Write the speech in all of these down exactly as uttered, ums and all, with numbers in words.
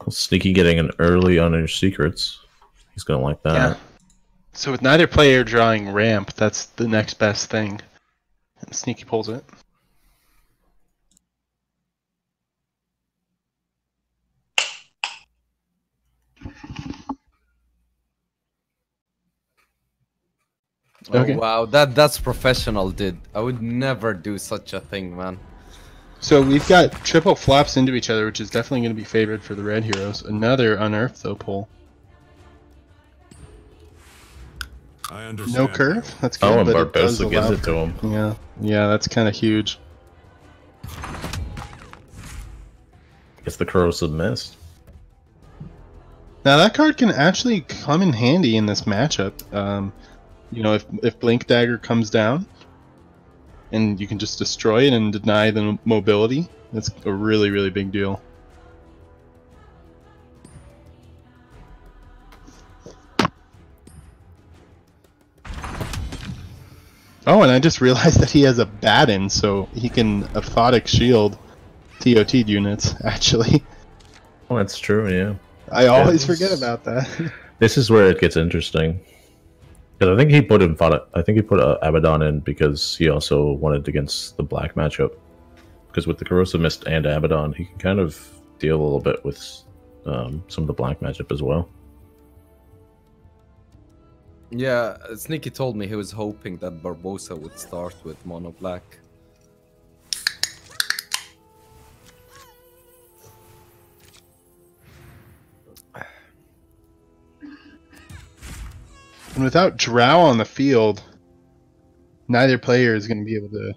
Sneaky getting an early on his secrets. He's gonna like that. Yeah. So with neither player drawing ramp, that's the next best thing. And Sneaky pulls it. Oh, Okay. wow, that that's professional, dude. I would never do such a thing, man. So we've got triple flops into each other, which is definitely going to be favored for the red heroes. Another unearthed though pull. I understand. No curve. That's good. Oh, and but it does Barbosa gives allow it to him. for- Yeah, yeah, that's kind of huge. Guess the Corrosive Mist. Now that card can actually come in handy in this matchup. Um, you know, if if Blink Dagger comes down, and you can just destroy it and deny the mobility, that's a really really big deal. Oh, and I just realized that he has a Batten, so he can Aphotic Shield T O T units, actually. Oh, that's true, yeah. I always Yes. forget about that. This is where it gets interesting. Because I think he put him, I think he put uh, Abaddon in because he also wanted against the black matchup. Because with the Corrosive Mist and Abaddon, he can kind of deal a little bit with um, some of the black matchup as well. Yeah, Sneaky told me he was hoping that Barbosa would start with mono black. And without Drow on the field, neither player is going to be able to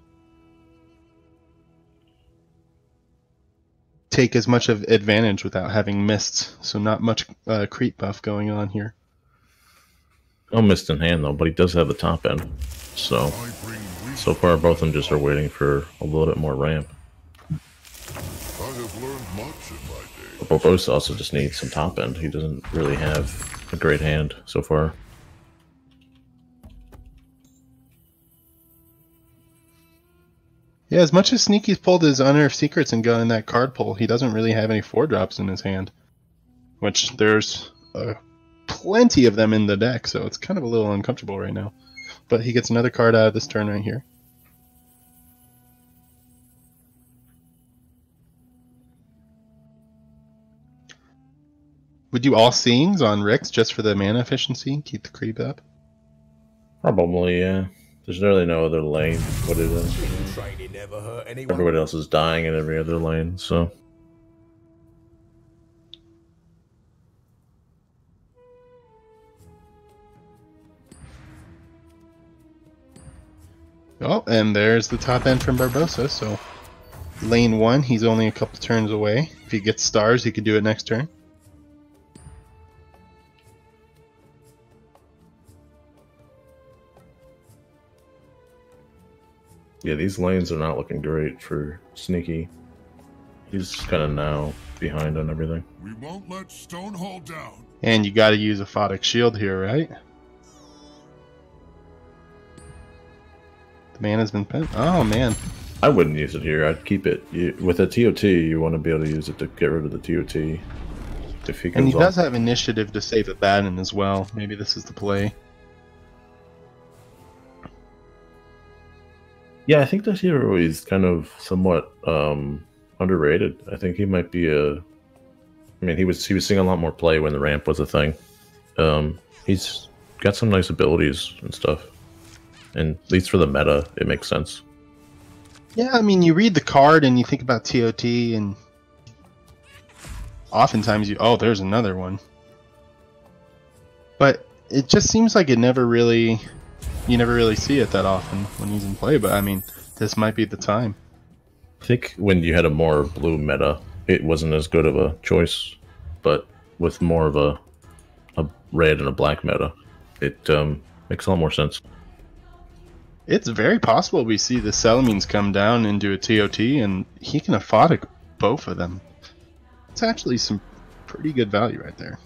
take as much of advantage without having mists. So not much uh, creep buff going on here. No Mist in hand though, but he does have the top end. So, so far both of them just are waiting for a little bit more ramp. I have learned much in my day. But Barbosa also just needs some top end. He doesn't really have a great hand so far. Yeah, as much as Sneaky's pulled his Unearthed Secrets and got in that card pull, he doesn't really have any four drops in his hand. Which there's uh, plenty of them in the deck, so it's kind of a little uncomfortable right now. But he gets another card out of this turn right here. Would you all seeings on Rix just for the mana efficiency? Keep the creep up? Probably, yeah. There's really no other lane. What is it? Training never hurt anyone. Everybody else is dying in every other lane, so. Oh, and there's the top end from Barbosa, so lane one, he's only a couple turns away. If he gets stars, he could do it next turn. Yeah, these lanes are not looking great for Sneaky. He's kind of now behind on everything. We won't let Stonehold down. And you gotta use a Aphotic Shield here, right? The mana's been spent. Oh, man. I wouldn't use it here. I'd keep it. You, with a T O T, you want to be able to use it to get rid of the T O T. If he And he comes does off. have initiative to save a Batten as well. Maybe this is the play. Yeah, I think this hero is kind of somewhat um, underrated. I think he might be a. I mean, he was he was seeing a lot more play when the ramp was a thing. Um, he's got some nice abilities and stuff, and at least for the meta, it makes sense. Yeah, I mean, you read the card and you think about T O T, and oftentimes you, oh, there's another one. But it just seems like it never really, you never really see it that often when he's in play. But I mean, this might be the time. I think when you had a more blue meta, it wasn't as good of a choice, but with more of a a red and a black meta, it um, makes a lot more sense. It's very possible we see the Salamines come down into a T O T, and he can aphotic both of them. It's actually some pretty good value right there.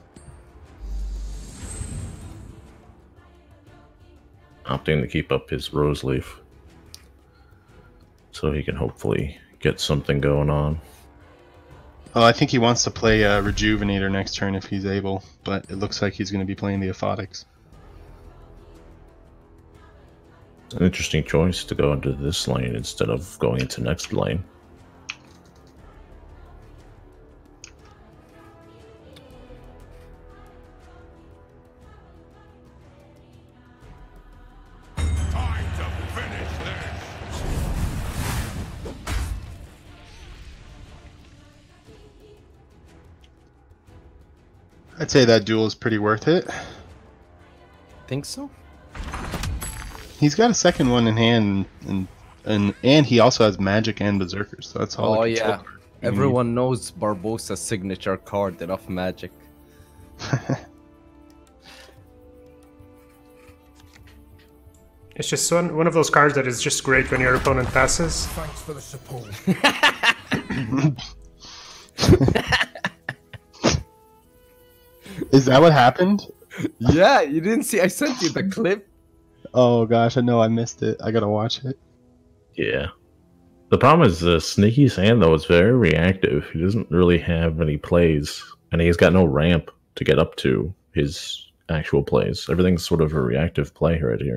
Opting to keep up his Rose Leaf, so he can hopefully get something going on. Oh, I think he wants to play uh, Rejuvenator next turn if he's able, but it looks like he's going to be playing the Aphotics. An interesting choice to go into this lane instead of going into next lane. Time to finish this. I'd say that duel is pretty worth it. Think so? He's got a second one in hand, and and and he also has Magic and Berserkers, so that's all. Oh the control yeah. card you need. Everyone knows Barbosa's signature card enough magic. It's just one, one of those cards that is just great when your opponent passes. Thanks for the support. Is that what happened? Yeah, you didn't see? I sent you the clip. Oh gosh, I know I missed it. I gotta watch it. Yeah. The problem is uh, Sneaky's hand, though, is very reactive. He doesn't really have any plays, and he's got no ramp to get up to his actual plays. Everything's sort of a reactive play right here.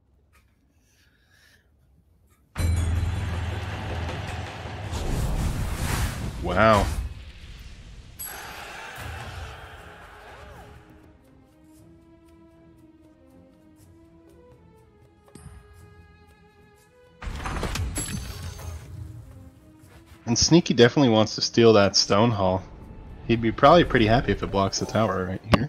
Wow. And Sneaky definitely wants to steal that Stone Hall. He'd be probably pretty happy if it blocks the tower right here.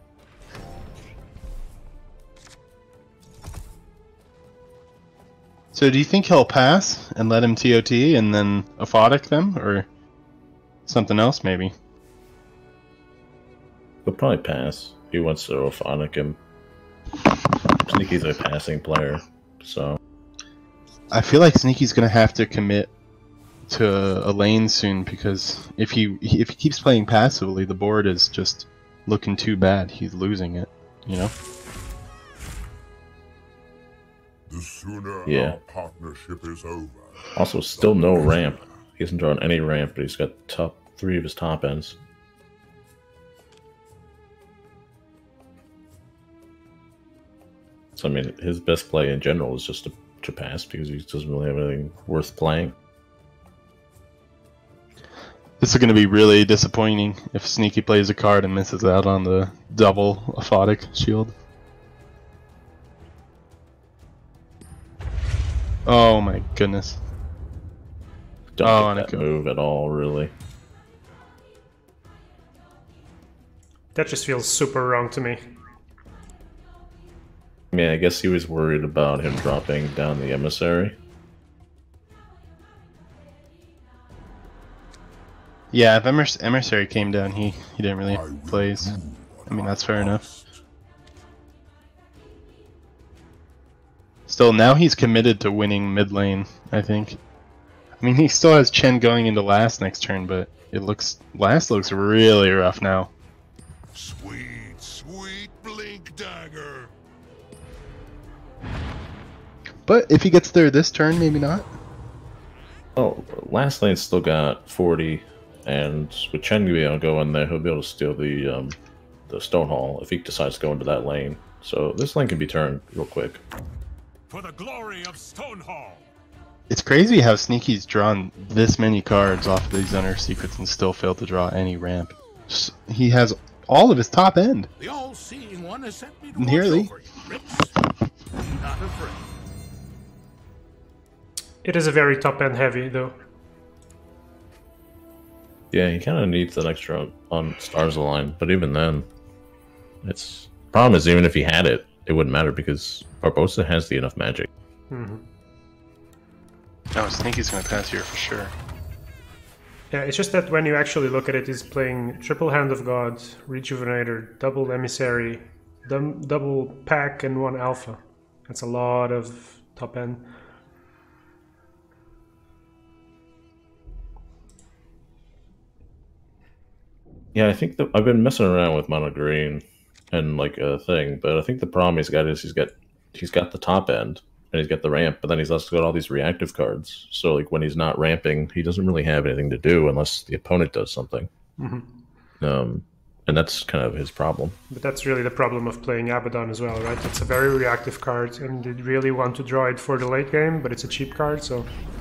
So do you think he'll pass and let him T O T and then Aphotic them, or something else maybe? He'll probably pass. He wants to Orphonic him. Sneaky's a passing player, so... I feel like Sneaky's gonna have to commit to a lane soon, because if he if he keeps playing passively, the board is just looking too bad. He's losing it, you know? The sooner Yeah. our partnership is over. Also, still no ramp. He hasn't drawn any ramp, but he's got top three of his top ends. So, I mean, his best play in general is just to, to pass, because he doesn't really have anything worth playing. This is going to be really disappointing if Sneaky plays a card and misses out on the double Aphotic shield. Oh my goodness. Don't Oh, get and that it go- move at all, really. That just feels super wrong to me. I mean, I guess he was worried about him dropping down the Emissary. Yeah, if Emers Emissary came down, he, he didn't really have plays. I mean, that's fair enough. Still, now he's committed to winning mid lane, I think. I mean, he still has Chen going into last next turn, but it looks... last looks really rough now. Sweet, sweet Blink Dagger. But if he gets there this turn, maybe not. Well, last lane's still got forty, and with Chen Gui go in there, he'll be able to steal the um, the Stone Hall if he decides to go into that lane. So this lane can be turned real quick. For the glory of Stonehall. It's crazy how Sneaky's drawn this many cards off of these Unearthed Secrets and still failed to draw any ramp. S- He has all of his top end. The all-seeing one has sent me to Nearly. watch over you, Ritz. Not afraid. It is a very top end heavy though. Yeah, he kind of needs that extra on Stars Align, but even then, it's problem is even if he had it, it wouldn't matter because Barbosa has the enough magic. Mm-hmm. Oh, Sneaky's gonna pass here for sure. Yeah, it's just that when you actually look at it, he's playing triple Hand of God, Rejuvenator, double Emissary, dum- double Pack, and one Alpha. That's a lot of top end. Yeah, I think that I've been messing around with Mono Green and like a thing, but I think the problem he's got is he's got he's got the top end, and he's got the ramp, but then he's also got all these reactive cards. So like when he's not ramping, he doesn't really have anything to do unless the opponent does something. Mm-hmm. Um, and that's kind of his problem. But that's really the problem of playing Abaddon as well, right? It's a very reactive card, and they really want to draw it for the late game, but it's a cheap card, so...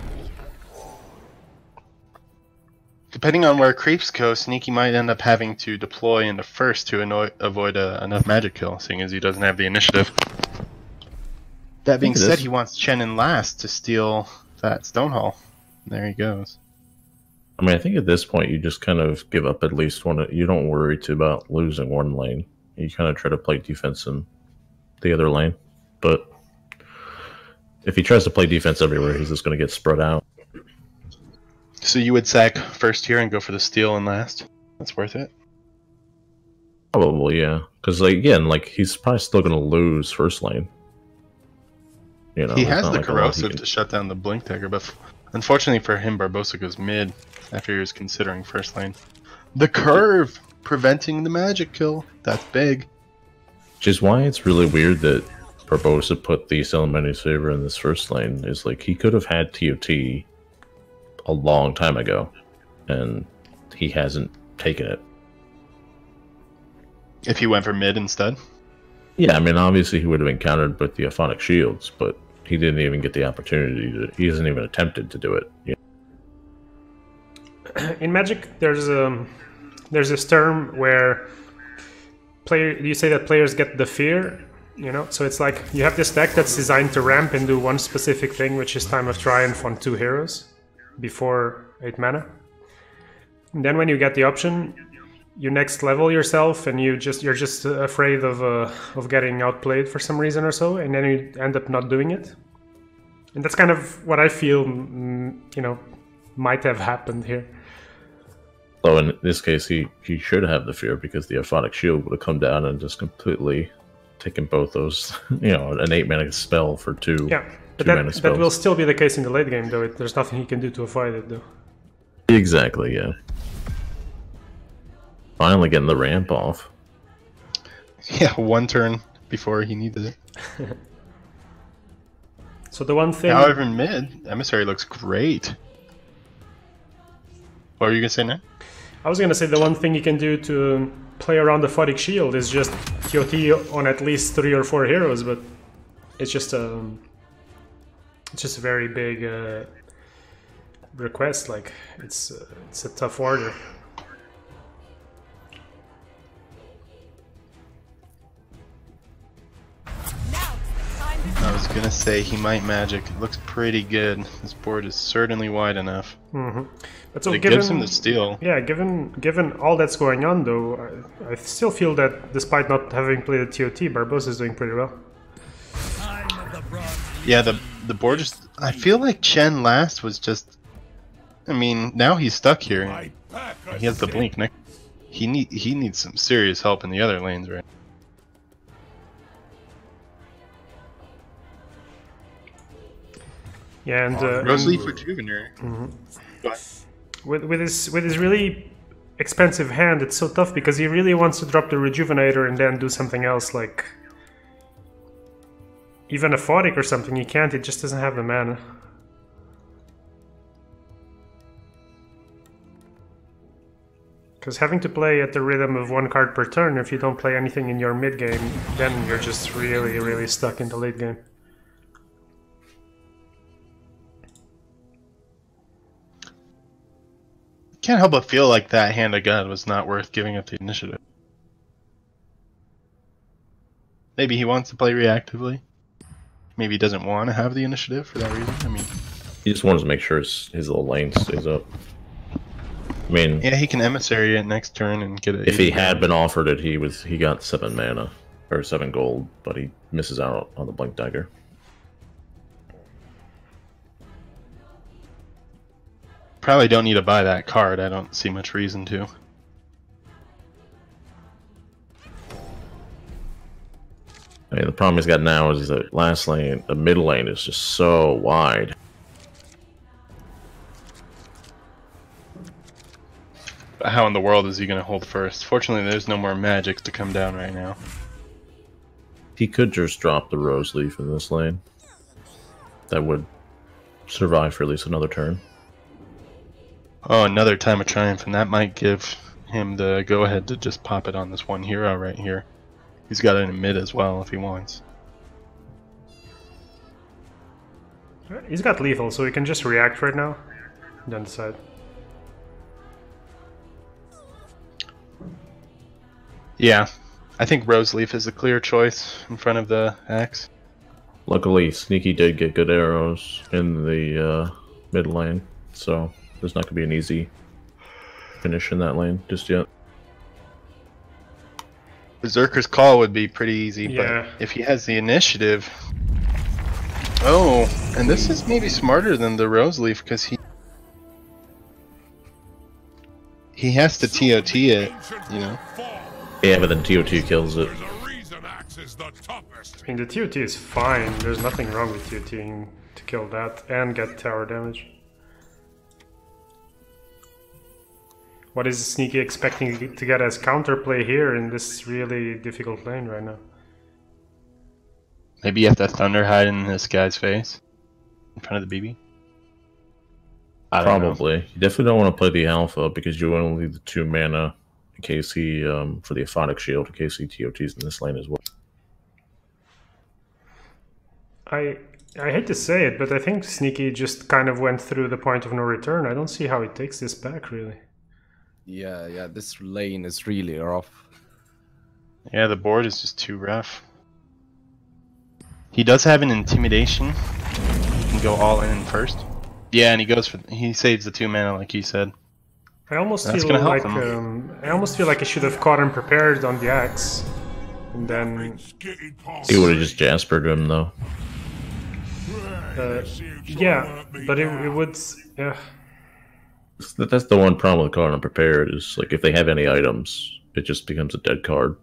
Depending on where creeps go, Sneaky might end up having to deploy into first to annoy, avoid a, enough magic kill, seeing as he doesn't have the initiative. That being said, he wants Chen in last to steal that Stonehall. There he goes. I mean, I think at this point you just kind of give up at least one. You don't worry too about losing one lane. You kind of try to play defense in the other lane. But if he tries to play defense everywhere, he's just going to get spread out. So you would sack first here and go for the steal and last? That's worth it? Probably, yeah. Because, like, again, like, he's probably still going to lose first lane. You know, he has the like corrosive can... to shut down the Blink Dagger, but unfortunately for him, Barbosa goes mid after he was considering first lane. The curve preventing the magic kill. That's big. Which is why it's really weird that Barbosa put the Elemental Saber in this first lane. Is like he could have had T O T a long time ago, and he hasn't taken it. If he went for mid instead? Yeah, I mean, obviously he would have encountered with the Aphonic Shields, but he didn't even get the opportunity to. He hasn't even attempted to do it. You know? In Magic, there's a there's this term where player you say that players get the fear. You know, so it's like you have this deck that's designed to ramp and do one specific thing, which is Time of Triumph on two heroes before eight mana. And then when you get the option, you next level yourself, and you just you're just afraid of uh, of getting outplayed for some reason or so, and then you end up not doing it. And that's kind of what I feel, you know, might have happened here. So in this case, he he should have the fear because the Aphonic Shield would have come down and just completely taken both those. You know, an eight mana spell for two. Yeah, but that that will still be the case in the late game, though. It, there's nothing he can do to avoid it, though. Exactly. Yeah. Finally getting the ramp off. Yeah, one turn before he needed it. So the one thing... However, in mid, Emissary looks great. What were you going to say now? I was going to say the one thing you can do to play around the Photic Shield is just T O T on at least three or four heroes, but it's just a, it's just a very big uh, request. Like, it's, uh, it's a tough order. I was gonna say he might magic. It looks pretty good. This board is certainly wide enough. Mm-hmm. But so but it given, gives him the steal. Yeah, given given all that's going on, though, I, I still feel that despite not having played a T O T, Barbosa is doing pretty well. Yeah, the the board just. I feel like Chen last was just. I mean, now he's stuck here. He has the blink next. He need he needs some serious help in the other lanes, right? Yeah, and uh, Roseleaf Rejuvenator. Mm-hmm. With with his with his really expensive hand, it's so tough because he really wants to drop the Rejuvenator and then do something else, like even a Photic or something. He can't. It just doesn't have the mana. Because having to play at the rhythm of one card per turn, if you don't play anything in your mid game, then you're just really, really stuck in the late game. Can't help but feel like that hand of God was not worth giving up the initiative. Maybe he wants to play reactively. Maybe he doesn't want to have the initiative for that reason. I mean, he just wants to make sure his, his little lane stays up. I mean, yeah, he can emissary it next turn and get it. If he had been offered it, he was he got seven mana or seven gold, but he misses out on the Blink Dagger. Probably don't need to buy that card. I don't see much reason to. I mean, the problem he's got now is that last lane, the mid lane is just so wide. But how in the world is he going to hold first? Fortunately, there's no more magics to come down right now. He could just drop the Rose Leaf in this lane. that would survive for at least another turn. Oh, another Time of Triumph, and that might give him the go-ahead to just pop it on this one hero right here. He's got it in mid as well if he wants. He's got lethal, so he can just react right now, and then decide. Yeah, I think Rose Leaf is a clear choice in front of the axe. Luckily, Sneaky did get good arrows in the uh, mid lane, so there's not going to be an easy finish in that lane just yet. Berserker's Call would be pretty easy, Yeah. but if he has the initiative... Oh, and this is maybe smarter than the Rose Leaf, because he... He has to T O T it, you know? Yeah, but then T O T kills it. There's a reason Axe is the toughest. I mean, the T O T is fine. There's nothing wrong with TOTing to kill that and get tower damage. What is Sneaky expecting to get as counterplay here in this really difficult lane right now? Maybe you have to Thunder Hide in this guy's face? In front of the B B? I don't know. Probably. You definitely don't want to play the Alpha because you want to leave the two mana in case he, um, for the Aphotic Shield, in case he T O Ts in this lane as well. I I hate to say it, but I think Sneaky just kind of went through the point of no return. I don't see how he takes this back, really. Yeah, yeah, this lane is really rough. Yeah, the board is just too rough. He does have an Intimidation. He can go all in first. Yeah, and he goes for he saves the two mana like he said. I almost That's feel gonna help like him. um, I almost feel like I should have caught him prepared on the axe, and then He would have just Jaspered him, though. uh, yeah, but it, it would yeah. That- That's the one problem with card unprepared is like if they have any items, it just becomes a dead card.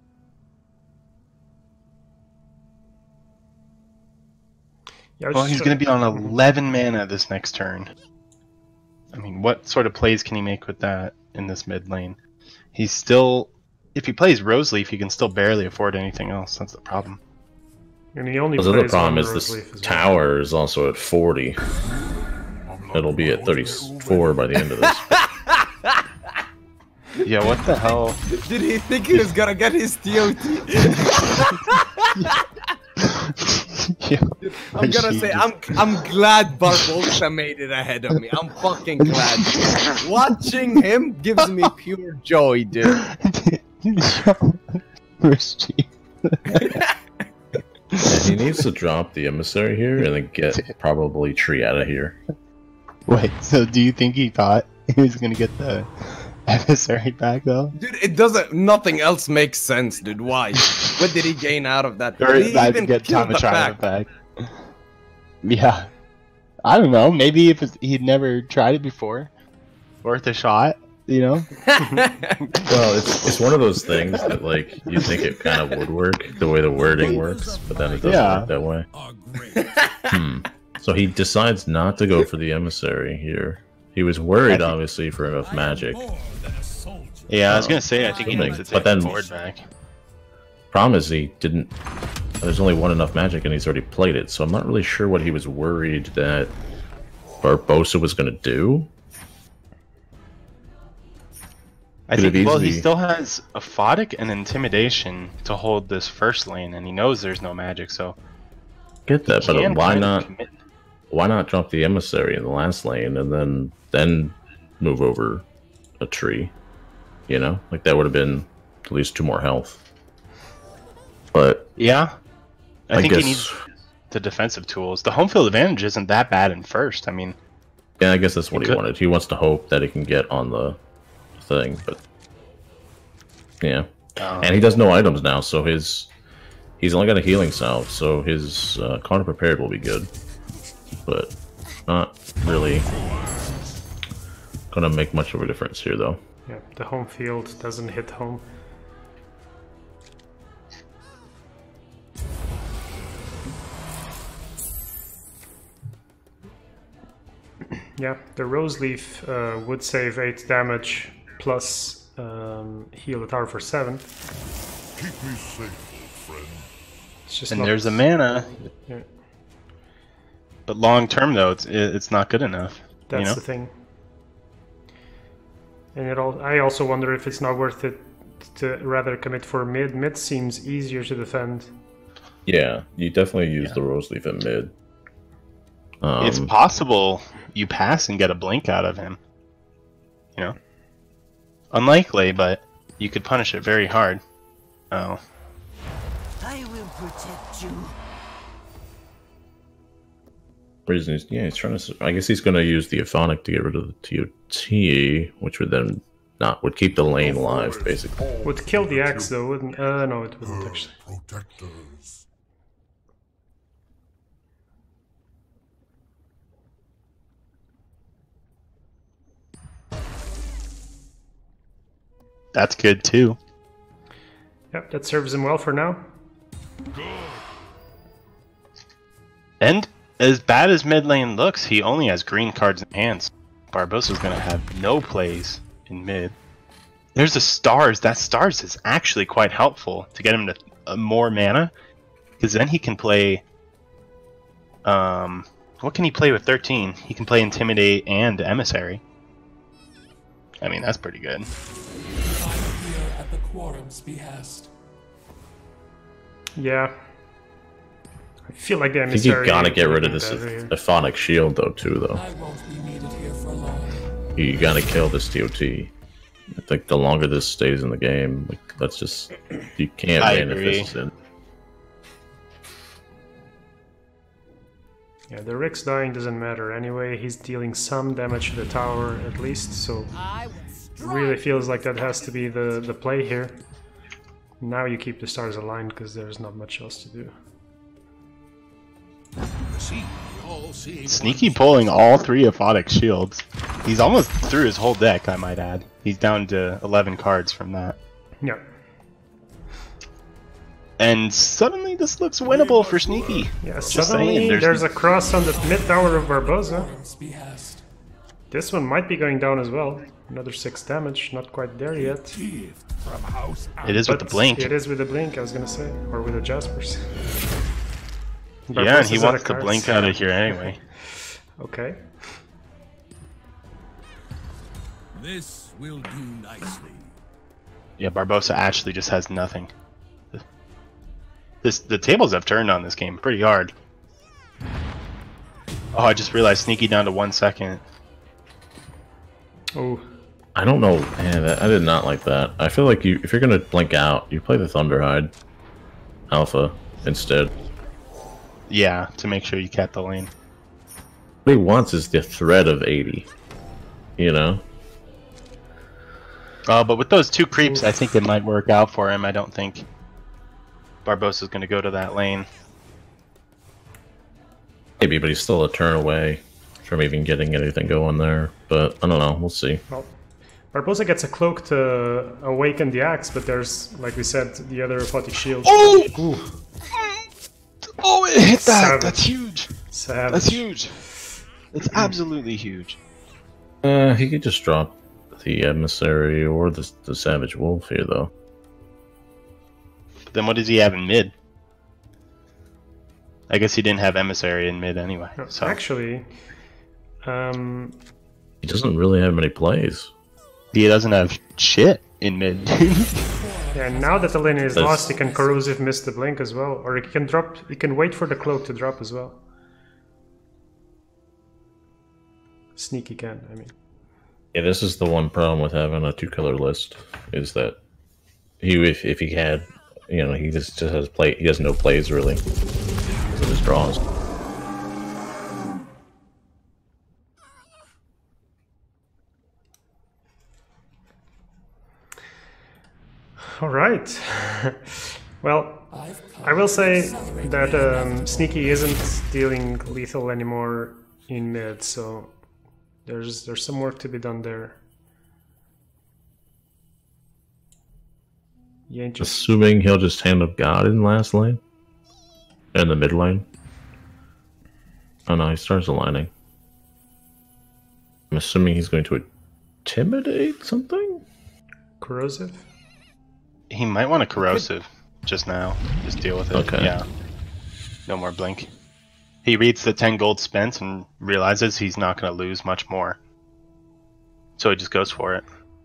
yeah I was Well, just he's try- going to be on eleven mana this next turn. I mean, what sort of plays can he make with that in this mid lane? He's still... If he plays Rose Leaf, he can still barely afford anything else. That's the problem. And he only The other plays problem on is Rose this Leaf as well. tower is also at forty. It'll be at thirty-four by the end of this. Yeah, what the hell? Did he think he was gonna get his T O T? Yeah, I'm gonna she say, just- I'm I'm glad Barbosa made it ahead of me. I'm fucking glad. Watching him gives me pure joy, dude. Risky. Yeah, he needs to drop the Emissary here and then get probably Tree out of here. Wait, so do you think he thought he was gonna get the emissary back though? Dude, it doesn't. Nothing else makes sense, dude. Why? What did he gain out of that? Or Did he I even get kill time the to try pack? it back. Yeah, I don't know. Maybe if it's, he'd never tried it before, worth a shot. You know? Well, it's it's one of those things that like you think it kind of would work the way the wording works, but then it doesn't Yeah. work that way. Hmm. So he decides not to go for the Emissary here. He was worried, obviously, for enough magic. Yeah, I was gonna say I think he Something, needs to take but then- the board back. Problem is he didn't. There's only one enough magic, and he's already played it. So I'm not really sure what he was worried that Barbosa was going to do. I Could think have well, he easily- still has Aphotic and Intimidation to hold this first lane, and he knows there's no magic, so Get that, but can why try to not? commit. Why not drop the Emissary in the last lane and then then move over a tree? You know, like that would have been at least two more health. But Yeah, I, I, think guess, he needs the defensive tools. The home field advantage isn't that bad in first. I mean, yeah, I guess that's what He he could- wanted. He wants to hope that he can get on the thing, but yeah, um, and he does no items now, so his he's only got a healing salve, so his uh, counter prepared will be good, but not really gonna make much of a difference here, though. Yeah, the home field doesn't hit home. Yeah, the Rose Leaf uh, would save eight damage plus um, heal the tower for seven. Keep me safe, old friend. It's just and not- there's a mana. Yeah. But long term though, it's it's not good enough. That's you know? the thing. And it all, I also wonder if it's not worth it to rather commit for mid. Mid seems easier to defend. Yeah, you definitely use Yeah. the Rose Leaf at mid. Um, It's possible you pass and get a blink out of him. You know? Unlikely, but you could punish it very hard. Oh. I will protect you. reason he's, yeah, he's trying to. I guess he's going to use the Aphonic to get rid of the T O T, which would then not would keep the lane alive, basically. Would kill the axe though, wouldn't? Uh, no, it wouldn't actually. Protectors. That's good too. Yep, that serves him well for now. And as bad as mid lane looks, he only has green cards in hands. Barbossa's gonna have no plays in mid. There's the stars. That stars is actually quite helpful to get him to uh, more mana, because then he can play. Um, what can he play with thirteen? He can play Intimidate and Emissary. I mean, that's pretty good. I'm here at the Quorum's behest. Yeah. I feel like the I think you emissary. gotta get rid of would this be better here. Aphonic shield though, too. Though I won't be needed here for long. you gotta kill this T O T. I think the longer this stays in the game, like that's just you can't I manifest agree. it. Yeah, the Rick's dying doesn't matter anyway. He's dealing some damage to the tower at least, so I will it strike. really feels like that has to be the the play here. Now you keep the stars aligned because there's not much else to do. See, all seeing Sneaky pulling all three Aphonic shields. He's almost through his whole deck, I might add. He's down to eleven cards from that. Yeah. And suddenly this looks winnable for Sneaky. Yeah, Just suddenly saying, there's... there's- a cross on the mid tower of Barbosa. Quorum's behest. This one might be going down as well. Another six damage, not quite there yet. gift from House It is with the But blink. It is with the blink, I was gonna say. Or with the Jaspers. Yeah, and he Barbosa's out wants of to cards. blink out of here anyway. Okay. This will do nicely. Yeah, Barbosa actually just has nothing. This the tables have turned on this game pretty hard. Oh, I just realized Sneaky down to one second. Oh, I don't know, man. That, I did not like that. I feel like you, if you're gonna blink out, you play the Thunderhide Alpha instead. Yeah, to make sure you cat the lane. What he wants is the threat of eighty. You know. Uh, but with those two creeps, I think it might work out for him. I don't think Barbosa's going to go to that lane. Maybe, but he's still a turn away from even getting anything going there. But I don't know. We'll see. well. Barbosa gets a cloak to awaken the axe, but there's, like we said, the other Aphotic shield. Oh! Ooh, Oh, it hit that! Savage. That's huge! savage. That's huge! It's absolutely huge. Uh, he could just drop the Emissary or the, the Savage Wolf here, though. But then what does he have in mid? I guess he didn't have Emissary in mid anyway. No, So Actually, um, He doesn't really have many plays. he doesn't have shit in mid. yeah, now that the lane is That's- lost, he can corrosive miss the blink as well, or he can drop. He can wait for the cloak to drop as well. Sneaky can, I mean. Yeah, this is the one problem with having a two-color list is that he, if, if he had, you know, he just, just has play. He has no plays really because of his draws. All right. Well, I've come I will say to celebrate that the um, Sneaky isn't dealing lethal anymore in mid, so there's there's some work to be done there. You ain't just Assuming he'll just hand up God in last lane, in the mid lane. Oh no, he starts aligning. I'm assuming he's going to intimidate something. corrosive. He might want a corrosive just now. Just deal with it. Okay. Yeah. No more blink. He reads the ten gold spent and realizes he's not going to lose much more. So he just goes for it.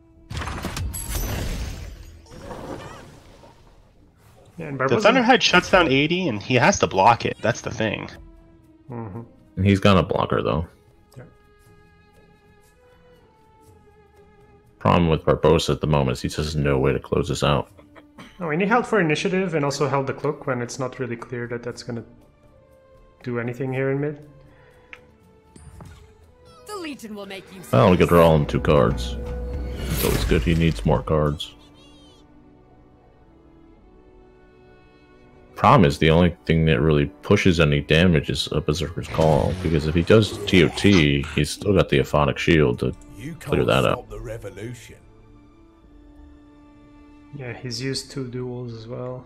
Yeah, and The Barboza... Thunderhide shuts down eighty and he has to block it. That's the thing. Mm-hmm. And he's got a blocker though. Yeah. Problem with Barbosa at the moment is he just has no way to close this out. Oh, and he held for initiative and also held the cloak when it's not really clear that that's gonna do anything here in mid. The Legion will make use Well, of we could this. draw him two cards. It's always good. He needs more cards. Problem is, the only thing that really pushes any damage is a Berserker's Call, because if he does T O T, he's still got the Aphonic Shield to You clear can't that stop out. the revolution. Yeah, he's used two duels as well.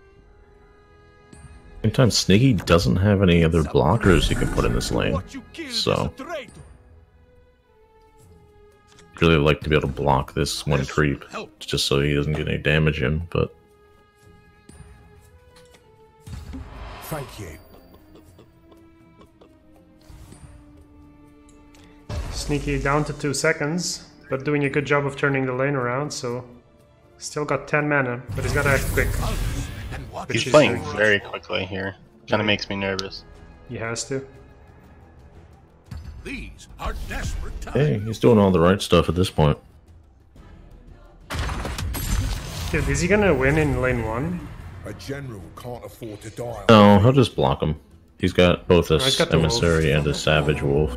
Sometimes Sneaky doesn't have any other blockers he can put in this lane, What you killed so is a traitor. I'd really like to be able to block this one creep, just so he doesn't get any damage in, but Thank you. Sneaky down to two seconds, but doing a good job of turning the lane around, so still got ten mana, but he's gotta act quick. And what Which He's is playing very- very quickly here. Kind of makes me nervous. He has to. these are desperate times. hey, he's doing all the right stuff at this point. Dude, is he gonna win in lane one? A general can't afford to die. No, he'll just block him. He's got both a Oh, he's got the Emissary wolf. and a Savage Wolf.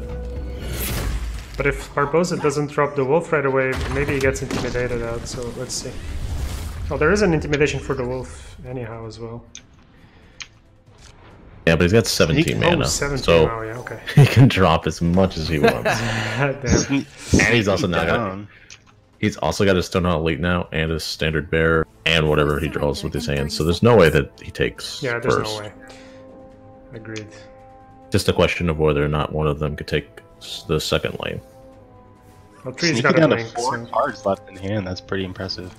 But if Barbosa doesn't drop the wolf right away, maybe he gets intimidated out, so let's see. Oh, there is an intimidation for the wolf anyhow as well. Yeah, but he's got seventeen He- mana, Oh, seventeen, so oh yeah, okay. he can drop as much as he wants. Damn. And he's also not got, Down. he's also got his Stoneheart Elite now, and his Standard Bearer, and whatever he draws with his hands. So there's no way that he takes Yeah, there's first. no way. Agreed. Just a question of whether or not one of them could take s- the second lane. Well, Tree's Sneaky got a down to blink, four so... cards left in hand. That's pretty impressive.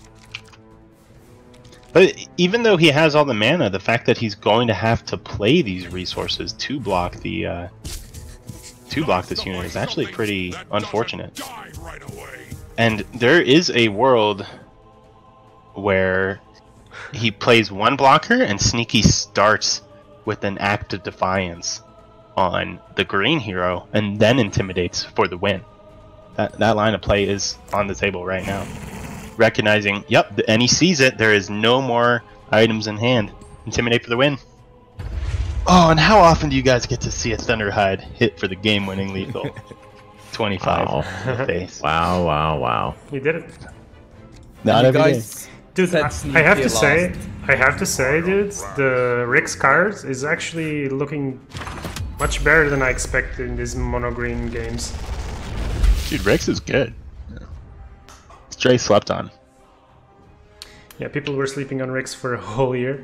But even though he has all the mana, the fact that he's going to have to play these resources to block the uh, to block this unit is actually pretty unfortunate. Die right away. And there is a world where he plays one blocker and Sneaky starts with an Act of Defiance on the green hero and then intimidates for the win. That, that line of play is on the table right now. Recognizing, yep, and he sees it, there is no more items in hand. Intimidate for the win. Oh, and how often do you guys get to see a Thunderhide hit for the game-winning lethal? twenty-five Wow. in the face. Wow, wow, wow. He did it. Not You every day. guys Dude, said I, I Sneaky have to lost. say, I have to say, dude, the Rick's card is actually looking much better than I expected in these mono green games. Dude, Rex is good. Stray slept on. Yeah, people were sleeping on Rick's for a whole year.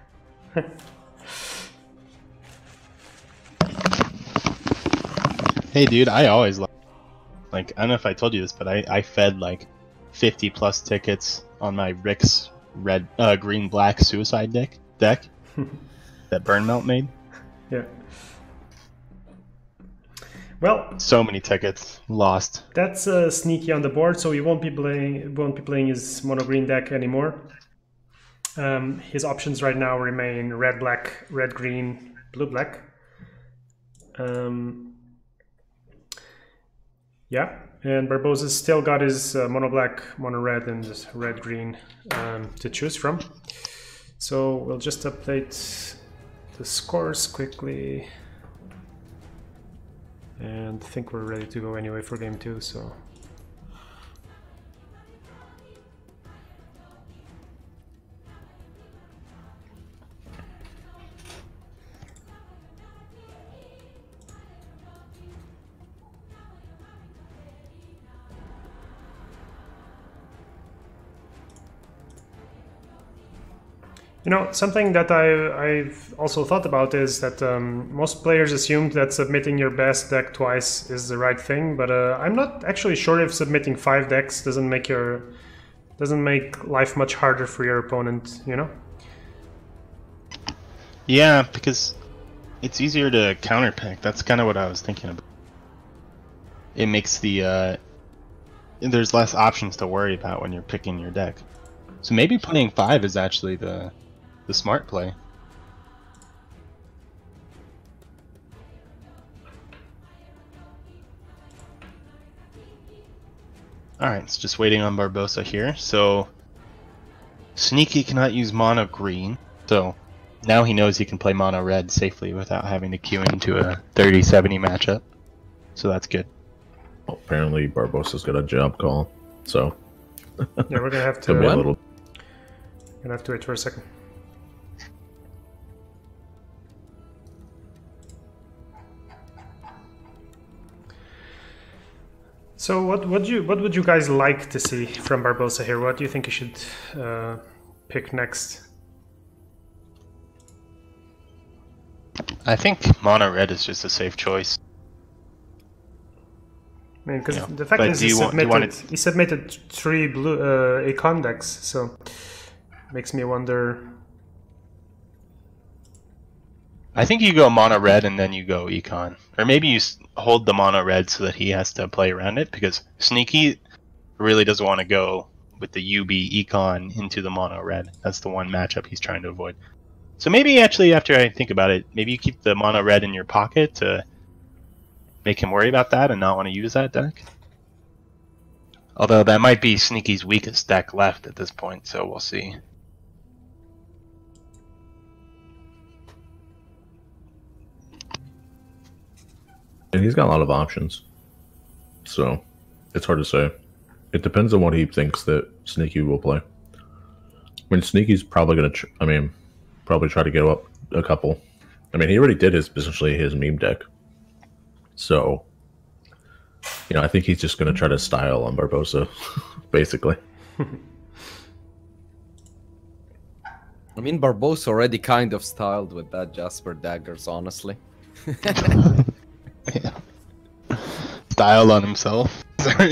Hey, dude, I always love. Like, I don't know if I told you this, but I, I fed like fifty plus tickets on my Rick's red, uh, green black suicide deck deck that Burnmelt made. Yeah. Well, So many tickets lost. that's uh, Sneaky on the board, so he won't be playing won't be playing his mono green deck anymore. Um, his options right now remain red black, red green, blue black. Um, yeah, and Barbosa's still got his uh, mono black, mono red, and red green um, to choose from. So we'll just update the scores quickly. And I think we're ready to go anyway for game two, so. You know, something that I, I've also thought about is that um, most players assumed that submitting your best deck twice is the right thing, but uh, I'm not actually sure if submitting five decks doesn't make your doesn't make life much harder for your opponent. You know? Yeah, because It's easier to counter pick. That's kind of what I was thinking about. It makes the uh, there's less options to worry about when you're picking your deck. So maybe playing five is actually the the smart play. Alright, it's just waiting on Barbosa here. So Sneaky cannot use mono green, so now he knows he can play mono red safely without having to queue into a thirty seventy matchup. So that's good. Well, apparently Barbosa's got a job call, so Yeah, we're gonna have to. it'll be a little. Gonna have to wait for a second. So what what you what would you guys like to see from Barbosa here? What do you think he should uh, pick next? I think mono red is just a safe choice. I mean, because Yeah. the fact But is do he you want- do you submitted want it- he submitted three blue uh, Econ decks, so makes me wonder. I think you go mono red and then you go econ, or maybe you s- hold the mono red so that he has to play around it, because Sneaky really doesn't want to go with the U B econ into the mono red. That's the one matchup he's trying to avoid. So maybe actually, after I think about it, maybe you keep the mono red in your pocket to make him worry about that and not want to use that deck. Although that might be Sneaky's weakest deck left at this point, so we'll see. And he's got a lot of options, so it's hard to say. It depends on what he thinks that Sneaky will play. I mean, Sneaky's probably gonna. Tr I mean, probably try to get up a couple. I mean, he already did his essentially his meme deck. So, you know, I think he's just gonna try to style on Barbosa, basically. I mean, Barbosa already kind of styled with that Jasper daggers, honestly. Yeah. Style on himself. Sorry.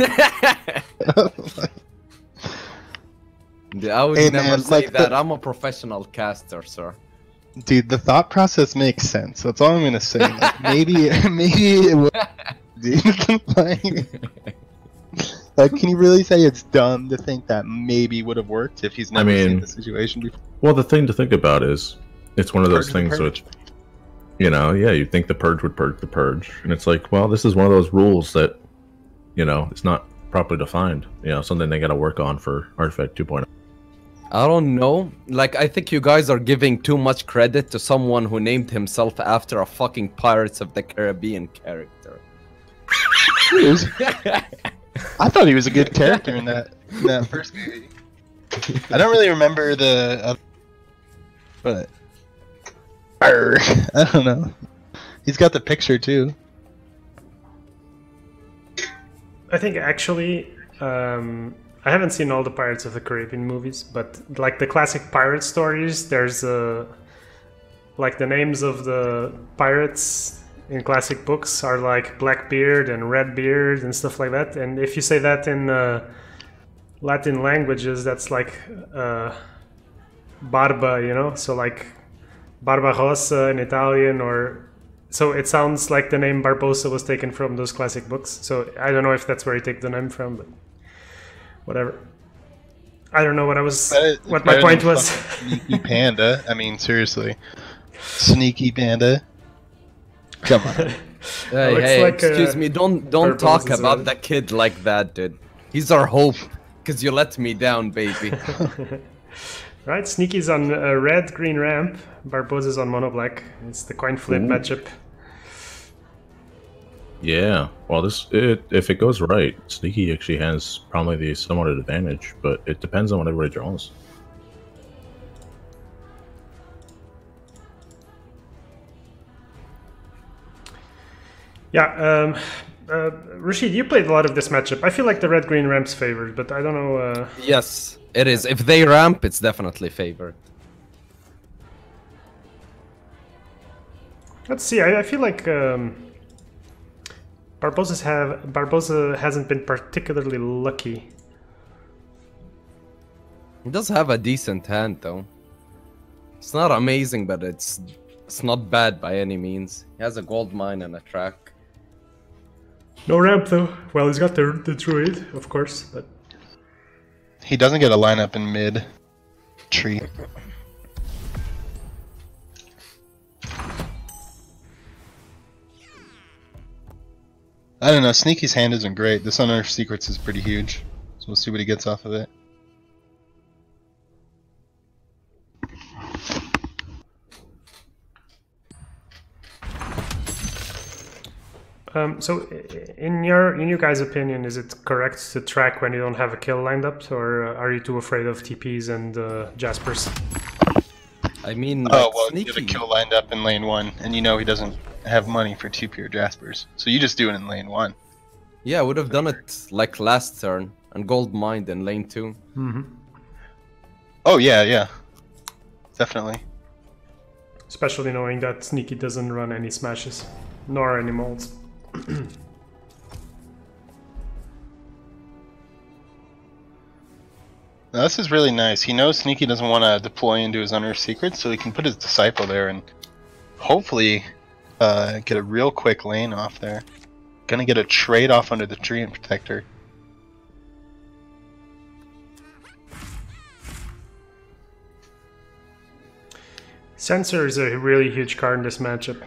I would Hey, never man, say like that. the- I'm a professional caster, sir. Dude, the thought process makes sense. That's all I'm gonna say. Like, maybe, maybe it would. Dude, like, like, can you really say it's dumb to think that maybe would have worked if he's never seen mean- the situation before? Well, the thing to think about is, it's one of those Purge the things purge. which, you know, yeah, you'd think the purge would purge the purge, and it's like, well, this is one of those rules that, you know, it's not properly defined. You know, something they got to work on for Artifact two point oh. I don't know. Like, I think you guys are giving too much credit to someone who named himself after a fucking Pirates of the Caribbean character. He was- I thought he was a good character in that in that first movie. I don't really remember the, uh, but Arr, I don't know. He's got the picture too. I think actually, um, I haven't seen all the Pirates of the Caribbean movies, but like the classic pirate stories, there's uh, like the names of the pirates in classic books are like Blackbeard and Redbeard and stuff like that. And if you say that in uh, Latin languages, that's like uh, Barba, you know? So like Barbarossa in Italian, or so it sounds like the name Barbosa was taken from those classic books. So I don't know if that's where you take the name from, but whatever. I don't know what I was. Better- what my better point than was. fucking Sneaky Panda. I mean, seriously. Sneaky Panda. Come on. Hey, looks hey, like, excuse uh, me, don't don't talk Barbosa's about red. that kid like that, dude. He's our hope, because you let me down, baby. Right, Sneaky's on uh, red, green ramp. Barbosa's on mono black. It's the coin flip Ooh. matchup. Yeah, well, this it, if it goes right, Sneaky actually has probably the somewhat advantage, but it depends on what everybody draws. Yeah, um, uh, Rashid, you played a lot of this matchup. I feel like the red, green ramp's favored, but I don't know. Uh, Yes, it is. If they ramp, it's definitely favored. let's see. I, I feel like um, Barbosa's have Barbosa hasn't been particularly lucky. He does have a decent hand, though. It's not amazing, but it's It's not bad by any means. He has a gold mine and a track. No ramp though. Well, he's got the the druid, of course, but He doesn't get a lineup in mid tree. I don't know, Sneaky's hand isn't great. This Unearthed Secrets is pretty huge. So we'll see what he gets off of it. um, so i- in your in your guys' opinion, is it correct to track when you don't have a kill lined up, or uh, are you too afraid of T Ps and uh, Jaspers? I mean, Oh, like, well, you Sneaky. have a kill lined up in lane one, and you know he doesn't have money for two pure Jaspers. So you just do it in lane one. Yeah, I would have done it like last turn and gold mined in lane two. Mm-hmm. Oh, yeah, yeah. Definitely. Especially knowing that Sneaky doesn't run any smashes, nor any molds. Now, this is really nice. He knows Sneaky doesn't want to deploy into his Unearthed Secrets, so he can put his Disciple there and hopefully uh, get a real quick lane off there. Gonna get a trade off under the Treant Protector. Sensor is a really huge card in this matchup.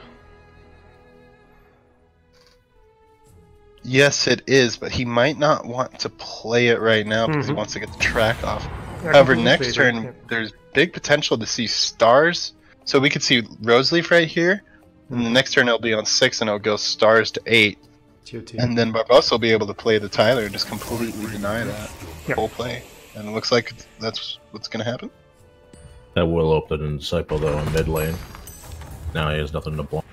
Yes, it is, but he might not want to play it right now because he Mhm. wants to get the track off. Yeah, However, completely next agree, turn, yeah. there's big potential to see stars. So we could see Roseleaf right here, and the next turn it'll be on six, and it'll go stars to eight. T O T. And then Barbosa will be able to play the Tyler and just completely deny that Yeah. full play. And it looks like that's what's going to happen. That will open in Disciple though in mid lane. Now he has nothing to block.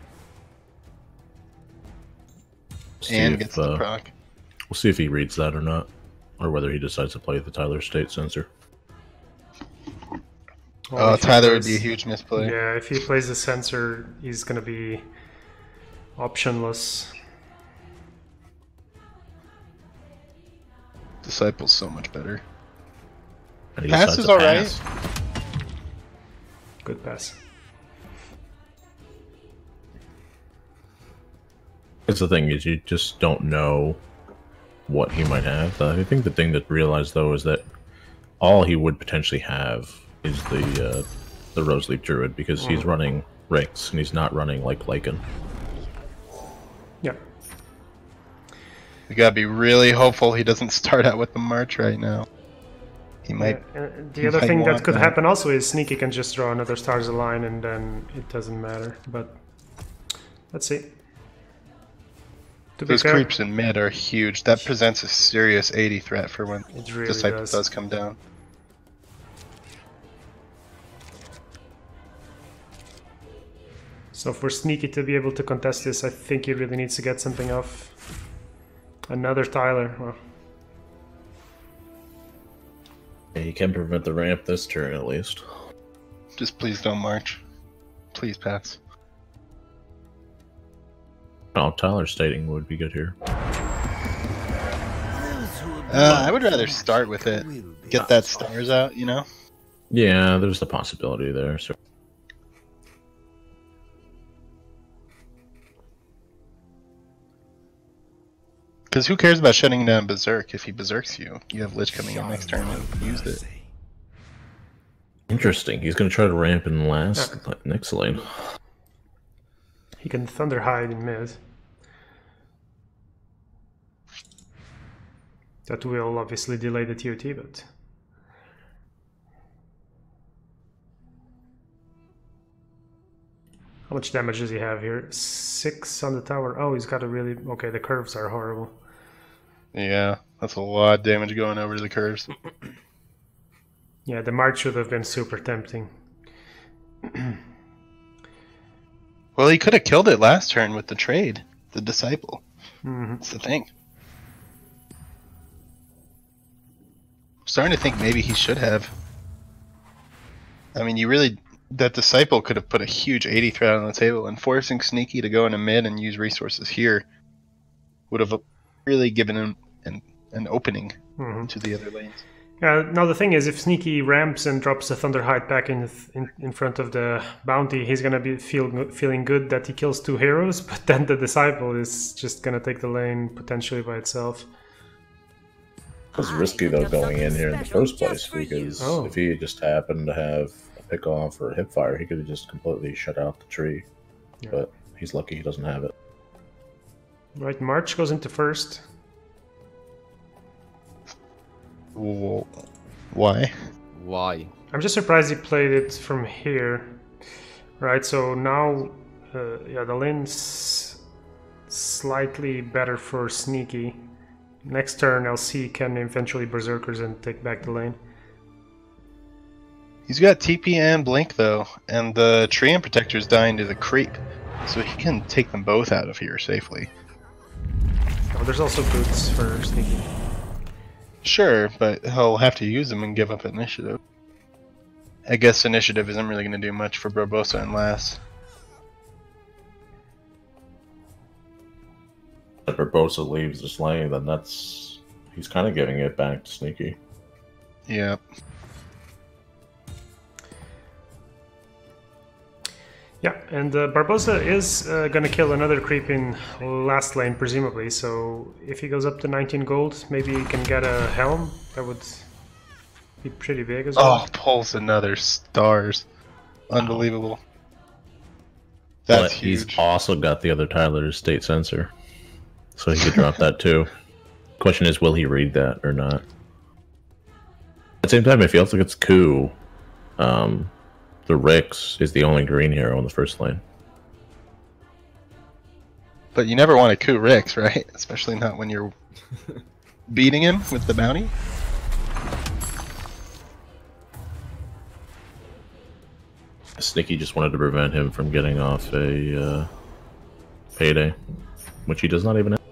See And if, gets the uh, proc. We'll see if he reads that or not, or whether he decides to play the Tyler State Sensor. Well, Oh, if he Tyler would plays- be a huge misplay. Yeah, if he plays the sensor, he's gonna be optionless. Disciple's so much better. And he Pass decides is to alright. pass. Good pass. That's the thing, is you just don't know what he might have. Uh, I think the thing to realize though is that all he would potentially have is the uh, the Roseleaf Druid, because he's running Rix and he's not running like Lycan. Yeah. We gotta be really hopeful he doesn't start out with the March right now. He might. Yeah, uh, the he other might thing that want could that. happen also is Sneaky can just draw another Stars Align and then it doesn't matter. But let's see. To be Those fair, creeps in mid are huge. That presents a serious eighty threat for when it really Disciple does. does come down. So for Sneaky to be able to contest this, I think he really needs to get something off. Another Tyler. Well, Yeah, he can prevent the ramp this turn at least. Just please don't march. Please pass. Oh, Tyler Stating would be good here. Uh, I would rather start with it. Get that stars out, you know? Yeah, there's the possibility there. So Because who cares about shutting down Berserk? If he Berserks you, you have Lich coming in next turn and used it. interesting. He's going to try to ramp in last next lane. he can Thunder Hide in mid. That will obviously delay the T O T, but how much damage does he have here? Six on the tower. Oh, he's got a really okay. The curves are horrible. Yeah, that's a lot of damage going over to the curves. Yeah, the March should have been super tempting. Well, he could have killed it last turn with the trade, the Disciple. Mhm. That's the thing. I'm starting to think maybe he should have. I mean, you really... That Disciple could have put a huge eighty threat on the table, and forcing Sneaky to go into mid and use resources here would have really given him an, an opening Mhm. to the other lanes. Yeah, now the thing is, if Sneaky ramps and drops the Thunderhide back in, in in front of the bounty, he's gonna be feel feeling good that he kills two heroes, but then the Disciple is just gonna take the lane potentially by itself. It was risky though going in here in the first place, because Oh. if he just happened to have a pick off or a hip fire, he could have just completely shut out the tree. Yeah. But he's lucky he doesn't have it. Right, March goes into first. Wh- Why? Why? I'm just surprised he played it from here. Right, so now, uh, yeah, the lane's slightly better for Sneaky. Next turn, L C can eventually Berserkers and take back the lane. He's got T P and Blink though, and the Treant Protector's dying to the creep, so he can take them both out of here safely. Oh, there's also boots for Sneaky. Sure, but he'll have to use them and give up initiative. I guess initiative isn't really going to do much for Barbosa and Lass. If Barbosa leaves this lane, then that's he's kind of giving it back to Sneaky. Yeah. Yeah, and uh, Barbosa is uh, gonna kill another creep in last lane, presumably. So if he goes up to nineteen gold, maybe he can get a helm. That would be pretty big as well. Oh, pulls another stars. Unbelievable. That's But huge. he's also got the other Tyler's state sensor, so he could drop that too. Question is, will he read that or not? At the same time, if he also gets coup, um, the Rix is the only green hero in the first lane. But you never want to coup Rix, right? Especially not when you're beating him with the bounty. Sneaky just wanted to prevent him from getting off a uh, payday, which he does not even have.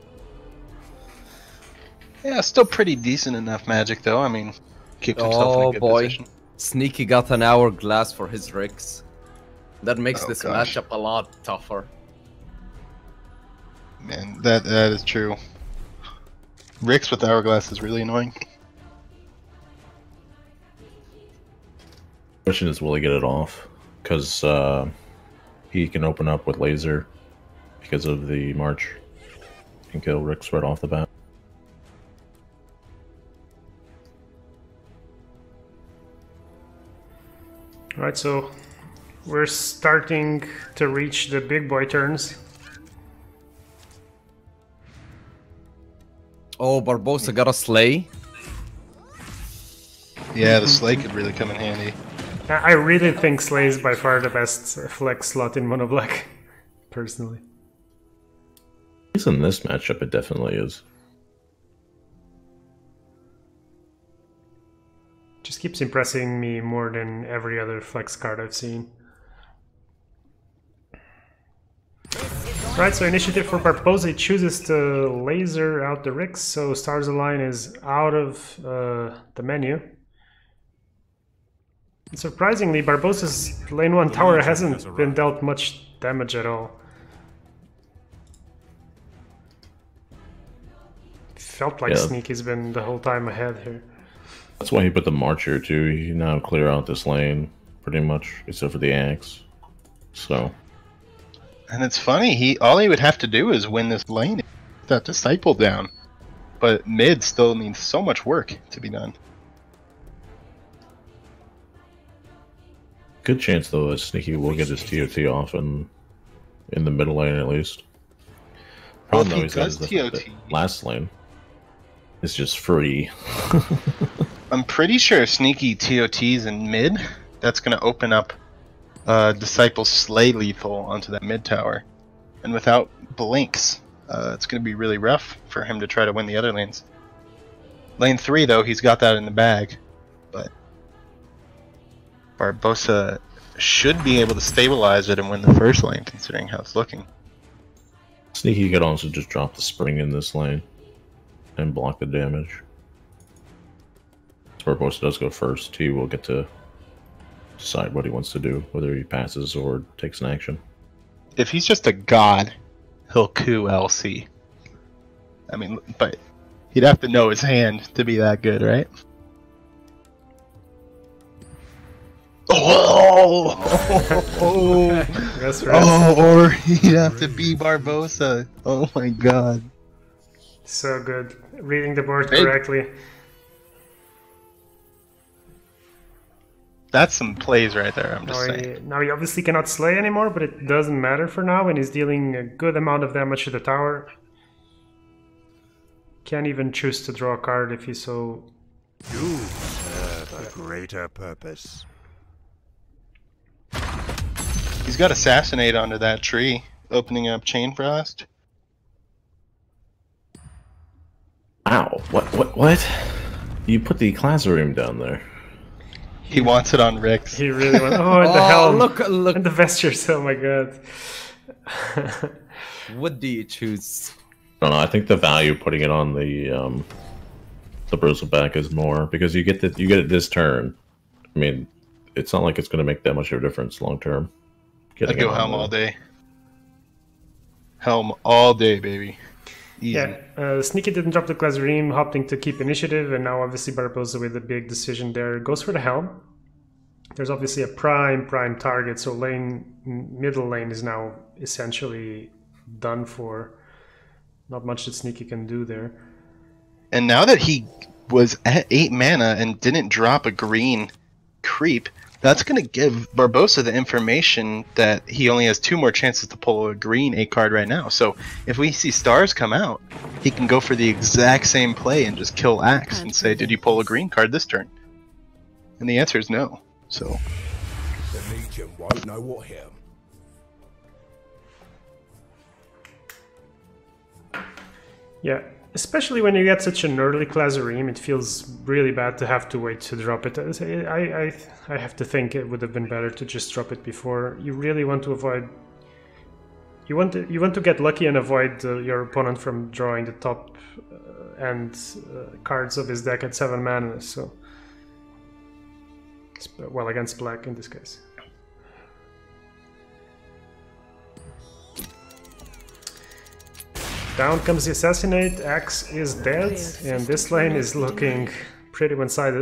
Yeah, still pretty decent enough magic though. I mean, keeps himself in Oh a good boy. position. Sneaky got an hourglass for his Rix. That makes Oh, this gosh. matchup a lot tougher. Man, that that is true. Rix with Hourglass is really annoying. Question is, will he get it off? Because uh, he can open up with laser because of the march and kill Rix right off the bat. Right, so we're starting to reach the big boy turns. Oh, Barbosa got a slay. Yeah, the Slay could really come in handy. I I really think Slay is by far the best flex slot in Mono Black, personally. At least in this matchup, it definitely is. Just keeps impressing me more than every other flex card I've seen. Right, so initiative for Barbosa, he chooses to laser out the Rix, so Stars Align is out of uh, the menu. And surprisingly, Barbosa's lane one tower hasn't been dealt much damage at all. Felt like Yeah. Sneaky's been the whole time ahead here. That's why he put the Marcher too. He can now clear out this lane pretty much, except for the axe. So And it's funny, he all he would have to do is win this lane, get that Disciple down. But mid still needs so much work to be done. good chance though that Sneaky will get his T O T off in in the middle lane at least. Well, Problem if though he he's got does is the T O fact that T last lane is just free. I'm pretty sure if Sneaky T O Ts in mid, that's going to open up uh, Disciple Slay lethal onto that mid tower. And without Blinks, uh, it's going to be really rough for him to try to win the other lanes. Lane three, though, he's got that in the bag. But Barbosa should be able to stabilize it and win the first lane, considering how it's looking. Sneaky could also just drop the spring in this lane and block the damage. So Barbosa does go first. He will get to decide what he wants to do, whether he passes or takes an action. If he's just a god, he'll coup L C. I mean, but he'd have to know his hand to be that good, right? Oh, oh, That's right. oh, or he'd have to be Barbosa. Oh my god. So good. Reading the board Hey. correctly. That's some plays right there, I'm Now just saying. he, now he obviously cannot slay anymore, but it doesn't matter for now, and he's dealing a good amount of damage to the tower. Can't even choose to draw a card if he's so... You serve a greater purpose. He's got Assassinate onto that tree, opening up Chain Frost. Ow! What? What? What? You put the Classroom down there. He wants it on Rix. He really wants... Oh, and the Oh, helm! look, look. And the vestures, oh my god. What do you choose? I don't know. I think the value putting it on the um, the Bristleback is more because you get the you get it this turn. I mean, it's not like it's going to make that much of a difference long term. I Getting go it on Helm the- all day. Helm all day, baby. Easy. Yeah, uh, Sneaky didn't drop the Glazareme, opting to keep initiative, and now obviously Barbosa with a big decision there goes for the Helm. There's obviously a prime, prime target, so lane, middle lane is now essentially done for. Not much that Sneaky can do there. And now that he was at eight mana and didn't drop a green creep, that's going to give Barbosa the information that he only has two more chances to pull a green eight card right now. So if we see stars come out, he can go for the exact same play and just kill Axe and say, did you pull a green card this turn? And the answer is no. So The Legion won't know what hit 'em. Yeah, especially when you get such an early Glazareme, it feels really bad to have to wait to drop it. I, I, I have to think it would have been better to just drop it before. You really want to avoid... You want to, you want to get lucky and avoid uh, your opponent from drawing the top uh, end uh, cards of his deck at seven mana, so... Well, against black in this case. Down comes the Assassinate, Axe is dead, and this lane is looking pretty one-sided.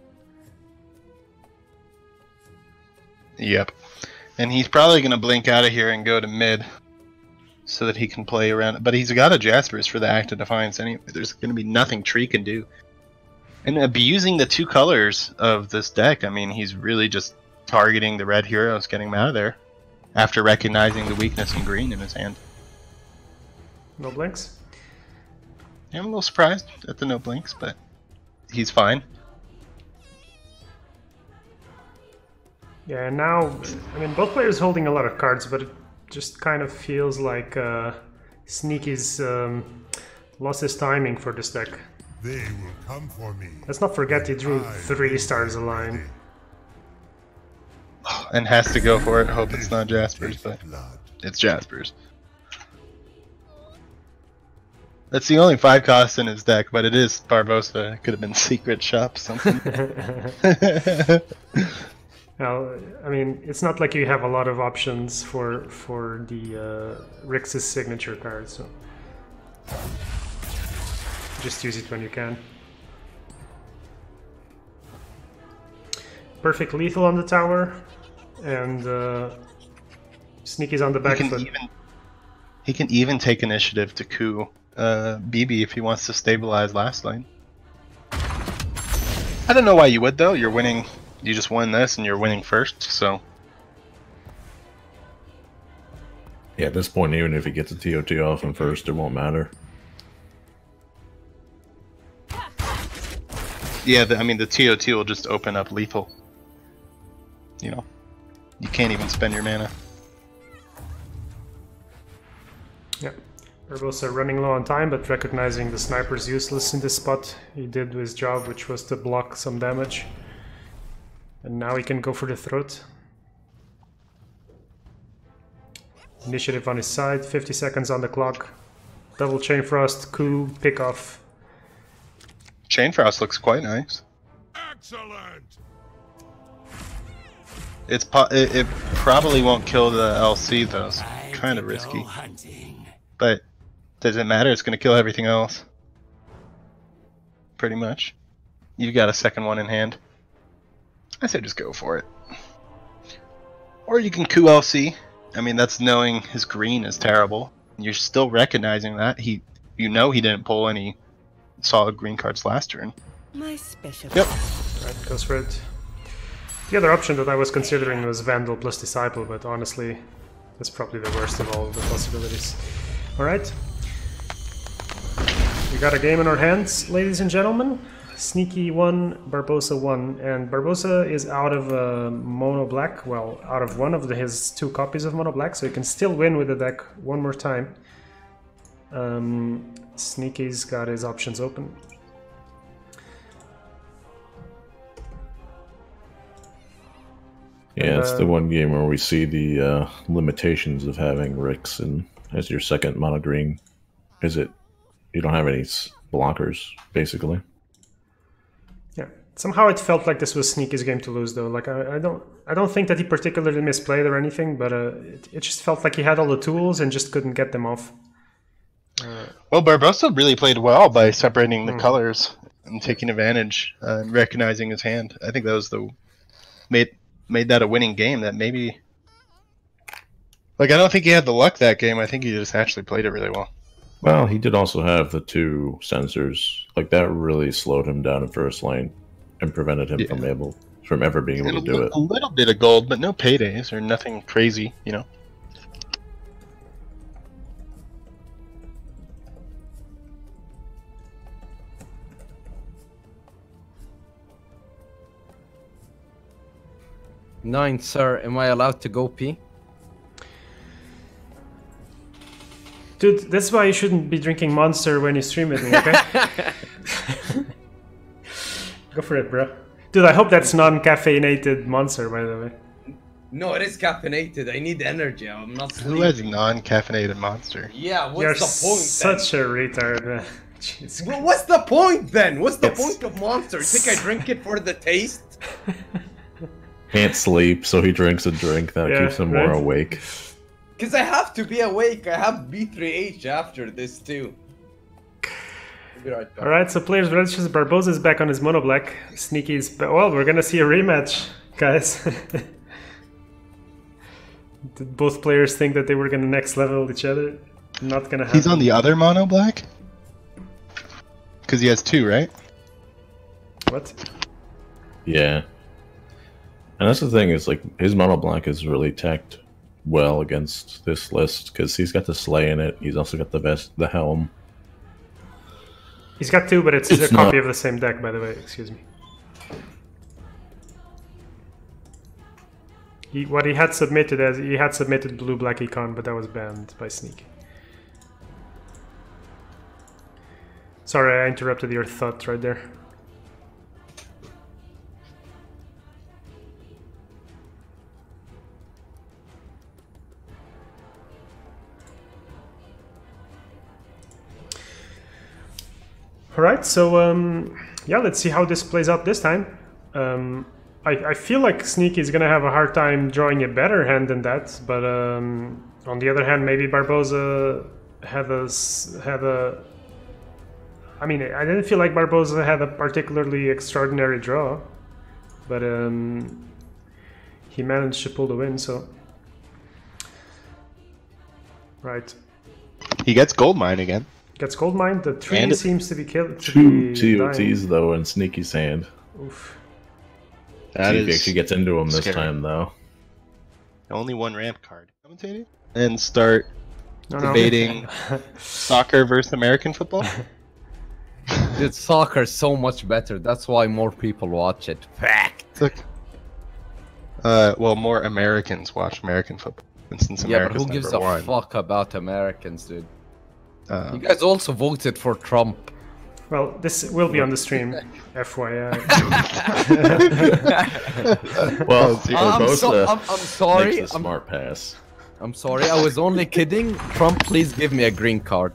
yep. And he's probably going to blink out of here and go to mid so that he can play around. But he's got a Jaspers for the Act of Defiance anyway. There's going to be nothing Tree can do. And abusing the two colors of this deck, I mean, he's really just targeting the red heroes, getting them out of there after recognizing the weakness in green in his hand. No blinks? Yeah, I'm a little surprised at the no blinks, but he's fine. Yeah, and now, I mean, both players holding a lot of cards, but it just kind of feels like uh, Sneaky's um, lost his timing for this deck. They will come for me. Let's not forget he drew three stars align. And has to go for it. Hope it's not Jaspers, but Blood. it's Jaspers. That's the only five cost in his deck, but it is Barbosa. It could have been Secret Shop something. Well, I mean, it's not like you have a lot of options for for the uh, Rix's signature card, so just use it when you can. Perfect lethal on the tower, and uh, Sneaky's on the he back can foot. even he can even take initiative to coup uh, B B if he wants to stabilize last lane. I don't know why you would though. You're winning. You just won this, and you're winning first. So Yeah, at this point, even if he gets a T O T off him first, it won't matter. yeah, the, I mean the T O T will just open up lethal. You know, you can't even spend your mana. Yeah, Barbosa running low on time, but recognizing the sniper's useless in this spot. He did his job, which was to block some damage. And now he can go for the throat. Initiative on his side, fifty seconds on the clock. Double Chain Frost, coup, pick off. Chain Frost looks quite nice. Excellent. It's po it, it probably won't kill the L C though. It's kind of I go risky. hunting. But does it matter? It's going to kill everything else. Pretty much. You've got a second one in hand. I say just go for it. Or you can Q L C. I mean, that's knowing his green is terrible. You're still recognizing that. He, you know he didn't pull any solid green cards last turn. My special. Yep. Right, goes for it. The other option that I was considering was Vandal plus Disciple, but honestly, that's probably the worst of all the possibilities. Alright. We got a game in our hands, ladies and gentlemen. Sneaky one, Barbosa one, and Barbosa is out of uh, Mono Black, well, out of one of the, his two copies of Mono Black, so he can still win with the deck one more time. Um, Sneaky's got his options open. Yeah, And, it's uh, the one game where we see the uh, limitations of having Rix and as your second mono green. Is it you don't have any s- blockers, basically. Yeah, somehow it felt like this was Sneaky's game to lose, though. Like I, I don't, I don't think that he particularly misplayed or anything, but uh, it, it just felt like he had all the tools and just couldn't get them off. Uh, Well, Barbosa really played well by separating the Hmm. colors and taking advantage uh, and recognizing his hand. I think that was the made made that a winning game. That maybe, like, I don't think he had the luck that game. I think he just actually played it really well. Well, he did also have the two sensors. Like that really slowed him down in first lane and prevented him Yeah. from able from ever being able And to a, do li- it. a little bit of gold, but no paydays or nothing crazy, you know. Nine, sir. Am I allowed to go pee? dude, that's why you shouldn't be drinking Monster when you stream with me, okay? Go for it, bro. Dude, I hope that's non-caffeinated Monster, by the way. No, it is caffeinated. I need energy. I'm not sleeping. Who has non-caffeinated Monster? Yeah, what's You're the point such a retard, man. Jeez. then? Well, what's the point then? What's the It's- point of Monster? You think I drink it for the taste? Can't sleep, so he drinks a drink that Yeah, keeps him more right. awake. Because I have to be awake. I have B three H after this too. I'll be right back. Alright, so players registers Barbosa is back on his mono black. Sneaky's ba- well, we're gonna see a rematch, guys. Did both players think that they were gonna next level each other? Not gonna happen. He's on the other mono black? Because he has two, right? What? Yeah. And that's the thing, is like his mono black is really tacked well against this list because he's got the sleigh in it. He's also got the vest, the helm. He's got two, but it's, It's a copy not- of the same deck, by the way. Excuse me. He, what he had submitted as he had submitted blue black econ, but that was banned by Sneak. Sorry, I interrupted your thought right there. Alright, so um, yeah, let's see how this plays out this time. Um, I, I feel like Sneak is gonna have a hard time drawing a better hand than that, but um, on the other hand, maybe Barbosa had a s- had a. I mean, I didn't feel like Barbosa had a particularly extraordinary draw, but um, he managed to pull the win. So, right, He gets gold mine again. gets gold mine. The tree And- seems to be killed. To Two be T O dying. Ts though in Sneaky's hand. Oof. That See if he is actually gets into him this scary. time though. only one ramp card. Commentating? And start No, no. debating soccer versus American football? Dude, soccer's so much better. That's why more people watch it. Fact. It's like, uh, well, more Americans watch American football. And since Yeah, but America's who gives number a one, fuck about Americans, dude? You um, guys also voted for Trump. Well, this will be on the stream, F Y I. Well, I'm, Barbosa so, I'm, I'm sorry. makes the I'm, smart pass. I'm sorry. I was only kidding. Trump, please give me a green card.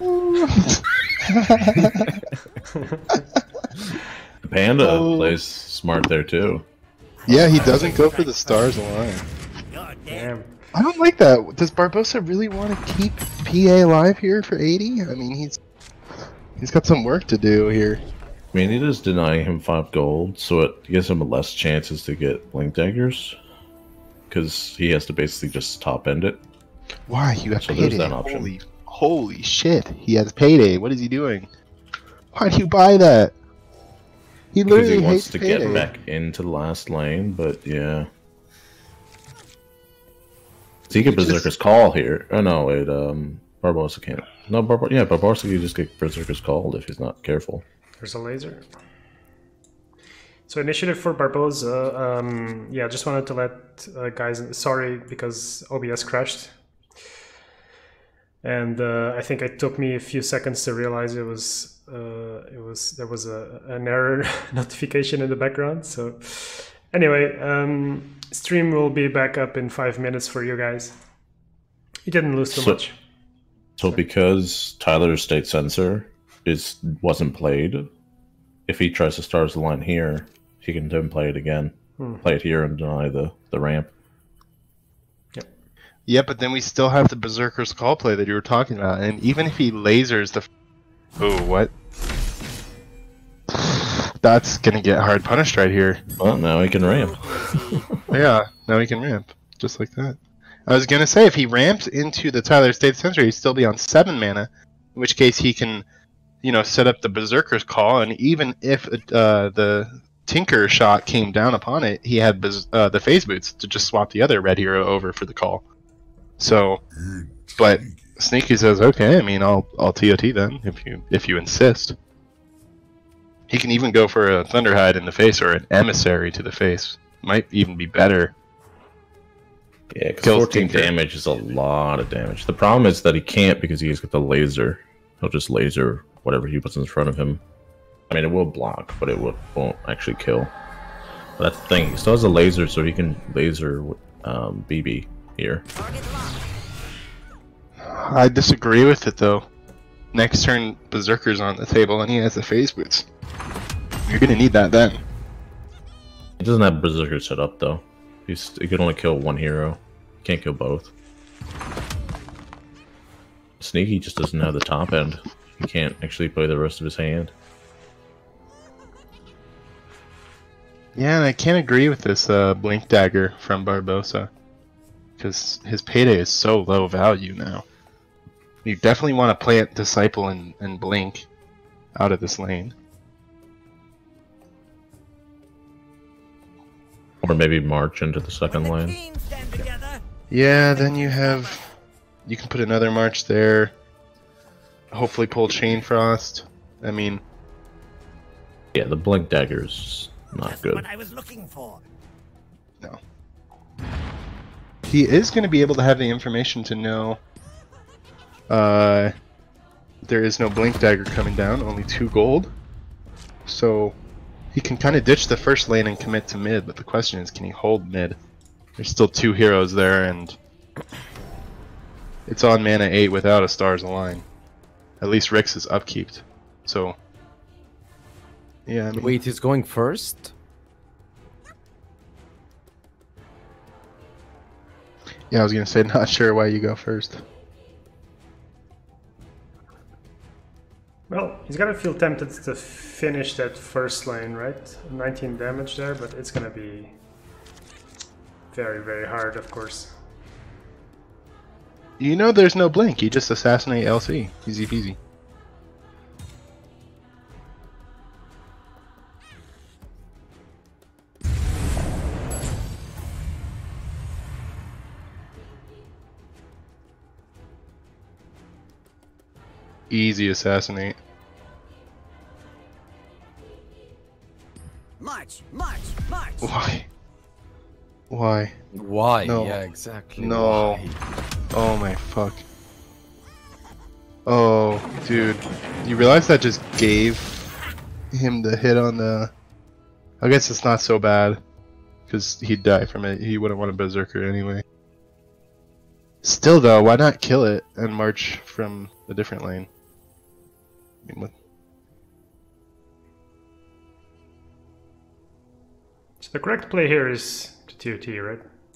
Panda Oh. plays smart there too. yeah, he doesn't go for the stars alone. Damn. I don't like that. Does Barbosa really want to keep P A alive here for eighty? I mean, he's he's got some work to do here. I mean, it is denying him five gold, so it gives him less chances to get blink daggers. because he has to basically just top end it. Why? You have So there's payday. that option. Holy, holy shit. He has payday. What is he doing? Why do you buy that? He Because literally he wants hates to payday. get back into the last lane, but yeah. So he get He just- Berserker's Call here. Oh no, wait, um, Barbosa can't. No, Barbo yeah, Barbosa can just get Berserker's Called if he's not careful. There's a laser. So initiative for Barbosa. Um, yeah, just wanted to let uh, guys. Sorry because O B S crashed, and uh, I think it took me a few seconds to realize it was uh, it was there was a, an error notification in the background. So anyway, um, stream will be back up in five minutes for you guys. You didn't lose too So- much. So because Tyler's State Sensor is wasn't played, if he tries to start his line here, he can then play it again. Hmm. Play it here and deny the, the ramp. Yeah, but then we still have the Berserker's Call play that you were talking about, and even if he lasers the... Oh, what? That's gonna get hard punished right here. Well, now he can ramp. Yeah, now he can ramp. Just like that. I was gonna say, if he ramps into the Tyler State Sensor, he'd still be on seven mana, in which case he can, you know, set up the Berserker's Call, and even if uh, the Tinker shot came down upon it, he had Baz- uh, the Phase Boots to just swap the other red hero over for the call. So, but Sneaky says, okay, I mean, I'll I'll T O T then, if you if you insist. He can even go for a Thunderhide in the face or an Emissary to the face. Might even be better. Yeah, because Kills fourteen Tinker. damage is a lot of damage. The problem is that he can't because he's got the laser. He'll just laser whatever he puts in front of him. I mean, it will block, but it will, won't actually kill. But that's the thing. He still has a laser, so he can laser um, B B here. I disagree with it though. Next turn, Berserker's on the table and he has the Phase Boots. You're gonna need that then. He doesn't have Berserker set up, though. He's, he can only kill one hero. He can't kill both. Sneaky just doesn't have the top end. He can't actually play the rest of his hand. Yeah, and I can't agree with this uh, Blink Dagger from Barbosa. Because his payday is so low value now. You definitely want to plant Disciple and, and Blink out of this lane. Or maybe march into the second lane. Team stand together. Yeah, then you have... You can put another March there. Hopefully pull Chain Frost. I mean... Yeah, the Blink Dagger's not Just good. what I was looking for. No. He is going to be able to have the information to know uh, there is no Blink Dagger coming down, only two gold. So he can kind of ditch the first lane and commit to mid, but the question is, can he hold mid? There's still two heroes there, and it's on mana eight without a Stars Align. At least Rix is upkeeped. So, yeah, I mean, Wait, he's going first? yeah, I was going to say, not sure why you go first. Well, he's gonna feel tempted to finish that first lane, right? nineteen damage there, but it's gonna be very, very hard, of course. You know there's no blink, you just assassinate L C. Easy peasy. Easy assassinate. March, march, march. Why? Why? Why? No. Yeah, exactly. No. Why? Oh my fuck. Oh, dude. You realize that just gave him the hit on the... I guess it's not so bad. Because he'd die from it. He wouldn't want a Berserker anyway. Still though, why not kill it and march from a different lane? I mean, what? So the correct play here is to T O T, right?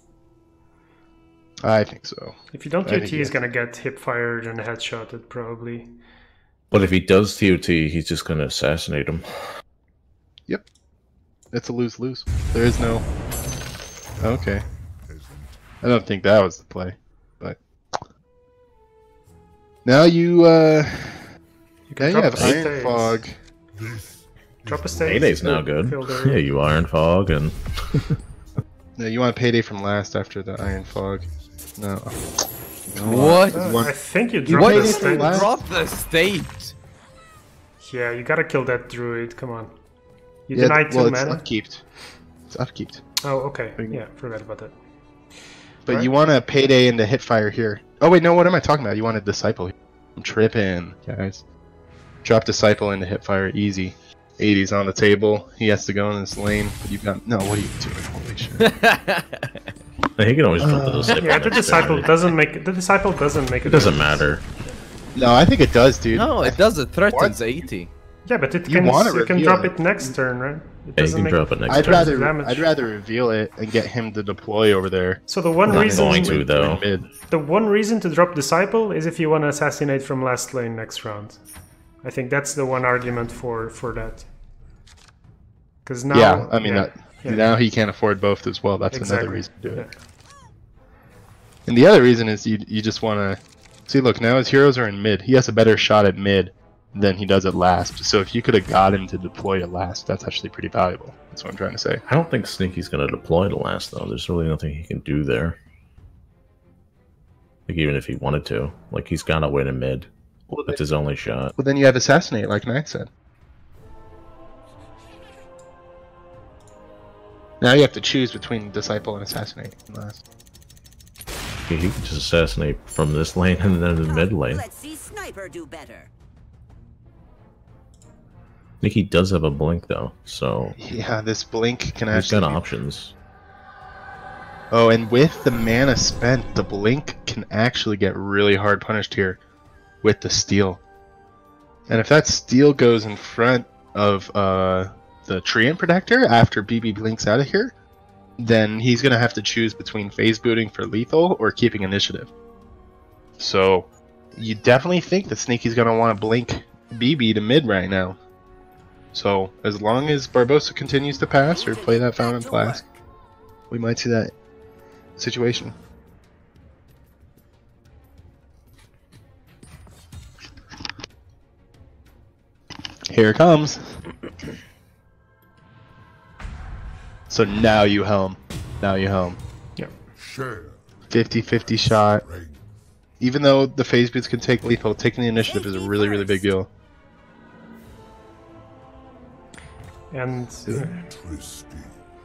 I think so. If you don't I T O think T, he's yes. gonna get hip fired and headshotted probably. But if he does T O T, he's just going to assassinate him. It's a lose-lose. There is no... Okay. As I don't think that was the play, but now you uh, You can now you drop have the Iron states. Fog. Drop a state. Payday's now good. Yeah, you Iron Fog and No, you want Payday from last after the Iron Fog. No. What? Uh, One- I think you You dropped played the it from state. last- Drop the state. Yeah, you gotta kill that druid. Come on. You Yeah, denied two well, it's mana. upkeeped. It's upkeeped. Oh, okay. Yeah, forgot about that. But Right. you want a Payday into Hitfire here. Oh wait, no, what am I talking about? You want a Disciple. I'm tripping, guys. Drop Disciple into Hitfire, easy. eighties on the table. He has to go in this lane. You've got no. What are you doing? Holy shit! he can always drop the disciple. Yeah, the next disciple turn. doesn't make the disciple doesn't make a It doesn't difference. matter. No, I think it does, dude. No, it does. It threatens eighty. Yeah, but it You can wanna you can reveal drop it. it next turn, right? It Yeah, you doesn't can make drop it next I'd turn. rather damage. I'd rather reveal it and get him to deploy over there. So the one Not reason going to though. Mid. the one reason to drop disciple is if you want to assassinate from last lane next round. I think that's the one argument for for that. Because now, yeah, I mean yeah, that. yeah. Now he can't afford both as well. That's Exactly. another reason to do it. Yeah. And the other reason is you you just want to see. Look, now his heroes are in mid. He has a better shot at mid than he does at last. So if you could have got him to deploy to last, that's actually pretty valuable. That's what I'm trying to say. I don't think Sneaky's going to deploy to last though. There's really nothing he can do there. Like even if he wanted to, like he's got to win in mid. Well, That's his only shot. Well, then you have assassinate, like Knight said. Now you have to choose between disciple and assassinate. Last. He, he can just assassinate from this lane and then the mid lane. Let's see Sniper do better. I think he does have a blink though, so Yeah, this blink can he's actually. got be- options. Oh, and with the mana spent, the blink can actually get really hard punished here with the steal. And if that steal goes in front of uh, the Treant Protector after B B blinks out of here, then he's going to have to choose between phase booting for lethal or keeping initiative. So you definitely think that Sneaky's going to want to blink B B to mid right now. So as long as Barbosa continues to pass or play that Fountain Blast, we might see that situation. Here it comes. So now you helm. Now you helm. Share. fifty fifty shot. Strength. Even though the phase boots can take lethal, taking the initiative is a really, really big deal. And Interesting.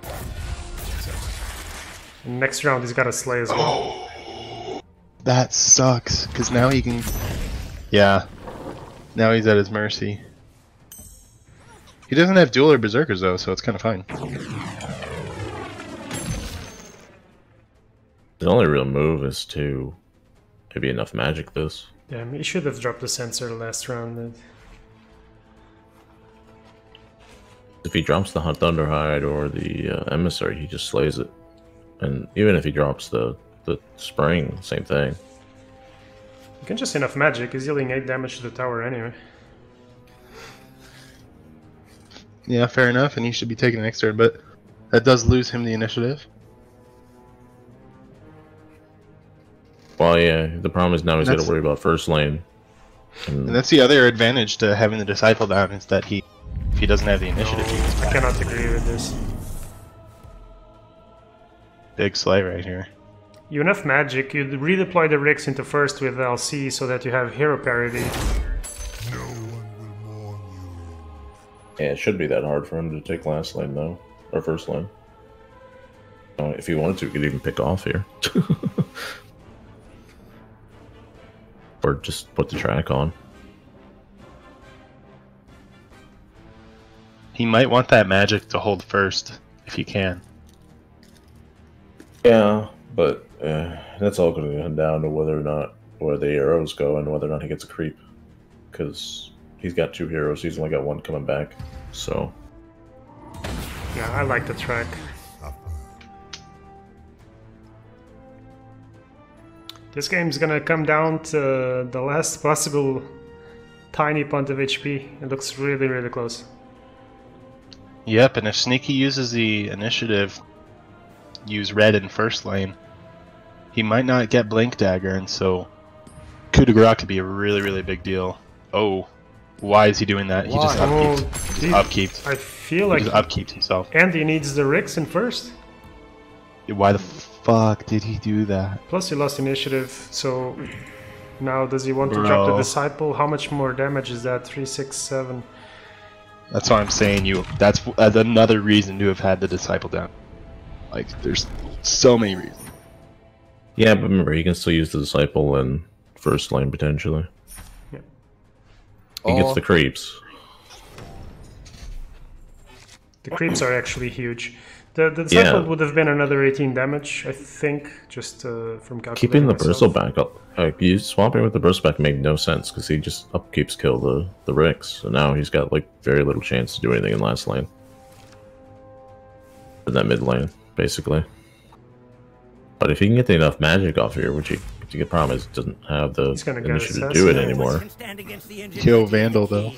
next round he's got to slay as well. That sucks, because now he can... Yeah. Now he's at his mercy. He doesn't have dual or berserkers though, so it's kind of fine. The only real move is to maybe enough magic this. Damn, he should have dropped the sensor last round. If he drops the Hunt Thunderhide or the uh, Emissary, he just slays it. And even if he drops the, the Spring, same thing. You can just enough magic. He's dealing eight damage to the tower anyway. Yeah, fair enough, and he should be taking next turn, but that does lose him the initiative. Well, yeah, the problem is now he's got That's- to worry about first lane. And And that's the other advantage to having the Disciple down, is that he, if he doesn't have the initiative, he gets I back. cannot agree with this. Big slay right here. You enough magic, you redeploy the Rix into first with L C so that you have hero parity. No one will mourn you. yeah, it should be that hard for him to take last lane, though. Or first lane. Uh, if he wanted to, he could even pick off here. Or just put the track on. He might want that magic to hold first, if he can. Yeah, but uh, that's all going to come down to whether or not where the arrows go and whether or not he gets a creep. Because he's got two heroes, he's only got one coming back. So Yeah, I like the track. This game's gonna come down to the last possible tiny punt of H P. It looks really, really close. Yep, and if Sneaky uses the initiative, use red in first lane, he might not get Blink Dagger, and so coup de grace could be a really, really big deal. Oh, why is he doing that? He just Why? upkeeps. Oh, He dude, just upkeeps. I feel He like just upkeeps himself. Andy needs the Rix in first. Why the fuck did he do that? Plus he lost initiative, so now does he want to drop the Bro. Disciple? How much more damage is that? three, six, seven. That's why I'm saying you. That's, that's another reason to have had the Disciple down. Like, there's so many reasons. Yeah, but remember, he can still use the Disciple in first lane potentially. Yeah. He Oh. gets the creeps. The creeps are actually huge. The, the Disciple Yeah. would have been another eighteen damage, I think, just uh, from calculating Keeping the myself. bristle back up, uh, you swapping with the bristle back made no sense because he just upkeeps kill the the Rix, and now he's got like very little chance to do anything in last lane, in that mid lane, basically. But if he can get enough magic off here, which he, the good problem is, doesn't have the He's gonna get initiative to do it assassinated. anymore. Kill Vandal, though.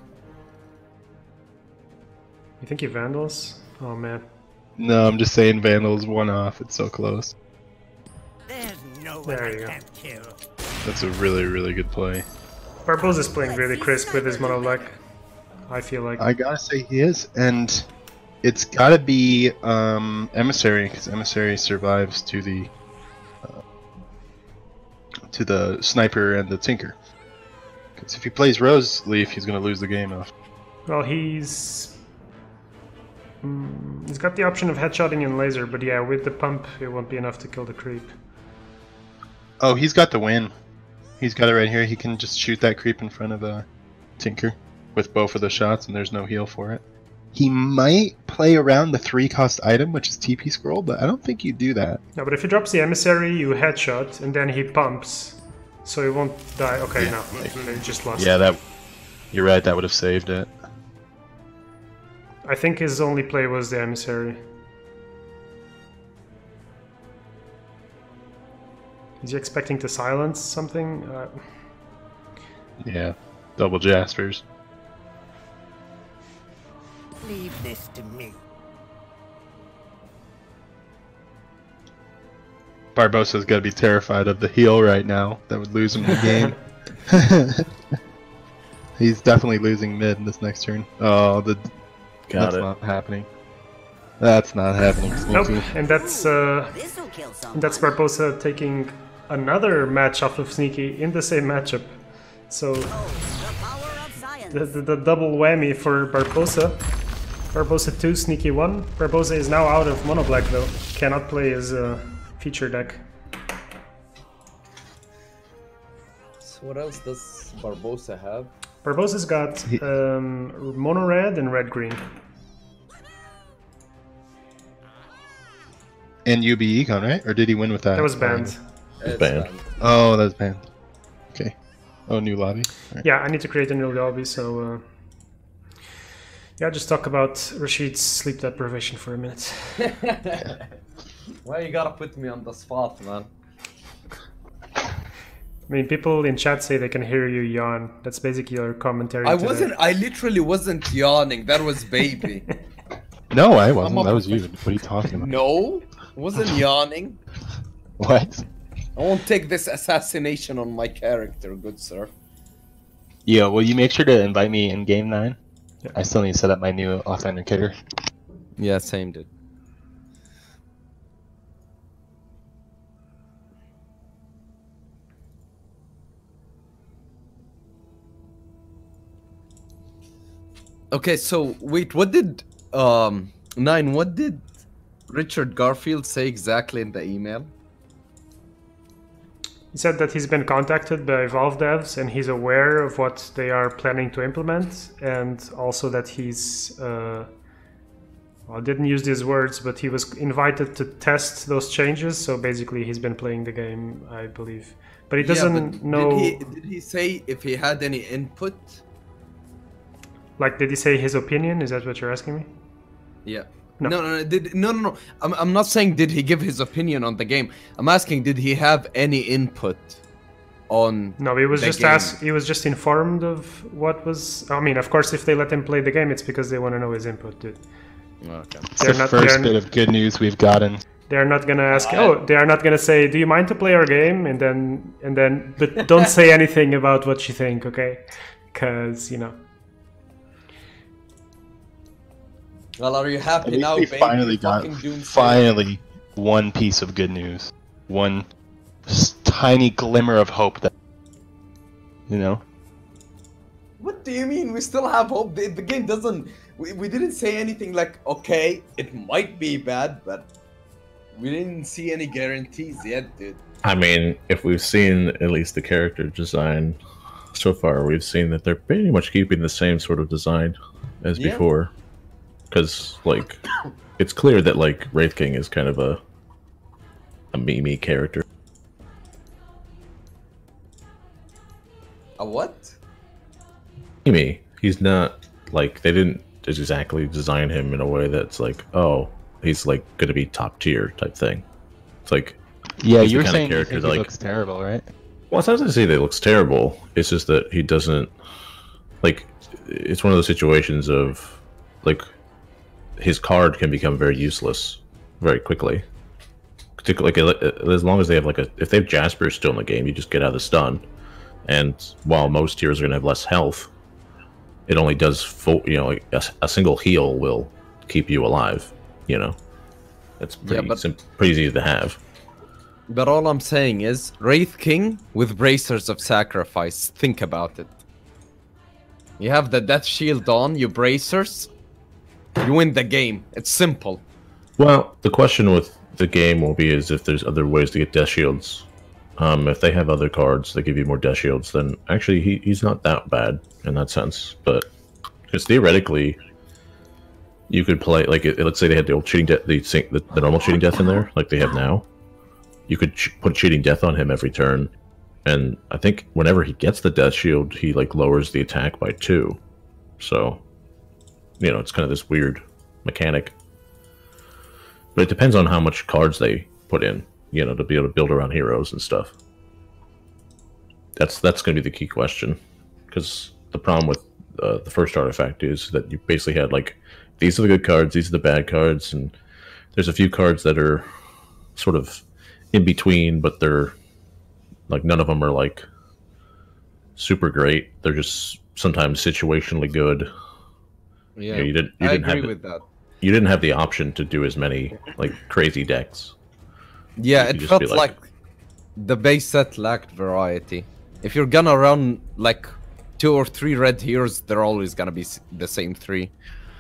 You think he Vandals? Oh man. No, I'm just saying Vandal's one off. It's so close. There's no one There I you go. can't kill. That's a really, really good play. Barbosa is playing really crisp with his mono black. I feel like. I gotta say he is, and it's gotta be um, Emissary, because Emissary survives to the uh, to the Sniper and the Tinker. Because if he plays Rose Leaf, he's gonna lose the game off. Well, he's. Mm, he's got the option of headshotting and laser, but yeah, with the pump, it won't be enough to kill the creep. Oh, he's got the win. He's got it right here. He can just shoot that creep in front of a Tinker with both of the shots, and there's no heal for it. He might play around the three-cost item, which is T P Scroll, but I don't think you do that. No, but if he drops the emissary, you headshot, and then he pumps, so he won't die. Okay, no, he just lost. Yeah, that. You're right. That would have saved it. I think his only play was the emissary. Is he expecting to silence something? Uh, Yeah, double Jaspers. Leave this to me. Barbosa's got to be terrified of the heal right now. That would lose him the game. He's definitely losing mid in this next turn. Oh, the Got that's it. not happening. That's not happening. nope, Sneaky. and that's uh, This'll kill someone. and that's Barbosa taking another match off of Sneaky in the same matchup. So The power of science. the, the, the double whammy for Barbosa. Barbosa two, Sneaky one. Barbosa is now out of mono black though. Cannot play his uh, feature deck. So what else does Barbosa have? Barbosa's got um, mono red and red green. And U B Econ, right? Or did he win with that? That was banned. It's banned. banned. Oh, that was banned. Okay. Oh, new lobby. Alright. Yeah, I need to create a new lobby, so uh, yeah, just talk about Rashid's sleep deprivation for a minute. Why you gotta put me on the spot, man? I mean, people in chat say they can hear you yawn. That's basically your commentary. I to the- wasn't. I literally wasn't yawning. That was baby. No, I wasn't. I'm a- That was you. What are you talking about? No, wasn't yawning. What? I won't take this assassination on my character, good sir. Yeah, will you make sure to invite me in game nine? Yeah. I still need to set up my new authenticator. Yeah, same dude. Okay, so wait, what did um Nine? What did Richard Garfield say exactly in the email? He said that he's been contacted by Valve devs and he's aware of what they are planning to implement, and also that he's, uh, well, I didn't use these words, but he was invited to test those changes. So basically, he's been playing the game, I believe, but he doesn't Yeah, but know. Did he, did he say if he had any input? Like, did he say his opinion? Is that what you're asking me? Yeah. No. No, no, no, did, no, no, no. I'm, I'm not saying did he give his opinion on the game. I'm asking did he have any input on? No, he was the just game? asked. He was just informed of what was. I mean, of course, if they let him play the game, it's because they want to know his input, dude. Okay. It's They're the not- first they're- bit of good news we've gotten. They're not gonna ask. Oh, they are not gonna say, "Do you mind to play our game?" And then, and then, but don't say anything about what you think, okay? Because you know. Well, are you happy now, we baby? finally You got fucking Doomsayer. finally one piece of good news, one s- tiny glimmer of hope that you know. What do you mean? We still have hope. The, the game doesn't. We, we didn't say anything like, okay, it might be bad, but we didn't see any guarantees yet, dude. I mean, if we've seen at least the character design so far, we've seen that they're pretty much keeping the same sort of design as Yeah. before. Because, like, it's clear that, like, Wraith King is kind of a a meme character. A what? Meme. He's not, like, they didn't exactly design him in a way that's like, oh, he's, like, gonna be top tier type thing. It's like, Yeah, He's the you were kinda saying you character think that, he like- looks terrible, right? well, it's not to say that it looks terrible. It's just that he doesn't, like, it's one of those situations of, like, his card can become very useless very quickly. Particularly, like, as long as they have, like, a, if they have Jasper still in the game, you just get out of the stun. And while most tiers are going to have less health, it only does full, you know, like a, a single heal will keep you alive, you know? That's pretty, Yeah, but- sim- pretty easy to have. But all I'm saying is, Wraith King with Bracers of Sacrifice. Think about it. You have the Death Shield on, you Bracers, you win the game. It's simple. Well, the question with the game will be is if there's other ways to get death shields. Um, if they have other cards that give you more death shields, then actually he, he's not that bad in that sense. But because theoretically, you could play like it, let's say they had the old cheating death, the, the the normal cheating death in there, like they have now. You could ch put cheating death on him every turn, and I think whenever he gets the death shield, he like lowers the attack by two. So, you know, it's kind of this weird mechanic. But it depends on how much cards they put in, you know, to be able to build around heroes and stuff. That's that's going to be the key question, because the problem with uh, the first artifact is that you basically had like, these are the good cards, these are the bad cards, and there's a few cards that are sort of in between, but they're like none of them are like super great. They're just sometimes situationally good. Yeah, You know, you didn't you I didn't agree have with that. you didn't have the option to do as many like crazy decks. Yeah, You it could just felt be like... like- the base set lacked variety. If you're gonna run like two or three red heroes, they're always gonna be s- the same three.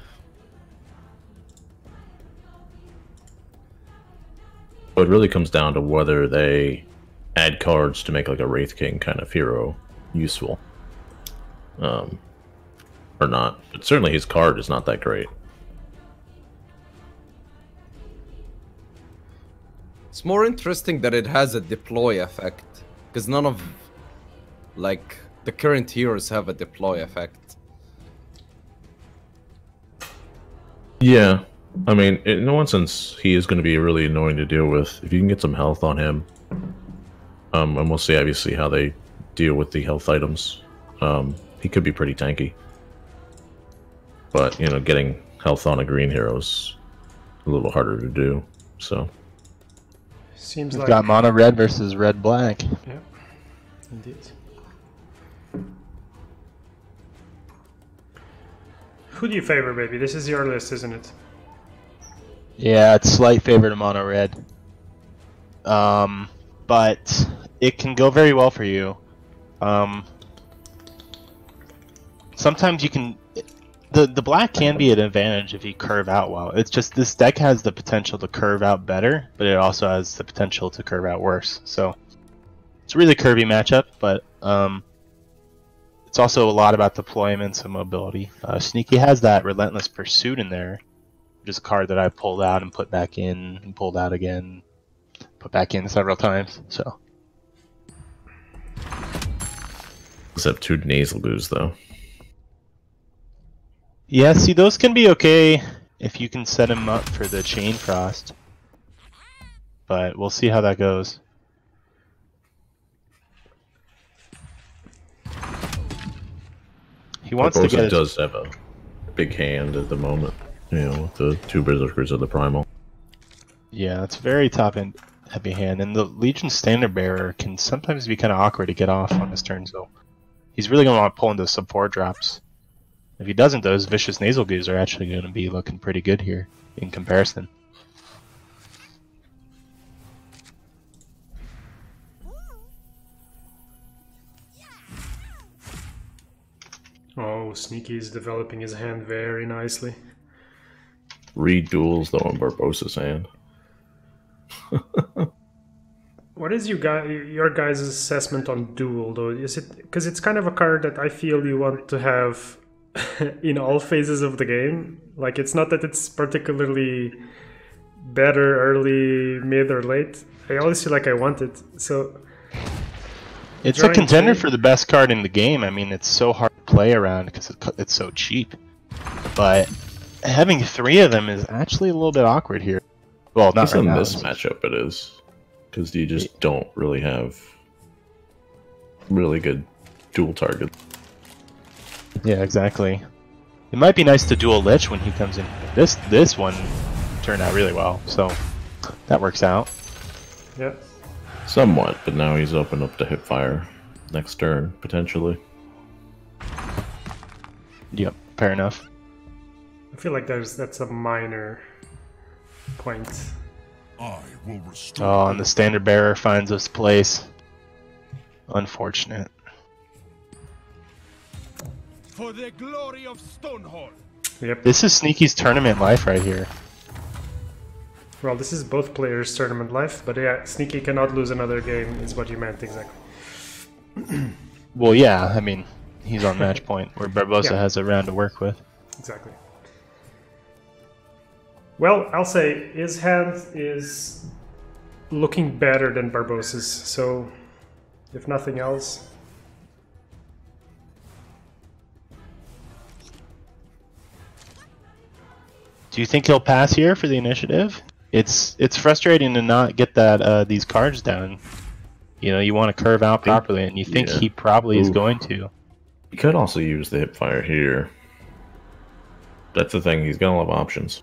But it really comes down to whether they add cards to make like a Wraith King kind of hero useful, um, or not. But certainly his card is not that great. It's more interesting that it has a deploy effect, because none of like the current heroes have a deploy effect. Yeah, I mean, in one sense, he is going to be really annoying to deal with if you can get some health on him. Um, and we'll see obviously how they deal with the health items. Um, he could be pretty tanky, but you know, getting health on a green hero is a little harder to do. So. Seems We've like got mono red versus red black. yeah, indeed. Who do you favor, baby? This is your list, isn't it? Yeah, it's slight favor to mono red. Um, but it can go very well for you. Um, sometimes you can. The the black can be an advantage if you curve out well. It's just this deck has the potential to curve out better, but it also has the potential to curve out worse. So it's a really curvy matchup, but um, it's also a lot about deployments and mobility. Uh, Sneaky has that Relentless Pursuit in there, which is a card that I pulled out and put back in, and pulled out again, put back in several times. So Except two nasal goos though. yeah, see, those can be okay if you can set him up for the Chain Frost, but we'll see how that goes. He wants to Barbosa get it. does have a big hand at the moment, you know, with the two Berserkers of the Primal. Yeah, it's very top end heavy hand, and the Legion Standard Bearer can sometimes be kind of awkward to get off on his turn, so he's really going to want to pull into sub four drops. If he doesn't, those Vicious Nasal Goos are actually going to be looking pretty good here in comparison. Oh, Sneaky is developing his hand very nicely. Reed duels though on Barbossa's hand. What is you guy, your guys' assessment on Duel though? Is it because it's kind of a card that I feel you want to have in all phases of the game? Like, it's not that it's particularly better early, mid, or late. I always feel like I want it. So it's a contender to... for the best card in the game. I mean, it's so hard to play around because it's so cheap. But having three of them is actually a little bit awkward here. Well, not right in now. this matchup it is. Because you just don't really have really good dual targets. Yeah, exactly. It might be nice to dual Lich when he comes in. This this one turned out really well, so that works out. Yeah. Somewhat, but now he's open up to Hipfire next turn, potentially. Yep, fair enough. I feel like there's that's a minor point. I will restore. Oh, and the Standard Bearer finds us place. Unfortunate. For the glory of Stonehold. Yep. This is Sneaky's tournament life right here. Well, this is both players' tournament life, but yeah, Sneaky cannot lose another game, is what you meant exactly. Well, yeah, I mean, he's on match point, where Barbossa Yeah. has a round to work with. Exactly. Well, I'll say his hand is looking better than Barbossa's, so if nothing else. Do you think he'll pass here for the initiative? It's it's frustrating to not get that uh, these cards down. You know, you want to curve out properly, and you think yeah. he probably is Oof. going to. You could also use the Hipfire here. That's the thing, he's got a lot of options.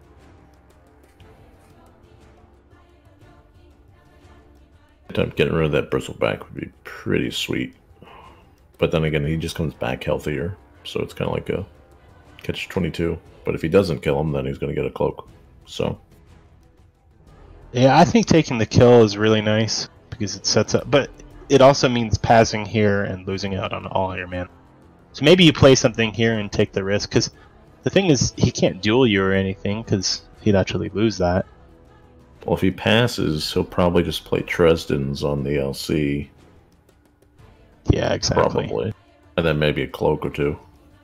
Getting rid of that bristleback would be pretty sweet. But then again, he just comes back healthier, so it's kind of like a catch twenty-two. But if he doesn't kill him, then he's going to get a cloak. So Yeah, I think taking the kill is really nice because it sets up, but it also means passing here and losing out on all your mana. So maybe you play something here and take the risk, because the thing is, he can't duel you or anything because he'd actually lose that. well, if he passes, he'll probably just play Tresden's on the L C. Yeah, exactly. Probably. And then maybe a cloak or two.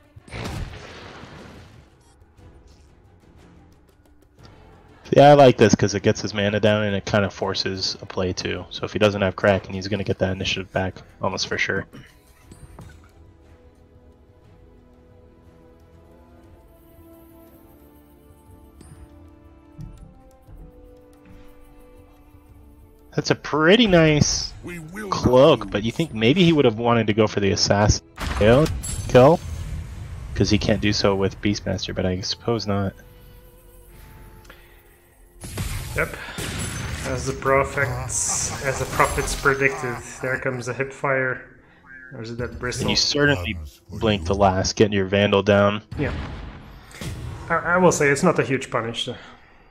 Yeah, I like this because it gets his mana down and it kind of forces a play too. So if he doesn't have Kraken, he's going to get that initiative back almost for sure. That's a pretty nice We will cloak, but you think maybe he would have wanted to go for the assassin kill, kill? Because he can't do so with Beastmaster, but I suppose not. Yep. As the prophets, as the prophets predicted, there comes the Hipfire. Or is it that bristle? And you certainly blink the last, getting your Vandal down. Yeah. I, I will say it's not a huge punish. Though.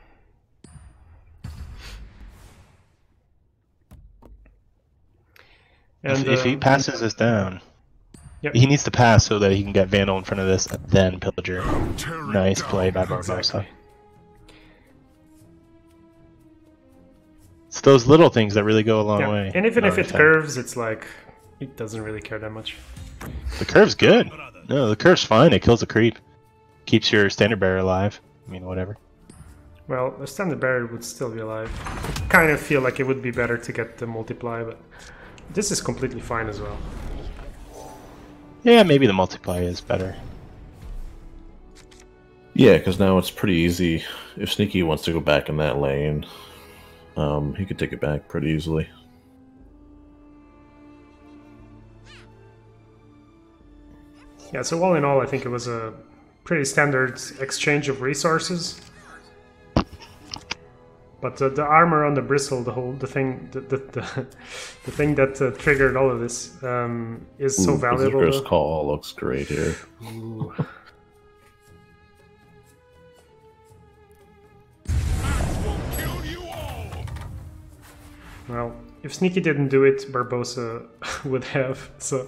If, And, if he uh, passes this down, Yep. he needs to pass so that he can get Vandal in front of this, and then Pillager. tear it Nice down. play by Barbossa. Exactly. It's those little things that really go a long Yeah. way. And even in if it our curves, it's like it doesn't really care that much. time. The curve's good. No, the curve's fine. It kills the creep. Keeps your Standard Bearer alive. I mean, whatever. Well, a standard barrier would still be alive. I kind of feel like it would be better to get the multiply, but this is completely fine as well. Yeah, maybe the multiply is better. Yeah, because now it's pretty easy. If Sneaky wants to go back in that lane, um, he could take it back pretty easily. Yeah, so all in all, I think it was a pretty standard exchange of resources. But uh, the armor on the bristle, the whole, the thing, the the, the, the thing that uh, triggered all of this, um, is so Ooh, valuable. Berserker's though. Call looks great here. Ooh. Well, if Sneaky didn't do it, Barbosa would have. So.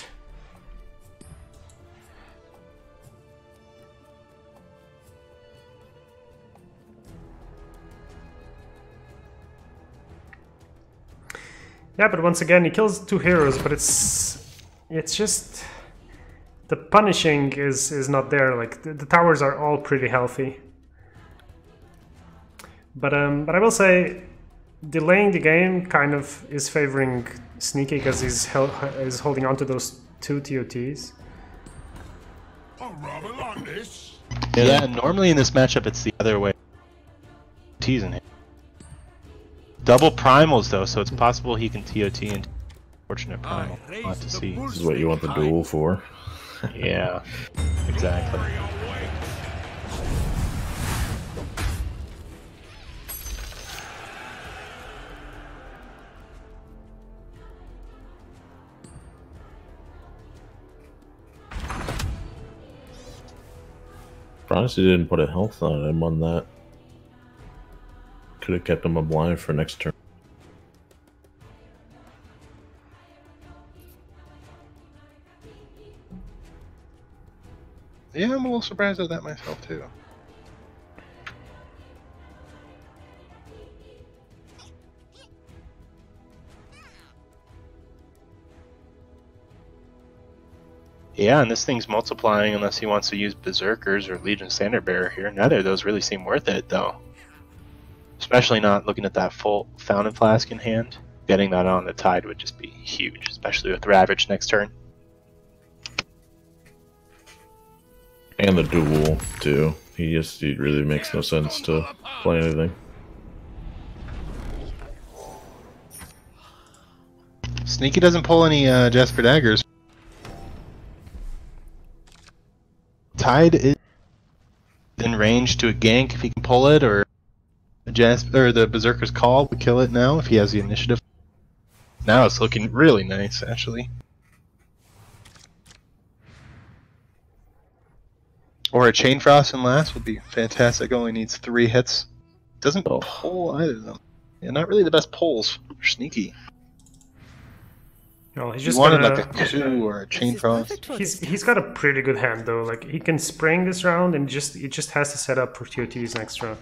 Yeah, but once again, he kills two heroes, but it's it's just the punishing is is not there. Like the, the towers are all pretty healthy, but um, but I will say, delaying the game kind of is favoring Sneaky because he's hel is holding on to those two T O Ts. I rather like this. Yeah, normally in this matchup it's the other way. Teasing him. Double primals though, so it's possible he can T O T into fortunate primal. We'll have to see. This is what you want the duel for. Yeah, exactly. Surprised he didn't put a health on him on that. Could have kept him alive for next turn. Yeah, I'm a little surprised at that myself too. Yeah, and this thing's multiplying unless he wants to use Berserkers or Legion Standard Bearer here. Neither of those really seem worth it though. Especially not looking at that full Fountain Flask in hand. Getting that on the Tide would just be huge, especially with Ravage next turn. And the duel, too. He just he really makes no sense to play anything. Sneaky doesn't pull any uh, Jasper Daggers. Tide is in range to a gank if he can pull it, or a Jasper, or the Berserker's Call would kill it now if he has the initiative. Now it's looking really nice, actually. Or a Chain Frost and Last would be fantastic. Only needs three hits. Doesn't Oh. pull either of them. Yeah, not really the best pulls for Sneaky. Well, he's You just wanted gonna, like a two or a Chain Frost. he's he's got a pretty good hand though. Like he can spring this round, and just it just has to set up for T O Ts next round.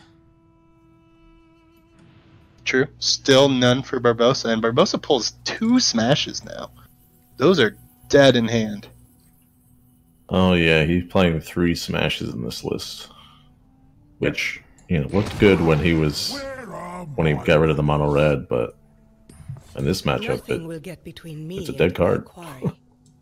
True. Still none for Barbosa, and Barbosa pulls two smashes now. Those are dead in hand. Oh yeah, he's playing three smashes in this list. Which, you know, looked good when he was Where are when he my- got rid of the mono red, but in this matchup Nothing it, will get between me it's a and dead my card. quarry.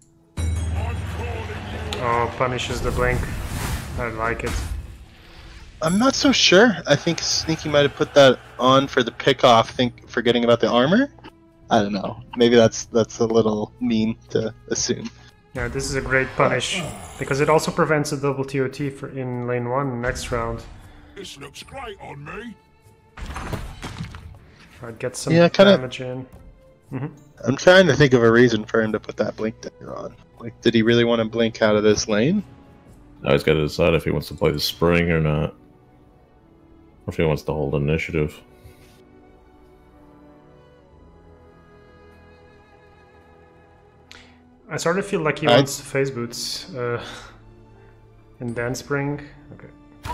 Oh, punishes the blink. I like it. I'm not so sure. I think Sneaky might have put that on for the pick-off, think forgetting about the armor. I don't know. Maybe that's that's a little mean to assume. Yeah, this is a great punish because it also prevents a double T O T for in lane one next round. This looks great on me. I'd get some Yeah, kinda- damage in. I'm trying to think of a reason for him to put that blink dagger on. Like, did he really want to blink out of this lane? Now he's got to decide if he wants to play the spring or not. Or if he wants to hold initiative. I sort of feel like he I- wants phase boots uh, in Dance Spring. Okay.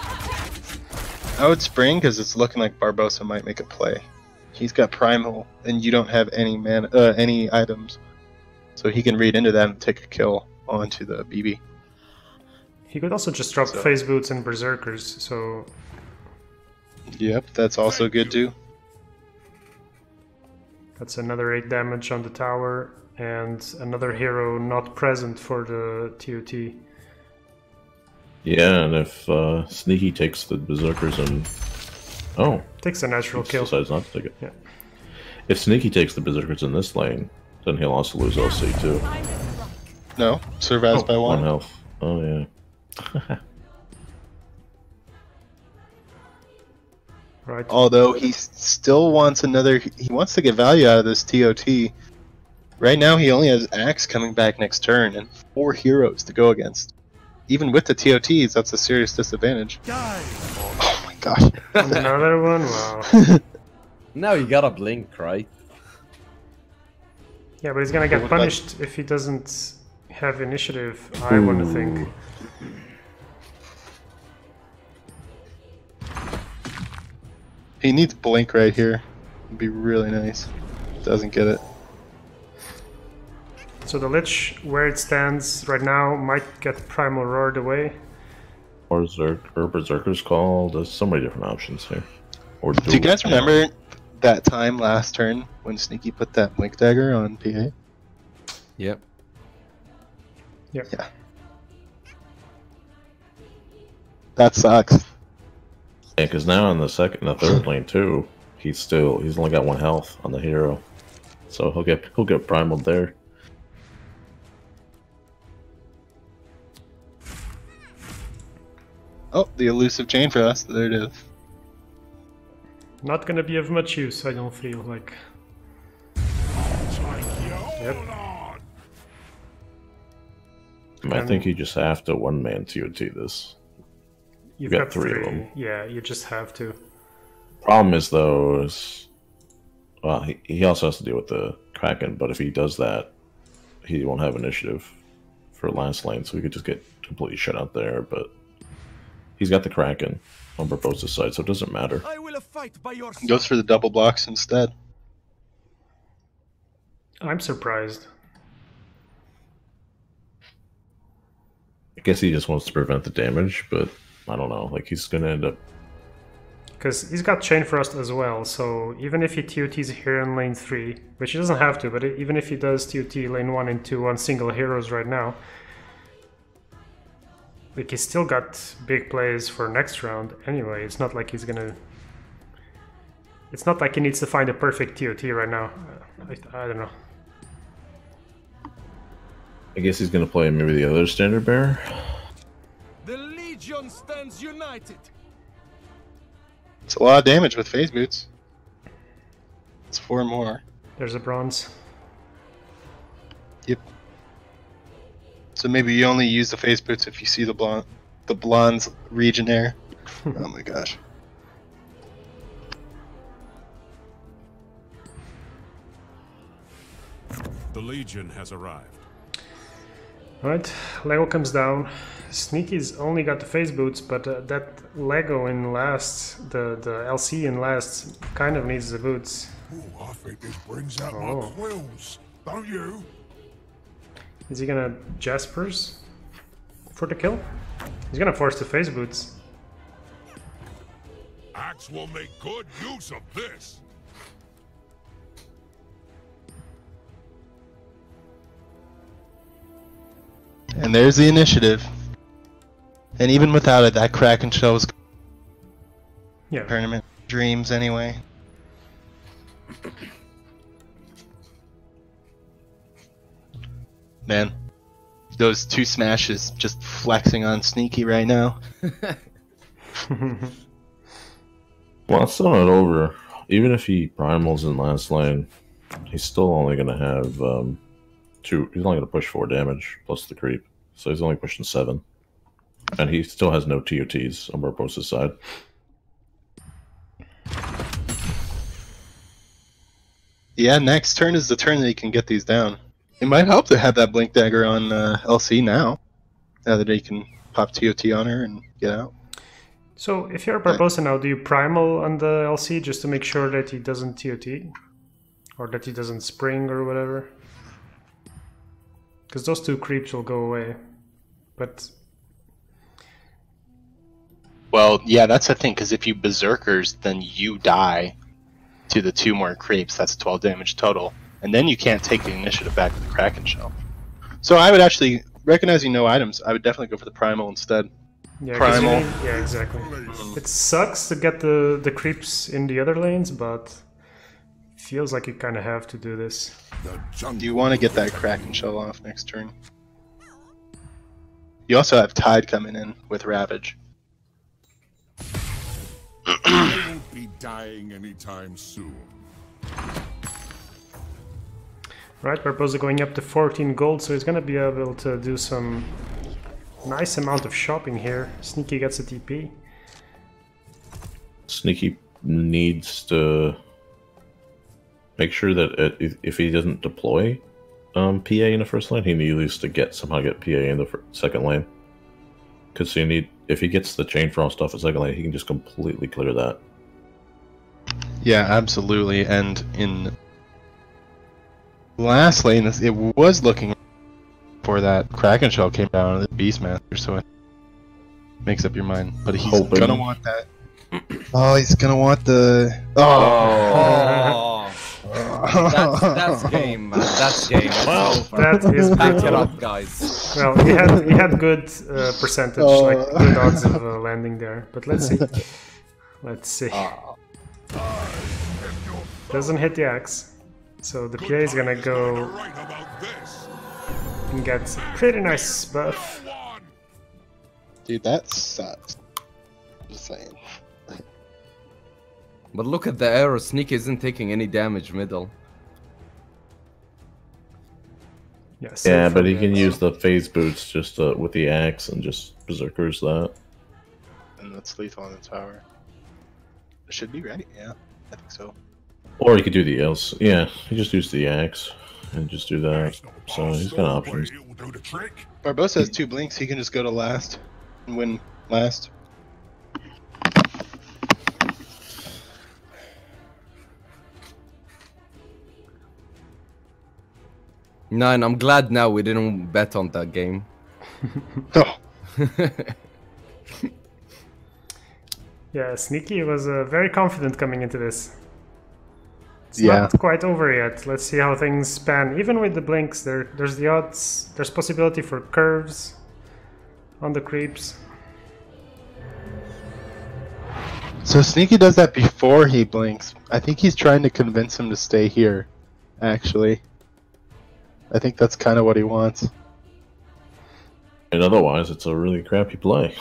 I would spring because it's looking like Barbosa might make a play. He's got Primal, and you don't have any man, uh, any items, so he can read into that and take a kill onto the B B. He could also just drop So- phase boots and berserkers. So Yep, that's also good too. that's another eight damage on the tower, and another hero not present for the T O T. Yeah, and if uh, Sneaky takes the berserkers and oh, Takes a natural he kill. decides not to take it. Yeah. If Sneaky takes the berserkers in this lane, then he'll also lose L C too. No, survives Oh, by one. one health. Oh yeah. Right. Although he s- still wants another, he wants to get value out of this T O T. Right now he only has Axe coming back next turn and four heroes to go against. Even with the T O Ts, that's a serious disadvantage. Oh my gosh. Another one? Wow. Now you gotta blink, right? Yeah, but he's gonna get What about- punished if he doesn't have initiative, I want to think. He needs Blink right here. It'd be really nice. Doesn't get it. So the Lich, where it stands right now, might get Primal Roared away. Or Zerk, or Berserker's Call. There's so many different options here. Or Do you guys remember that time last turn when Sneaky put that Blink Dagger on P A? Yep. Yep. Yeah. That sucks. Yeah, because now in the second, the third lane too, he's still he's only got one health on the hero, so he'll get he'll get primaled there. Oh, the elusive chain for us. There it is. Not gonna be of much use, I don't feel like. Yep. I, mean, I think you just have to one man T O T this. You've got got three three. of them. Yeah, you just have to. Problem is though is, well, he, he also has to deal with the Kraken, but if he does that, he won't have initiative for last lane, so we could just get completely shut out there. But he's got the Kraken on Barbosa's side, so it doesn't matter. I will fight by your He goes for the double blocks instead. I'm surprised. I guess he just wants to prevent the damage, but I don't know. Like he's gonna end up. Because he's got Chain Frost as well, so even if he T O Ts here in lane three, which he doesn't have to, but even if he does T O T lane one and two on single heroes right now, like he's still got big plays for next round anyway. It's not like he's gonna... It's not like he needs to find a perfect T O T right now. I, I don't know. I guess he's gonna play maybe the other standard bearer. The Legion stands united. It's a lot of damage with phase boots. It's four more. There's a bronze. Yep. So maybe you only use the phase boots if you see the blonde, the blonde's Legionnaire. Oh my gosh. The Legion has arrived. Alright, Lego comes down. Sneaky's only got the phase boots, but uh, that Lego in last, the, the L C in last, kind of needs the boots. Ooh, I think this brings out Oh. my quills, don't you? Is he gonna Jaspers for the kill? He's gonna force the phase boots. Axe will make good use of this. And there's the initiative. And even without it, that Kraken shows Yeah. tournament dreams anyway. Man, those two smashes just flexing on Sneaky right now. Well, it's still not over. Even if he primals in last lane, he's still only gonna have um, two. He's only gonna push four damage plus the creep, so he's only pushing seven, and he still has no T O Ts on Barbosa's side. Yeah, next turn is the turn that he can get these down. It might help to have that Blink Dagger on uh, L C now. Now that he can pop T O T on her and get out. So if you're a Barbosa now, do you primal on the L C just to make sure that he doesn't T O T? Or that he doesn't spring or whatever? Because those two creeps will go away. But Well, yeah, that's the thing, because if you Berserkers, then you die to the two more creeps. That's twelve damage total. And then you can't take the initiative back to the Kraken Shell. So I would actually, recognizing no items, I would definitely go for the Primal instead. yeah, 'cause you Primal. need- yeah, exactly. It sucks to get the, the creeps in the other lanes, but feels like you kind of have to do this. The jungle. Do you want to get that Kraken Shell off next turn? You also have Tide coming in with Ravage. They will be dying anytime soon. Right, Barbosa going up to fourteen gold, so he's gonna be able to do some nice amount of shopping here. Sneaky gets a T P. Sneaky needs to make sure that it, if, if he doesn't deploy um, P A in the first lane, he needs to get somehow get P A in the fir- second lane. Because you need, if he gets the Chain Frost off the second lane, he can just completely clear that. Yeah, absolutely. And in last lane, it was looking for that Kraken Shell came down on the Beastmaster, so it makes up your mind. But he's Hoping. gonna want that. Oh, he's gonna want the. Oh, Oh, that's, that's game, man. That's game. It's over. That is Back it brutal. up, guys. Well, he had he had good uh, percentage, Oh. like good odds of uh, landing there. But let's see. Let's see. Doesn't hit the axe, so the P A is gonna go Right about this. and get a pretty nice buff. dude, that sucks. Just saying. But look at the arrow. Sneaky isn't taking any damage middle. Yeah, Yeah, safe but from he the can axe. use the phase boots just uh, with the axe and just berserkers that. And that's lethal on its power. It should be right. Yeah, I think so. Or he could do the else. Yeah, he just use the axe and just do that. There's no So he's got options. It will do the trick. Barbosa has two blinks. He can just go to last and win last. Nine, I'm glad now we didn't bet on that game. Oh, Yeah, Sneaky was uh, very confident coming into this. It's Yeah. not quite over yet. Let's see how things pan. Even with the blinks, there there's the odds. There's possibility for curves on the creeps. so Sneaky does that before he blinks. I think he's trying to convince him to stay here. Actually, I think that's kind of what he wants. And otherwise, it's a really crappy play.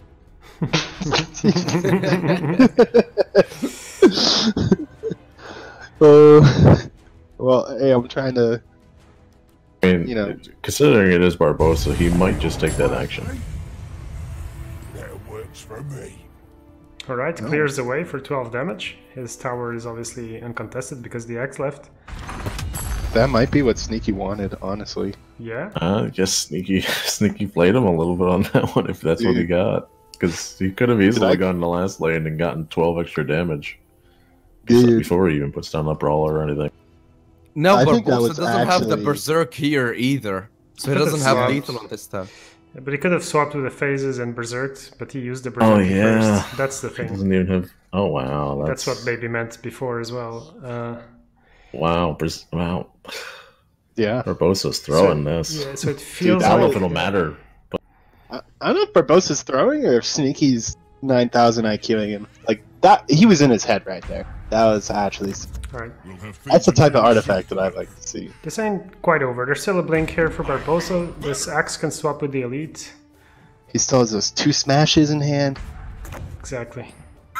Oh, well, hey, I'm trying to. I mean, You know. considering it is Barbosa, he might just take that action. That works for me. Alright, clears the way for twelve damage. His tower is obviously uncontested because the axe left. That might be what Sneaky wanted, honestly. Yeah. I guess Sneaky Sneaky played him a little bit on that one if that's what he Dude. got. Because he could have easily I- gone to the last lane and gotten twelve extra damage. So Dude, before he even puts down the brawler or anything. No, I think that Barbosa was doesn't have the actually- berserk here either. So he Could've doesn't have swapped. lethal on his tab. But he could have swapped with the phases and berserked, but he used the berserk Oh, yeah. first. That's the He thing. doesn't even have. Oh wow, That's that's, what Baby meant before as well. Uh, wow, Braz- wow. yeah. Barbosa's throwing so, this. Yeah, so it I feels don't know like if it'll matter. I, I don't know if Barbosa's throwing or if Sneaky's nine thousand IQing him. Like, that, he was in his head right there. That was actually. Alright. We'll have That's the faith in type of you, artifact that I like to see. This ain't quite over. There's still a blink here for Barbosa. This axe can swap with the elite. He still has those two smashes in hand. Exactly.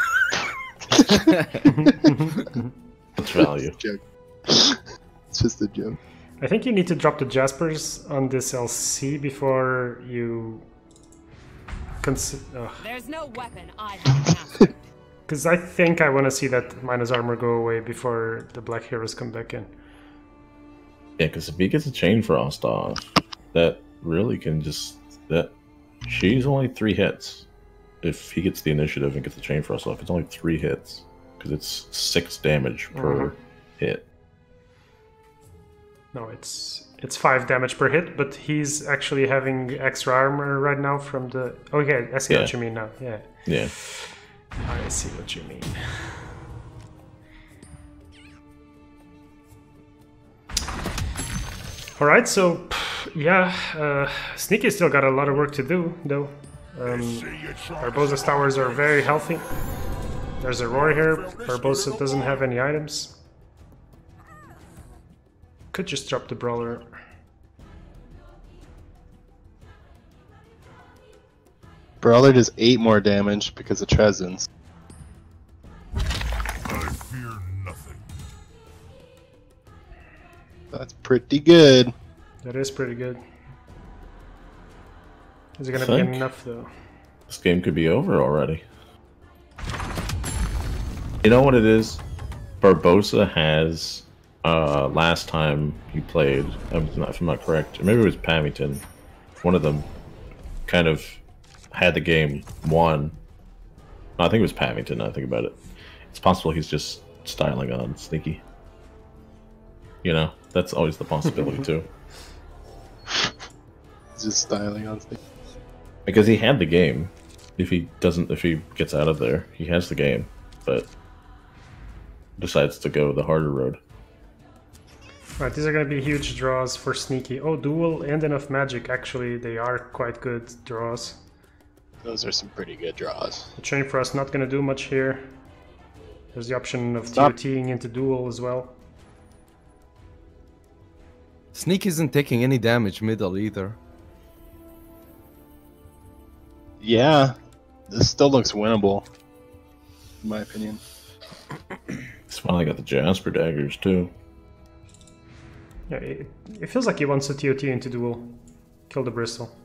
What's value? Joke. It's just a joke. I think you need to drop the Jaspers on this L C before you consider. There's no weapon I haven't mastered. Because I think I want to see that minus armor go away before the Black Heroes come back in. Yeah, because if he gets a Chain Frost off, that really can just that. She's only three hits. If he gets the initiative and gets the Chain Frost off, it's only three hits because it's six damage per Mhm. hit. No, it's it's five damage per hit, but he's actually having extra armor right now from the. Okay, I see Yeah. what you mean now. Yeah, Yeah. I see what you mean. All right, so pff, yeah, uh, Sneaky still got a lot of work to do, though. Um, See you try to Barbosa's towers are very healthy. There's a roar here. Barbosa doesn't have any items. Could just drop the brawler. Brawler does eight more damage because of Trezens. Fear nothing. That's pretty good. That is pretty good. Is it gonna Think. be enough though? This game could be over already. You know what it is? Barbosa has, uh, last time he played, I'm not, if I'm not correct, or maybe it was Pamington, one of them kind of had the game won. I think it was Pamington, now I think about it. It's possible he's just styling on Sneaky. You know, that's always the possibility too. It's just styling on things. Because he had the game. If he doesn't, if he gets out of there, he has the game, but decides to go the harder road. Right, these are gonna be huge draws for Sneaky. Oh, Duel and Enough Magic, actually, they are quite good draws. Those are some pretty good draws. The Chain Frost not gonna do much here. There's the option of Stop. TOTing into Duel as well. Sneak isn't taking any damage middle either. Yeah, this still looks winnable, in my opinion. He's finally got the Jasper daggers too. Yeah, it, it feels like he wants to T O T into Duel. Kill the Bristol.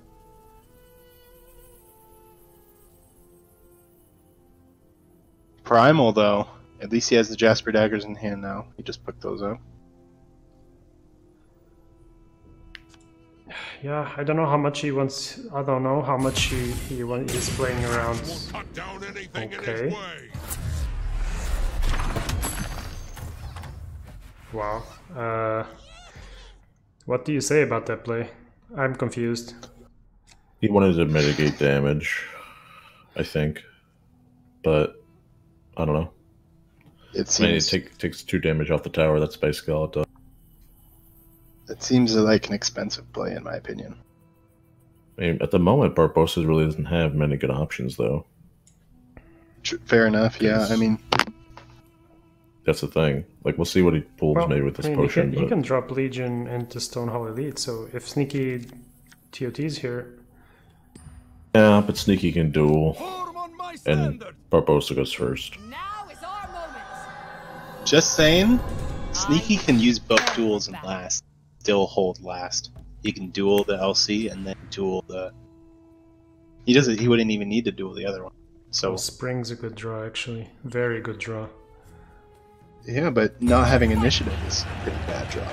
Primal, though. At least he has the Jasper daggers in hand now. He just picked those up. Yeah, I don't know how much he wants. I don't know how much he he want, he's playing around. Will cut down anything in Okay. his way. Wow. Uh, what do you say about that play? I'm confused. He wanted to mitigate damage, I think, but I don't know. It I mean, it seems take, takes two damage off the tower. That's basically all it does. it seems like an expensive play, in my opinion. I mean, at the moment, Barbosa really doesn't have many good options, though. Tr- Fair enough. Yeah, I mean, That's the thing. Like, we'll see what he pulls Well, maybe with this I mean, he potion. can, he but- can drop Legion into Stonehall Elite, so if Sneaky T O T's here, Yeah, but Sneaky can duel, Form on my and standard. Barbosa goes first. Now is our moment. just saying, Sneaky can use both duels and last. Still hold last. He can duel the L C and then duel the. He doesn't. He wouldn't even need to duel the other one. So so Spring's a good draw, actually. Very good draw. yeah, but not having initiative is a pretty bad draw.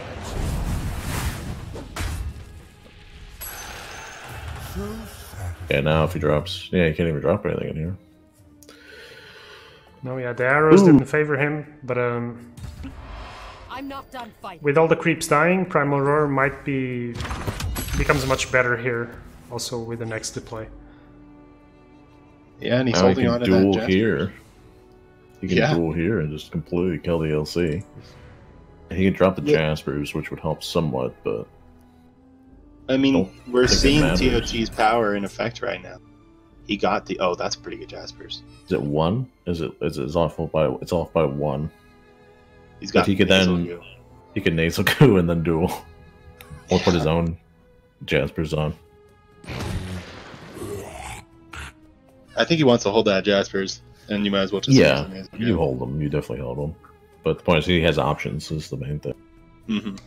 Yeah, now if he drops... Yeah, he can't even drop anything in here. No, yeah, the arrows didn't favor him, but um, I'm not done fighting. with all the creeps dying, Primal Roar might be becomes much better here. Also with the next to play. Yeah, and he's Now he holding on can to that duel Jasper. here. He can Yeah. duel here and just completely kill the L C. And he can drop the Yeah. Jaspers, which would help somewhat, but... I mean, Don't we're think it seeing matters. T O T's power in effect right now. He got the. Oh, that's pretty good, Jaspers. Is it one? Is it? Is it off by? It's off by one. He's But got. he could nasal then- goo. He can nasal goo and then duel, or put his own Jaspers on. I think he wants to hold that Jaspers, and you might as well just. Yeah, you hold them. You definitely hold them. But the point is, he has options. Is the main thing. Mm-hmm.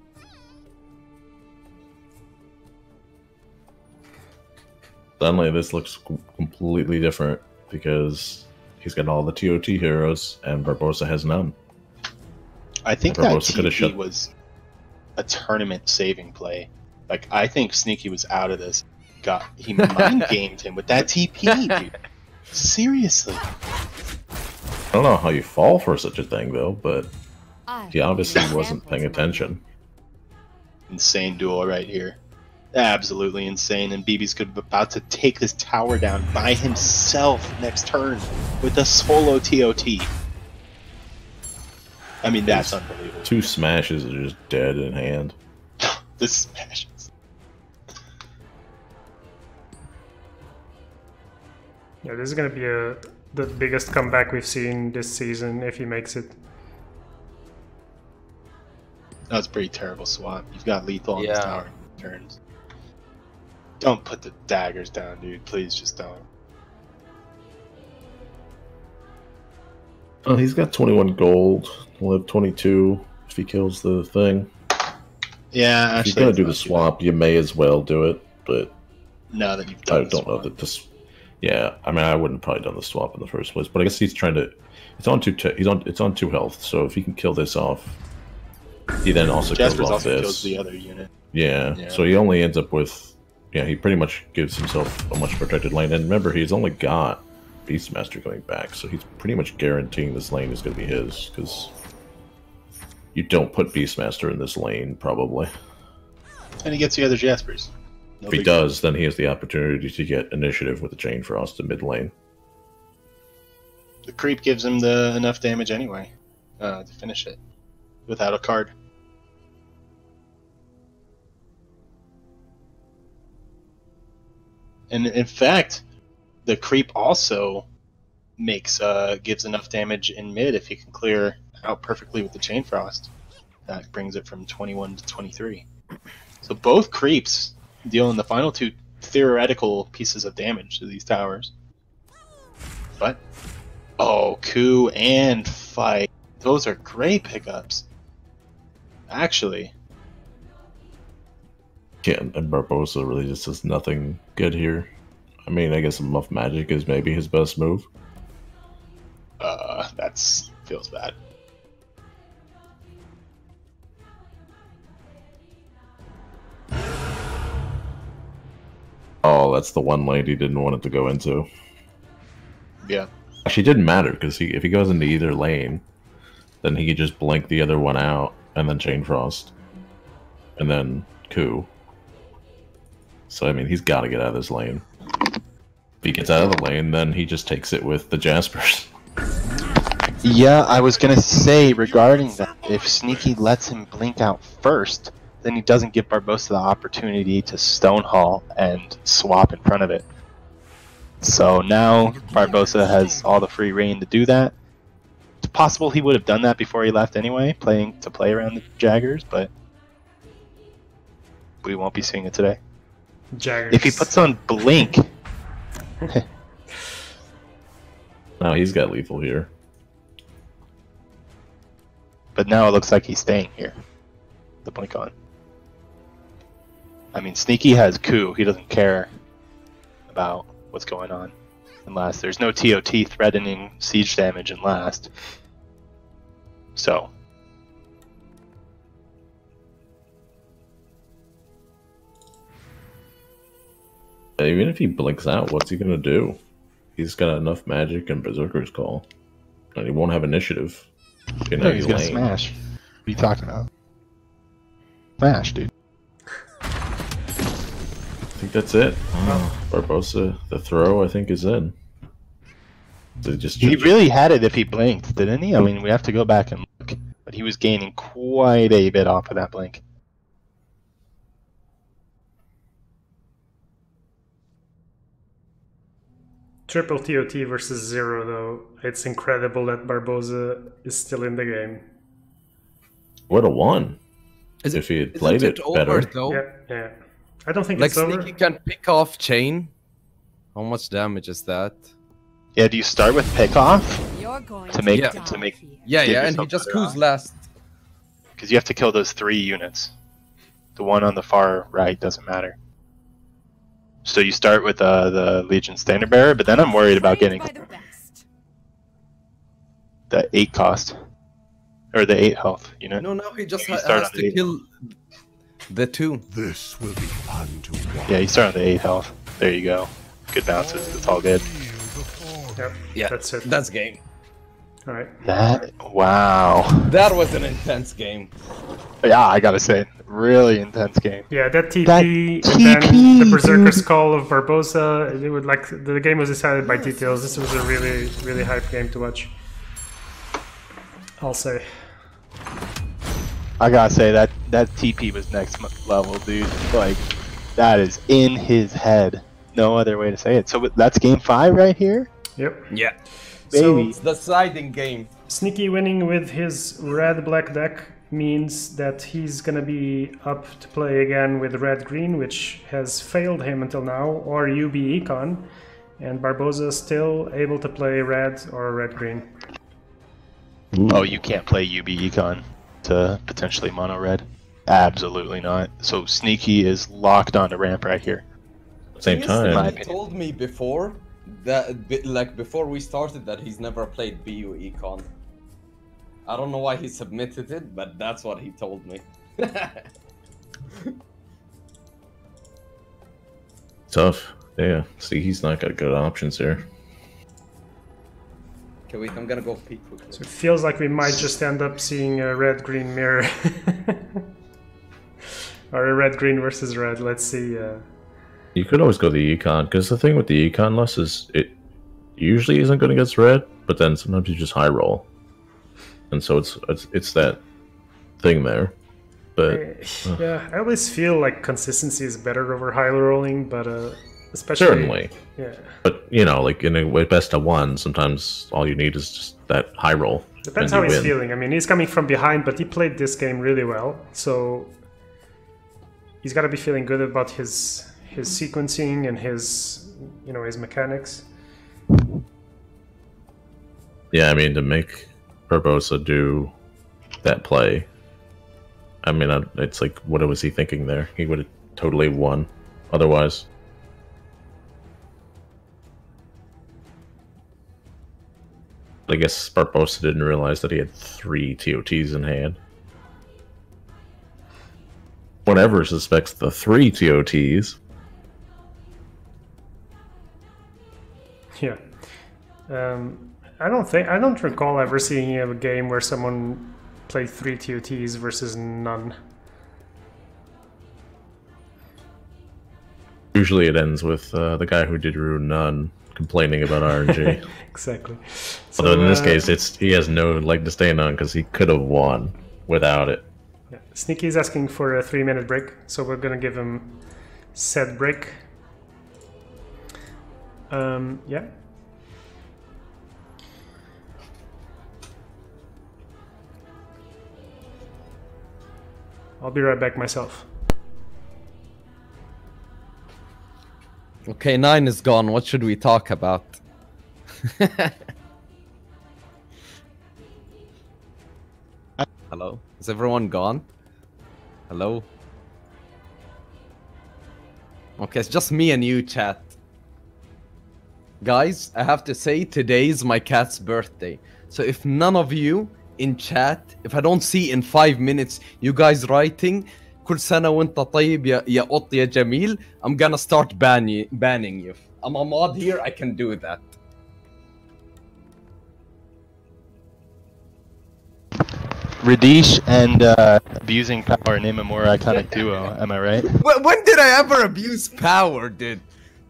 Suddenly, this looks com- completely different because he's got all the T O T heroes, and Barbosa has none. I think And that Barbosa coulda T P shut- was a tournament saving play. Like I think Sneaky was out of this. Got he mind gamed him with that T P, dude. Seriously. I don't know how you fall for such a thing, though, but I he obviously need wasn't paying examples of my attention. Insane duel right here. Absolutely insane. And B B's good about to take this tower down by himself next turn with a solo T O T. I mean, that's unbelievable. Two smashes are just dead in hand. The smashes. Yeah, this is gonna be a the biggest comeback we've seen this season if he makes it. That was a pretty terrible swap. You've got lethal on Yeah. this tower turns. Don't put the daggers down, dude. Please just don't. Oh, he's got twenty-one gold. He'll have twenty-two if he kills the thing. Yeah, If actually, you're gonna it's do not the too swap, you may as well do it, but bad. Now that you've I done the don't know swap. that this. Yeah, I mean, I wouldn't probably done the swap in the first place, but I guess he's trying to. It's on two. T he's on. It's on two health, so if he can kill this off, he then also Jasper's kills off also this. kills the other unit. Yeah, Yeah. so he only ends up with. Yeah, he pretty much gives himself a much protected lane, and remember, he's only got Beastmaster coming back, so he's pretty much guaranteeing this lane is going to be his because you don't put Beastmaster in this lane probably. And he gets the other Jaspers. No If he big deal. does, then he has the opportunity to get initiative with the Chain Frost in mid lane. The creep gives him the enough damage anyway uh, to finish it without a card. And in fact, the creep also makes uh, gives enough damage in mid if he can clear out perfectly with the Chain Frost. That brings it from twenty-one to twenty-three. So both creeps deal in the final two theoretical pieces of damage to these towers. But oh, coup and fight. Those are great pickups. Actually. Yeah, and Barbosa really just does nothing good here. I mean, I guess Muff Magic is maybe his best move. Uh, that's feels bad. Oh, that's the one lane he didn't want it to go into. Yeah. Actually, it didn't matter, because he, if he goes into either lane, then he could just blink the other one out, and then Chain Frost. And then coup. So, I mean, he's got to get out of this lane. If he gets out of the lane, then he just takes it with the Jaspers. Yeah, I was gonna say regarding that, if Sneaky lets him blink out first, then he doesn't give Barbosa the opportunity to Stonehall and swap in front of it. So now Barbosa has all the free reign to do that. It's possible he would have done that before he left anyway, playing to play around the Jaggers, but we won't be seeing it today. Jaggers. If he puts on Blink, No, he's got lethal here. but now it looks like he's staying here. The Blink on. I mean, Sneaky has coup. He doesn't care about what's going on in last. There's no T O T threatening siege damage in last. So. Even if he blinks out, what's he gonna do? He's got enough magic and Berserker's Call. And he won't have initiative. in No, any he's gonna lane. smash. What are you talking about? Smash, dude. I think that's it. Oh, Barbosa, the throw, I think, is in. So he just He really had it if he blinked, didn't he? I mean, we have to go back and look. But he was gaining quite a bit off of that blink. Triple T O T versus zero, though. It's incredible that Barbosa is still in the game. would have won Is if he had Isn't played it, over, better. though? Yeah, yeah. I don't think Like it's over. Sneaky can pick off Chain. How much damage is that? Yeah, do you start with pick off? You're going To make- Yeah. to make- Yeah, Give yeah, and he yourself just better coups odds. last. Because you have to kill those three units. The one on the far right doesn't matter. So you start with uh, the Legion Standard Bearer, but then I'm worried about getting By the best. the eight cost. Or the eight health unit. No, now he just You ha- start has on the to eight. kill the two. This will be fun to watch. Yeah, you start on the eight health. There you go. Good bounces. It's all good. Yep, Yeah, that's it. That's game. All right. That wow. That was an intense game. Yeah, I gotta say, really intense game. Yeah, that T P, That and T then P, the Berserker's dude. Call of Barbosa. It would like the game was decided by details. This was a really, really hype game to watch. I'll say. I gotta say that that T P was next m- level, dude. Like that is in his head. No other way to say it. So that's game five right here, Yep. Yeah. baby. It's the deciding game. Sneaky winning with his red-black deck means that he's gonna be up to play again with red-green, which has failed him until now, or U B Econ, and Barbosa still able to play red or red-green. Ooh. Oh, you can't play U B Econ to potentially mono red. Absolutely not. So Sneaky is locked onto ramp right here. At the same Thing is, time, My he opinion. told me before that, bi- like before we started, that he's never played B U Econ. I don't know why he submitted it, but that's what he told me. tough. Yeah. See, he's not got good options here. Okay, wait, I'm gonna go peek So quickly. it feels like we might just end up seeing a red-green mirror. Or a red-green versus red. Let's see. Uh... You could always go the econ, because the thing with the econ list is it usually isn't good against red, but then sometimes you just high roll, and so it's it's it's that thing there. But Uh, yeah, I always feel like consistency is better over high rolling, but uh, especially certainly, yeah, but you know, like in a way best of one, sometimes all you need is just that high roll. depends and how you he's win. feeling. I mean, he's coming from behind, but he played this game really well, so he's got to be feeling good about his his sequencing and his you know his mechanics. Yeah, I mean, to make Barbosa do that play, I mean, I- it's like, what was he thinking there? He would have totally won otherwise. I guess Barbosa didn't realize that he had three T O Ts in hand. Whatever suspects the three T O Ts. Yeah. Um, I don't think I don't recall ever seeing a game where someone played three T O Ts versus none. Usually it ends with uh, the guy who did Rune None complaining about R N G. Exactly. Although in this uh, case, it's he has no leg to stand on because he could have won without it. yeah. Sneaky is asking for a three-minute break, so we're gonna give him set break. Um, yeah. I'll be right back myself. Okay, nine is gone. What should we talk about? Hello? Is everyone gone? Hello? Okay, it's just me and you, chat. Guys, I have to say, today is my cat's birthday. So if none of you in chat, if I don't see in five minutes you guys writing, كل سنة وانت طيب يا يا قط يا جميل, I'm gonna start ban you, banning you. I'm a mod here, I can do that. Radish and uh, abusing power name a more iconic duo. Am I right? Wh- When did I ever abuse power, dude?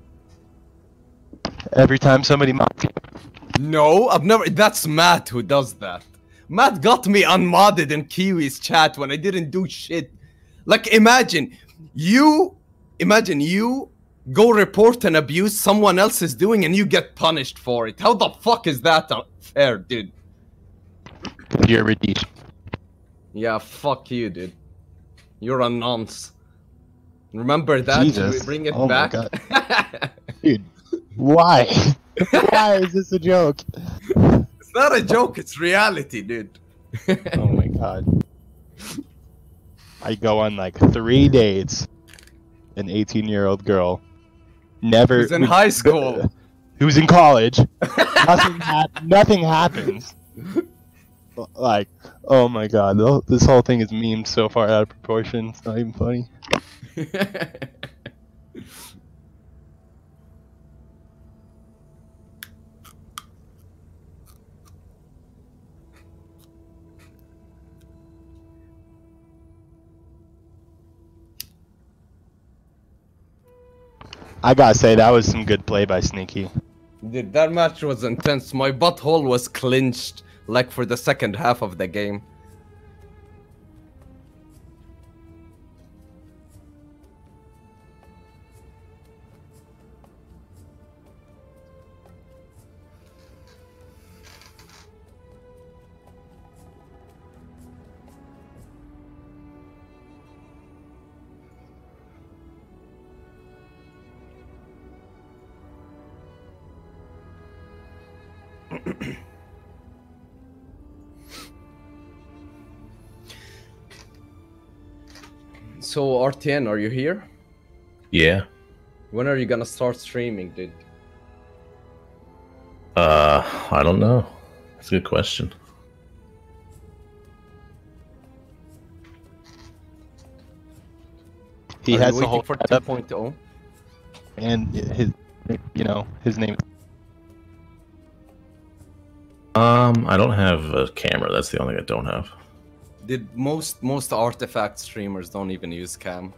Every time somebody mocks you. No, I've never. That's Matt who does that. Matt got me unmodded in Kiwi's chat when I didn't do shit. Like, imagine you, imagine you go report an abuse someone else is doing and you get punished for it. How the fuck is that fair, dude? You're Radish. Yeah, fuck you, dude. You're a nonce. Remember that? Should we Jesus. bring it Oh my back? God. Dude, why? Why is this a joke? It's not a joke, it's reality, dude. Oh my god. I go on like three dates. An eighteen year old girl. Never. Who's in high school. Who's in college. nothing, hap- nothing happens. Like, oh my god. the- This whole thing is memed so far out of proportion. It's not even funny. I gotta say, that was some good play by Sneaky. Dude, that match was intense. My butthole was clenched, like, for the second half of the game. So R T N, are you here? Yeah. When are you gonna start streaming, dude? Uh, I don't know. That's a good question. He Are has you the whole waiting for setup, two point oh? and his, you know, his name. Um, I don't have a camera. That's the only thing I don't have. Did most most artifact streamers don't even use cam?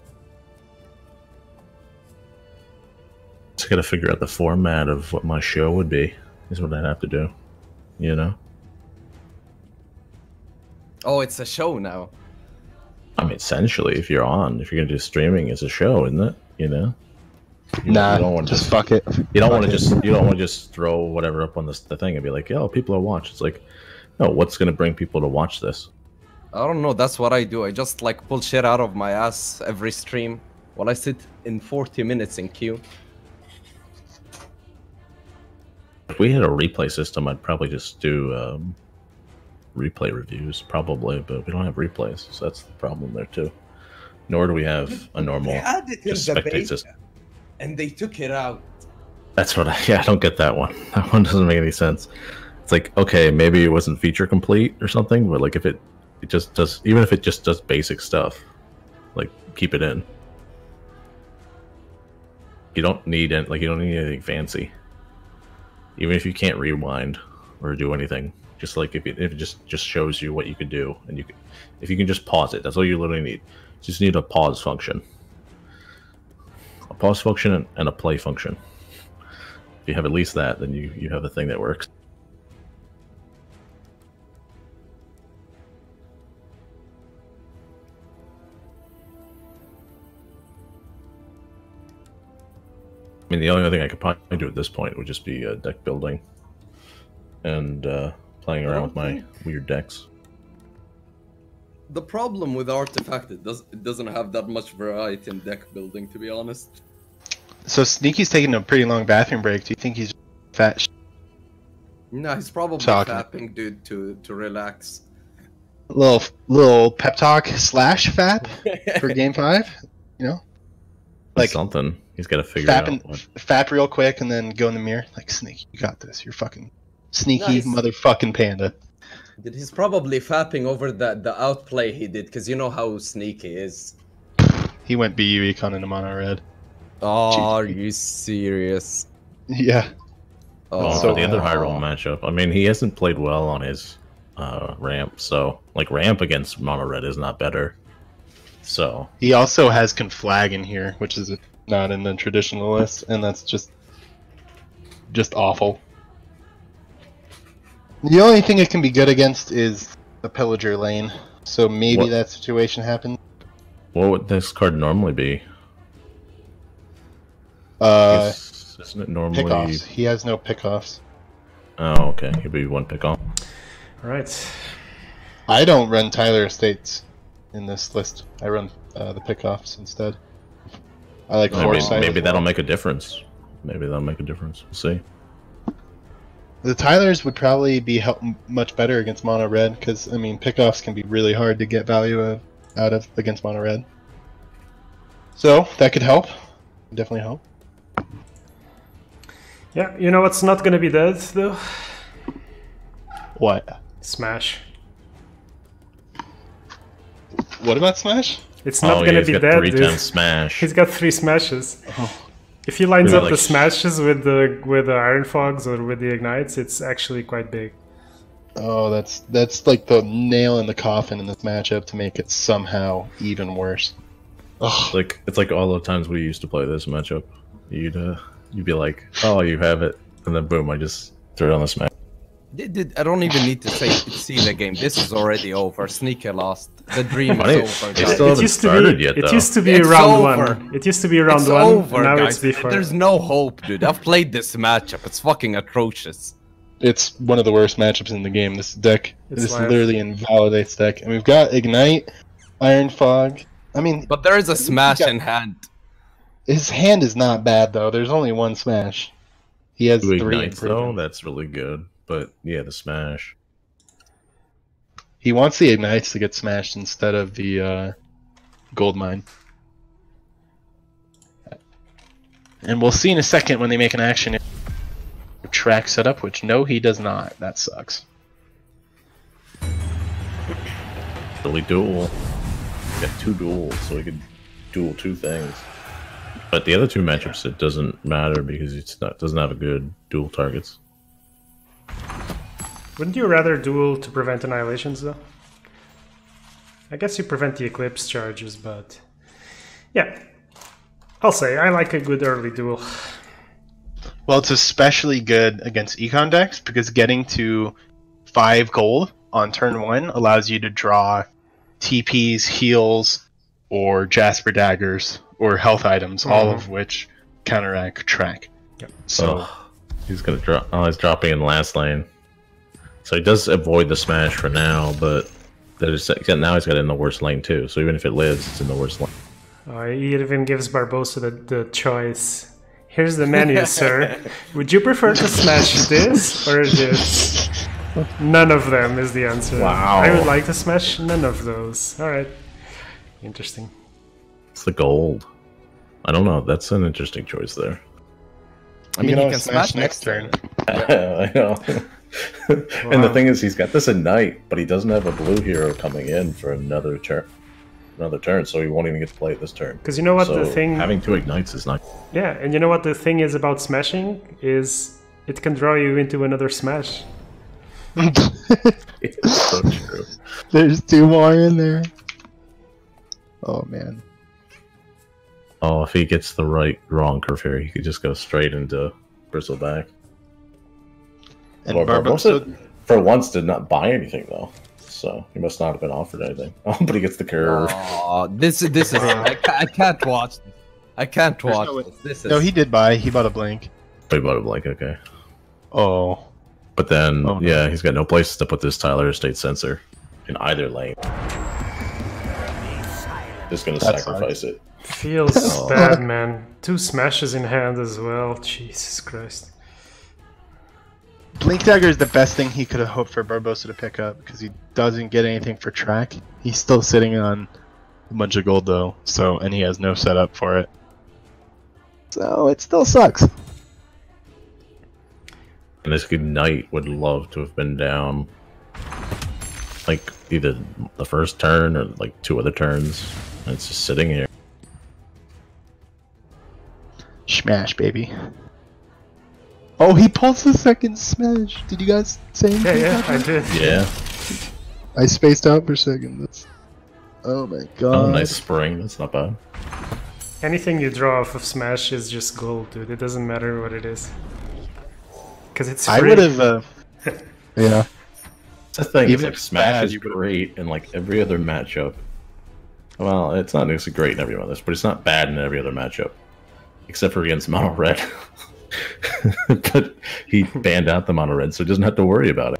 Just gotta figure out the format of what my show would be. Is what I'd have to do. You know. Oh, it's a show now. I mean, essentially, if you're on, if you're gonna do streaming, it's a show, isn't it? You know. You, Nah, you don't want just fuck it. You don't Fuck want to it. just you don't want to just throw whatever up on this the thing and be like, "Oh, people are watching." It's like, no, what's gonna bring people to watch this? I don't know, that's what I do. I just like pull shit out of my ass every stream while I sit in forty minutes in queue. If we had a replay system, I'd probably just do um, replay reviews, probably, but we don't have replays, so that's the problem there too. Nor do we have a normal They had it in just the spectate beta, system. and they took it out. That's what I yeah, I don't get that one. That one doesn't make any sense. It's like, okay, maybe it wasn't feature complete or something, but like if it it just does, even if it just does basic stuff, like keep it in. You don't need it, like you don't need anything fancy. Even if you can't rewind or do anything, just like if it, if it just just shows you what you could do, and you can, if you can just pause it, that's all you literally need. You just need a pause function, a pause function and a play function. If you have at least that, then you you have a thing that works. I mean, the only other thing I could probably do at this point would just be uh, deck building and uh, playing around with my weird decks. The problem with Artifact, it, does, it doesn't have that much variety in deck building, to be honest. So Sneaky's taking a pretty long bathroom break. Do you think he's fat? Sh No, he's probably Talking. fapping, dude, to, to relax. little little pep talk slash fap for game five? You know, like Something. He's got to figure fapping, out. What... fap real quick and then go in the mirror like Sneaky. You got this. You're fucking sneaky Nice. motherfucking panda. Dude, he's probably fapping over the, the outplay he did, because you know how sneaky is. He went B U Econ into mono red. Oh, Jeez. are you serious? Yeah. Oh, So- for the other high roll matchup. I mean, he hasn't played well on his uh, ramp, so like ramp against mono red is not better. So He also has Conflag in here, which is not in the traditional list, and that's just just awful. The only thing it can be good against is the Pillager lane, so maybe What- that situation happens. what would this card normally be? Uh, Is- Isn't it normally? pickoffs. He has no pickoffs. Oh, okay. He'd be one pick off. All right. I don't run Tyler Estates in this list. I run uh, the pickoffs instead. I like Maybe, Foresight. maybe as that'll well. make a difference. Maybe that'll make a difference. We'll see. The Tylers would probably be help much better against mono red because I mean pickoffs can be really hard to get value of, out of against mono red. So that could help. Definitely help. Yeah, you know what's not gonna be dead though? What? Smash. What about Smash? It's not oh, gonna yeah, he's be got dead, three dude. times smash. He's got three smashes. Oh. If he lines Yeah, up like the sh- smashes with the with the Iron Fogs or with the Ignites, it's actually quite big. Oh, that's that's like the nail in the coffin in this matchup to make it somehow even worse. Ugh. Like it's like all the times we used to play this matchup. You'd uh, you'd be like, oh, you have it, and then boom, I just throw it on the smash. Did, did, I don't even need to say see the game. This is already over. Sneaky lost. The dream Funny, is over, they guys. still it haven't used to started be yet, it though. used to be It's round over. one. It used to be round It's one, over, and now guys. it's D four. There's no hope, dude. I've played this matchup. It's fucking atrocious. It's one of the worst matchups in the game. This deck, It's this live. literally invalidates deck. And we've got Ignite, Iron Fog. I mean, But there is a smash got- in hand. his hand is not bad though. There's only one smash. He has Two three ignites though, improvements. that's really good. But yeah, the smash. He wants the Ignites to get smashed instead of the uh, gold mine. And we'll see in a second when they make an action track setup, which no, he does not. That sucks. Really duel. Got two duels, so we could duel two things. But the other two matchups, it doesn't matter because it's not doesn't have a good dual targets. Wouldn't you rather duel to prevent annihilations, though? I guess you prevent the Eclipse charges, but... yeah. I'll say, I like a good early duel. Well, it's especially good against Econ decks, because getting to five gold on turn one allows you to draw T Ps, heals, or Jasper daggers, or health items, mm-hmm. all of which counteract track. Yep. So oh, he's gonna drop. Oh, he's dropping in the last lane. So he does avoid the smash for now, but there's now he's got it in the worst lane too. So even if it lives, it's in the worst lane. Uh, he even gives Barbosa the, the choice. Here's the menu, sir. Would you prefer to smash this or this? None of them is the answer. Wow. I would like to smash none of those. Alright. Interesting. It's the gold. I don't know. That's an interesting choice there. I mean, can he always can smash smash next turn. I know. And the thing is, he's got this Ignite, but he doesn't have a blue hero coming in for another turn. Another turn, so he won't even get to play it this turn. Because you know what so the thing... having two Ignites is not... Yeah, and you know what the thing is about smashing? Is it can draw you into another smash. It's so true. There's two more in there. Oh, man. Oh, if he gets the right wrong curve here, he could just go straight into Bristleback. And Well, Barbosa... Barbosa, for once, did not buy anything, though. So he must not have been offered anything. Oh, but he gets the curve. Oh, this this is I, ca I can't watch this. I can't watch no, this. This is No, he did buy. He bought a blink. But he bought it like, okay. Oh. But then, Oh, no. yeah, he's got no place to put this Tyler Estate sensor in either lane. Just gonna That sacrifice it. Feels Oh. bad, man. Two smashes in hand as well. Jesus Christ. Blink Dagger is the best thing he could have hoped for Barbosa to pick up, because he doesn't get anything for track. He's still sitting on a bunch of gold, though, so and he has no setup for it. So it still sucks. And this Ignite would love to have been down, like, either the first turn or, like, two other turns. And it's just sitting here. Smash, baby. Oh, he pulls the second smash. Did you guys say anything? Yeah, yeah, about I that? did. Yeah. I spaced out for a second. That's... Oh my god. Oh, nice spring. That's not bad. Anything you draw off of smash is just gold, dude. It doesn't matter what it is. Because it's free. I would have. Uh... yeah. That's the thing. Even Even if like, it's Smash bad, is you would've- great in like every other matchup. Well, it's not necessarily great in every one of this, but it's not bad in every other matchup, except for against Mono Red. But he banned out the Mono Red, so he doesn't have to worry about it.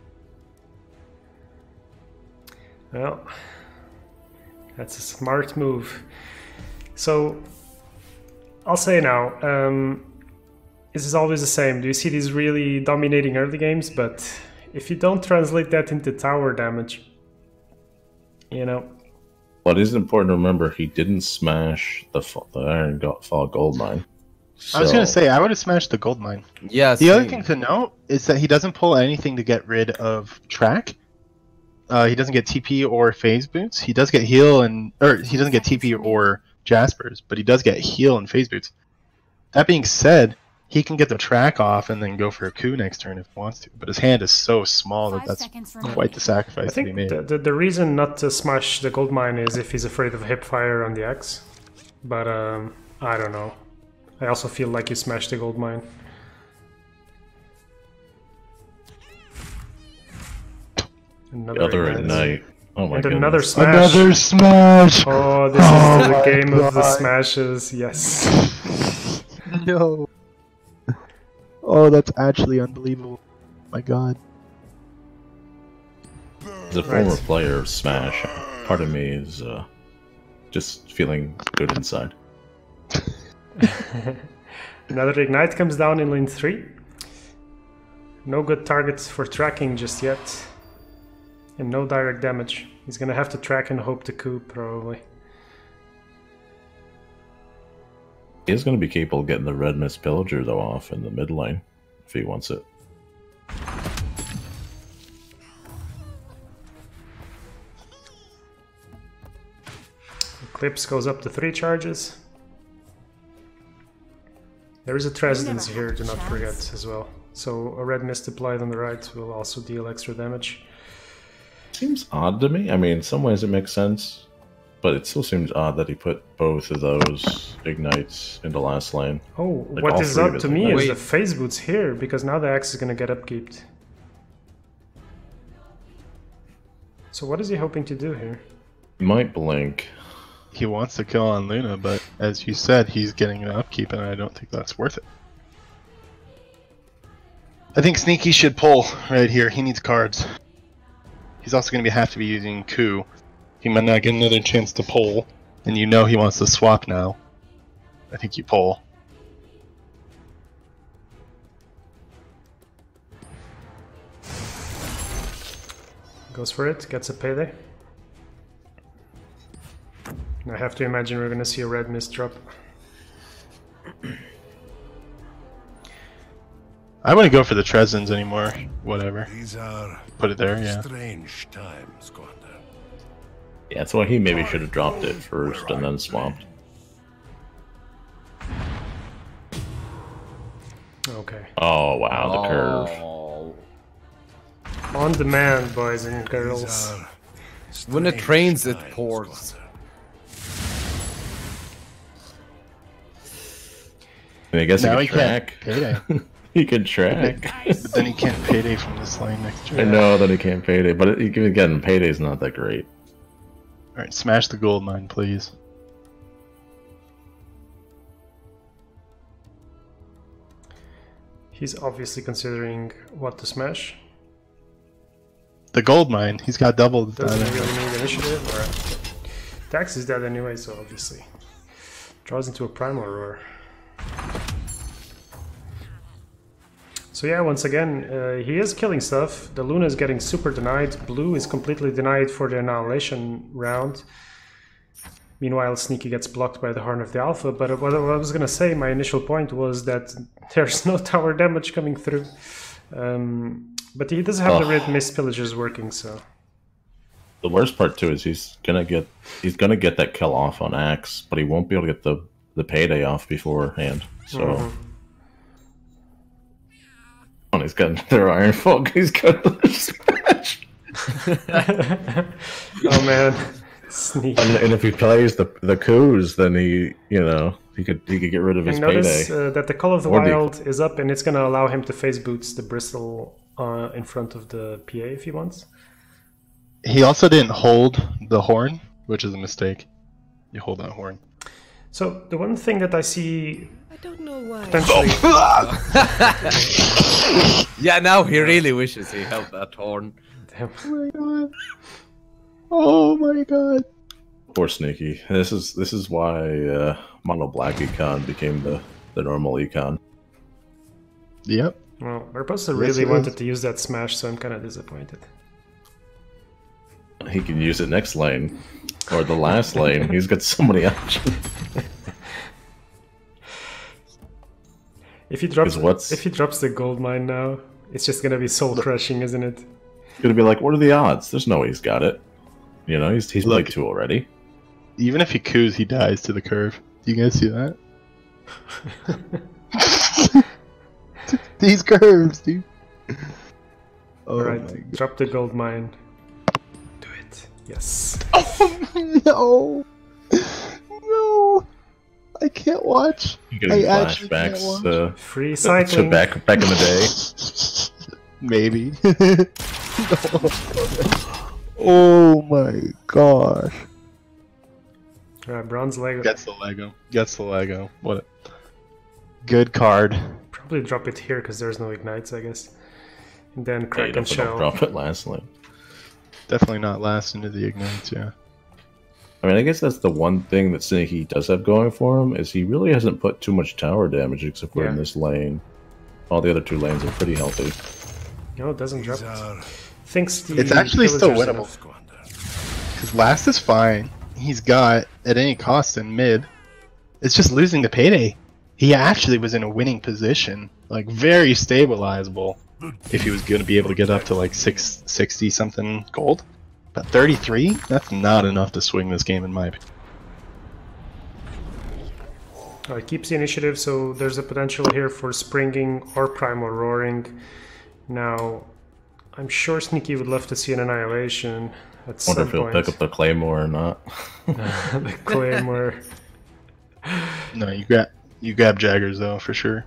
Well, that's a smart move. So, I'll say now, um, this is always the same. Do you see these really dominating early games? But if you don't translate that into tower damage, you know. But it is important to remember he didn't smash the, the Iron Go- Fall Gold Mine. So, I was gonna say I would have smashed the gold mine. Yes. The other thing to note is that he doesn't pull anything to get rid of track. Uh, he doesn't get T P or phase boots. He does get heal and or he doesn't get T P or Jaspers, but he does get heal and phase boots. That being said, he can get the track off and then go for a coup next turn if he wants to. But his hand is so small that Five that's seconds remaining. quite the sacrifice I to be think made. the, the, the reason not to smash the gold mine is if he's afraid of hipfire on the X. But um, I don't know. I also feel like you smashed the gold mine. Another the other ignite. Ignite. Oh my And goodness. another smash. Another smash! Oh, this Oh is the my game of the God. smashes. Yes. No. Oh, that's actually unbelievable. My god. As a former Right. player of Smash, part of me is uh, just feeling good inside. Another ignite comes down in lane three. No good targets for tracking just yet. And no direct damage. He's gonna have to track and hope to coup, probably. He is going to be capable of getting the Red Mist Pillager, though, off in the mid lane, if he wants it. Eclipse goes up to three charges. There is a Tresdence here, do not forget, as well. So a Red Mist applied on the right will also deal extra damage. Seems odd to me. I mean, in some ways it makes sense, but it still seems odd that he put both of those ignites into last lane. Oh, Like, what all is three of up his to me is ignites. the phase boots here, because now the axe is going to get upkeeped. So what is he hoping to do here? He might blink. He wants to kill on Luna, but as you said, he's getting an upkeep, and I don't think that's worth it. I think Sneaky should pull right here. He needs cards. He's also going to have to be using Coup. He might not get another chance to pull, and you know he wants to swap now. I think you pull. Goes for it, gets a payday. I have to imagine we're going to see a Red Mist drop. I wouldn't go for the Tresons anymore. Whatever. These are Put it there, yeah. strange times, Gondor. Yeah, that's why he maybe should have dropped it first and then swapped. Okay. Oh, wow, the curve. Oh. On demand, boys and These girls. are When it strange rains, it times, pours. Gondor. I, mean, I guess Now he he can can't track. payday. He can track. But then he can't payday from this lane next I year. know that he can't payday, but it, again, payday's not that great. Alright, smash the gold mine, please. He's obviously considering what to smash. The gold mine, he's got double the Doesn't damage. really need initiative. Or Dax is dead anyway, so obviously. Draws into a Primal Roar. So yeah, once again, uh, he is killing stuff. The Luna is getting super denied. Blue is completely denied for the Annihilation round. Meanwhile, Sneaky gets blocked by the Horn of the Alpha. But what I was going to say, my initial point was that there's no tower damage coming through. Um, but he does have Oh. the Red Mist Pillagers working, so... The worst part too is he's gonna get he's gonna get that kill off on Axe, but he won't be able to get the the payday off beforehand. So. Mhm. Oh, he's got another Iron Folk. He's got the smash. Oh man, Sneak. And, and if he plays the the coups, then he, you know, he could he could get rid of his And notice payday. uh, that the Call of the Or the- Wild is up, and it's going to allow him to face boots the Bristle uh, in front of the P A if he wants. He also didn't hold the horn, which is a mistake. You hold that horn. So the one thing that I see I don't know why. potentially, Yeah, now he really wishes he held that horn. Damn. Oh my god. Oh my god. Poor Sneaky. This is this is why uh, Mono Black Econ became the the normal Econ. Yep. well, Barbosa Yes, really it wanted is. to use that smash, so I'm kind of disappointed. He can use it next lane or the last lane. He's got so many options. If he drops, 'Cause what's- if he drops the gold mine now, it's just gonna be soul crushing, isn't it? He's gonna be like, what are the odds? There's no way he's got it. You know, he's he's Look. played two already. Even if he coos, he dies to the curve. Do you guys see that? These curves, dude. Oh All my right, god. drop the gold mine. Do it. Yes. No. No. I can't watch. You're getting I actually can't flashbacks watch. uh, Free to cycling. back back in the day. Maybe. Oh my gosh. Uh, bronze Lego. Gets the Lego. Gets the Lego. What a good card. Probably drop it here because there's no ignites, I guess. And then Yeah, you crack and definitely don't shell. drop it last lane. Definitely not last into the ignites, yeah. I mean, I guess that's the one thing that Sneaky does have going for him is he really hasn't put too much tower damage except for in Yeah. this lane. All the other two lanes are pretty healthy. No, it doesn't drop These it. are Thinks the It's actually still villagers winnable. enough. Gondor. Because last is fine. He's got, at any cost, in mid. It's just losing the payday. He actually was in a winning position, like very stabilizable. If he was going to be able to get up to like six sixty something gold, but thirty-three, that's not enough to swing this game in my opinion. Uh, it keeps the initiative, so there's a potential here for springing or primal roaring. Now, I'm sure Sneaky would love to see an annihilation at Wonder some if he'll point. pick up the claymore or not. The claymore. No, you grab you grab Jaggers though for sure.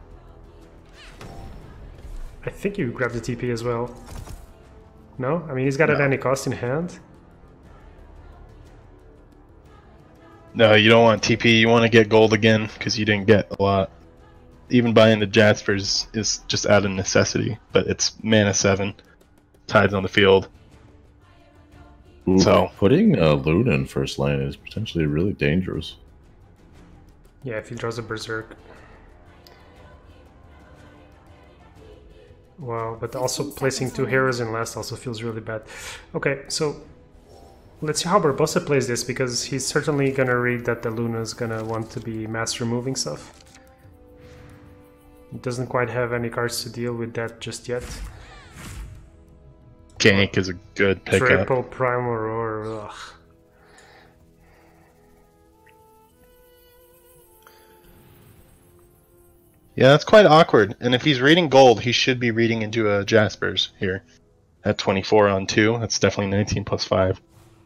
I think you grab the T P as well. No? I mean, he's got it at any cost in hand. No, you don't want T P. You want to get gold again because you didn't get a lot. Even buying the Jaspers is just out of necessity, but it's mana seven, Tides on the field. Ooh, So- putting uh, Luna in first lane is potentially really dangerous. Yeah, if he draws a Berserk. Wow, but also placing two heroes in last also feels really bad. Okay, so let's see how Barbosa plays this, because he's certainly gonna read that the Luna's gonna want to be mass removing stuff. He doesn't quite have any cards to deal with that just yet. Gank is a good pickup. Triple Primal Roar, ugh. Yeah, that's quite awkward. And if he's reading gold, he should be reading into a Jaspers here. At twenty-four on two, that's definitely nineteen plus five.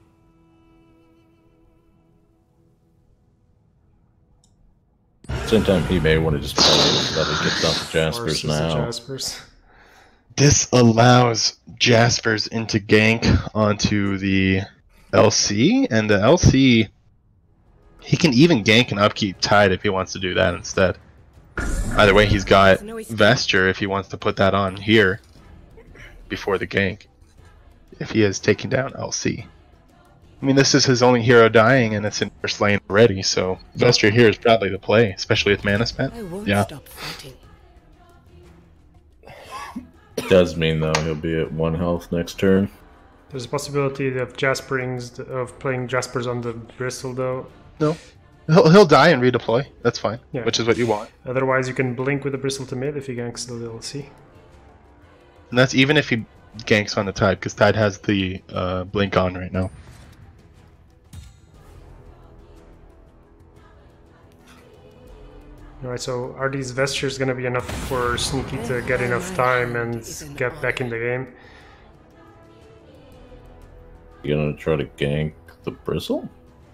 Same time, he may want to just play it so that he gets off the Jaspers Forces the now. Jaspers. This allows Jaspers into gank onto the L C, and the L C, he can even gank and upkeep Tide if he wants to do that instead. Either way, he's got Vesture if he wants to put that on here before the gank, if he is taking down L C. I mean, this is his only hero dying, and it's in first lane already, so Vesture here is probably the play, especially with mana spent. I won't Yeah. stop fighting. Does mean though he'll be at one health next turn. There's a possibility of Jasperings, of playing Jaspers on the Bristol though. No. He'll, he'll die and redeploy. That's fine, Yeah. which is what you want. Otherwise, you can blink with the Bristle to mid if he ganks the L C. And that's even if he ganks on the Tide, because Tide has the uh, blink on right now. Alright, so are these Vestures gonna be enough for Sneaky to get enough time and get back in the game? You gonna try to gank the Bristle?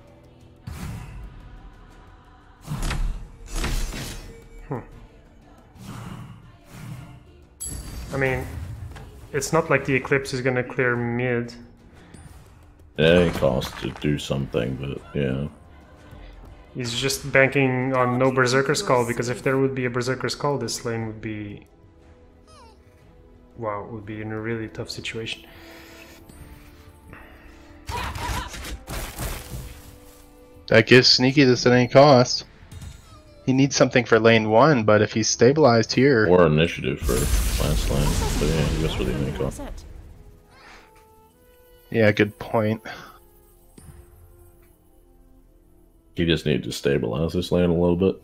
I mean, it's not like the Eclipse is gonna clear mid. At any cost to do something, but yeah. He's just banking on no Berserker's Call, because if there would be a Berserker's Call, this lane would be... Wow, would be in a really tough situation. That gives Sneaky this at any cost. He needs something for lane one, but if he's stabilized here... Or initiative for last lane. But yeah, he goes for the enemy call. Yeah, good point. He just needed to stabilize this lane a little bit.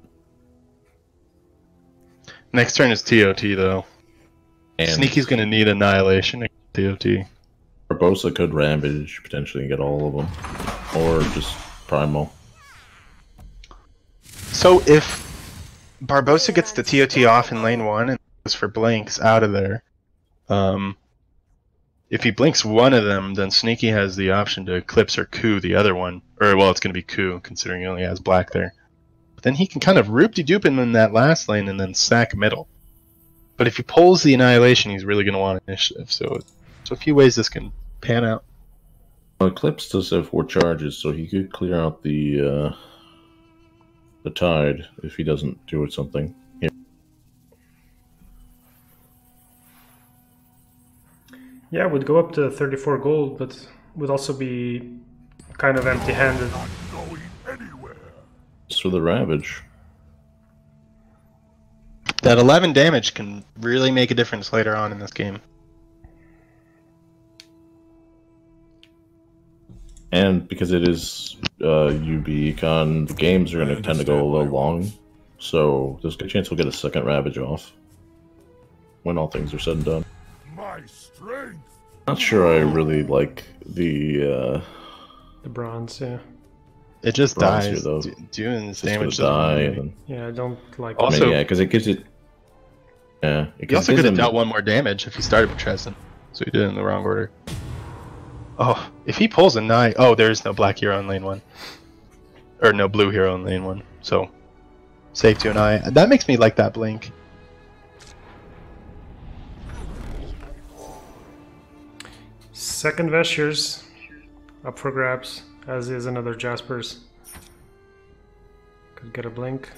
Next turn is T O T, though. And Sneaky's gonna need Annihilation against T O T. Barbosa could Rampage potentially and get all of them. Or just Primal. So if Barbosa gets the T O T off in lane one and goes for blinks out of there, um, if he blinks one of them, then Sneaky has the option to Eclipse or Coup the other one. Or, well, it's going to be Coup, considering he only has black there. But then he can kind of roop-de-doop him in that last lane and then sack middle. But if he pulls the Annihilation, he's really going to want initiative. So, so a few ways this can pan out. Well, Eclipse does have four charges, so he could clear out the uh, the Tide if he doesn't do it something. Here. Yeah, it would go up to thirty-four gold, but would also be kind of empty-handed. Not going anywhere. Just for the Ravage. That eleven damage can really make a difference later on in this game. And because it is uh, U B Econ, the games are going to tend to go a little long. So there's a good chance we'll get a second Ravage off when all things are said and done. My strength. Not sure I really like the uh, The bronze, yeah. It just Bronze dies here, though. do- doing this just gonna damage. die. doesn't And really- then, Yeah, I don't like I Also- mean, yeah, because it gives it. Yeah, it He also gives could have him- dealt one more damage if he started with Tresson, so he did it in the wrong order. Oh, if he pulls a nine, oh, there is no black hero in lane one, or no blue hero in lane one. So save to an eye. That makes me like that blink. Second Vestures up for grabs, as is another Jasper's. Could get a blink.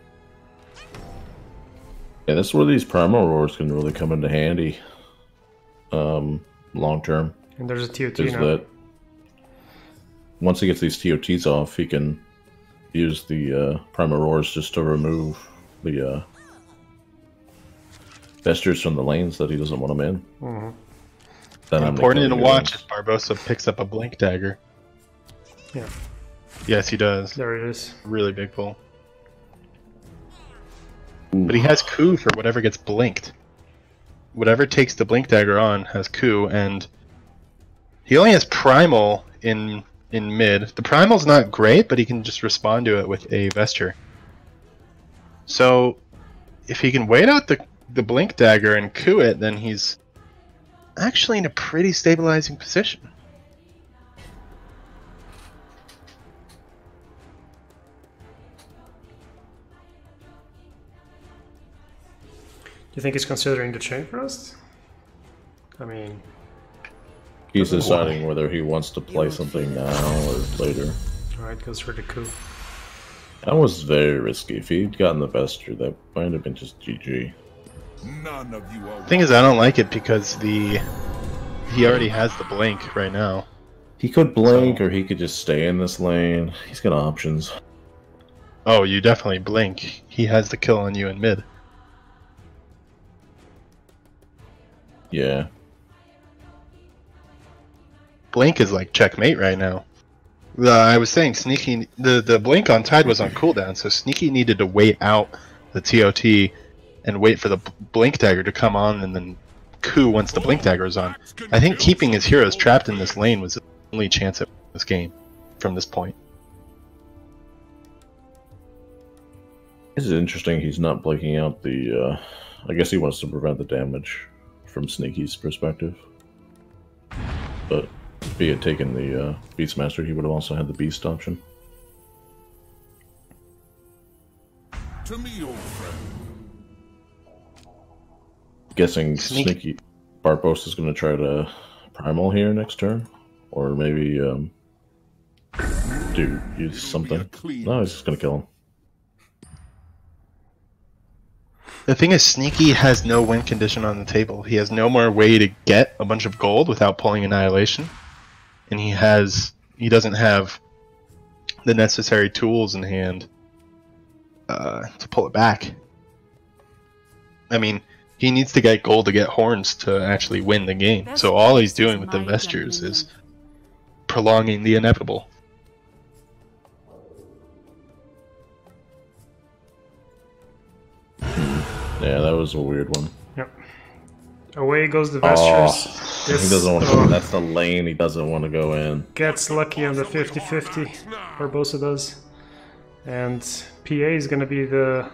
Yeah, that's where these Primal Roars can really come into handy. Um, long term. And there's a T O T Is now. that once he gets these T O Ts off, he can use the uh, Primal Roars just to remove the uh, Vestures from the lanes that he doesn't want them in. Mhm. Then I'm Important to making watch the, if Barbosa picks up a blink dagger. Yeah, Yes, he does. there it is. Really big pull. uh, But he has coup for whatever gets blinked. Whatever takes the blink dagger on has coup, and he only has primal in in mid. The primal's not great, but he can just respond to it with a vesture. So if he can wait out the the blink dagger and coup it, then he's actually in a pretty stabilizing position. Do you think he's considering the Chain Frost? I mean, he's deciding whether he wants to play something now or later. alright, goes for the coup. That was very risky. If he'd gotten the Vesture, that might have been just G G. None of you are. Thing is, I don't like it because the he already has the blink right now. He could blink, or he could just stay in this lane. He's got options. Oh, you definitely blink. He has the kill on you in mid. Yeah. Blink is like checkmate right now. Uh, I was saying Sneaky, the, the blink on Tide was on cooldown, so Sneaky needed to wait out the T O T and wait for the b- blink dagger to come on and then coup once the blink dagger is on. I think keeping his heroes trapped in this lane was the only chance at this game from this point. This is interesting. He's not blinking out the. Uh, I guess he wants to prevent the damage from Sneaky's perspective. But if he had taken the uh, Beastmaster, he would have also had the Beast option. To me, old friend. Guessing Sneak- Sneaky Barbosa is going to try to Primal here next turn, or maybe um, do use something. No, he's just going to kill him. The thing is, Sneaky has no win condition on the table. He has no more way to get a bunch of gold without pulling Annihilation. And he has... he doesn't have the necessary tools in hand uh, to pull it back. I mean, he needs to get gold to get horns to actually win the game. So all he's doing with the Vestures is prolonging the inevitable. Yeah, that was a weird one. Yep. Away goes the Oh, Vestures. he This doesn't want to. oh, That's the lane he doesn't want to go in. gets lucky on the fifty fifty. Barbosa does. And P A is going to be the...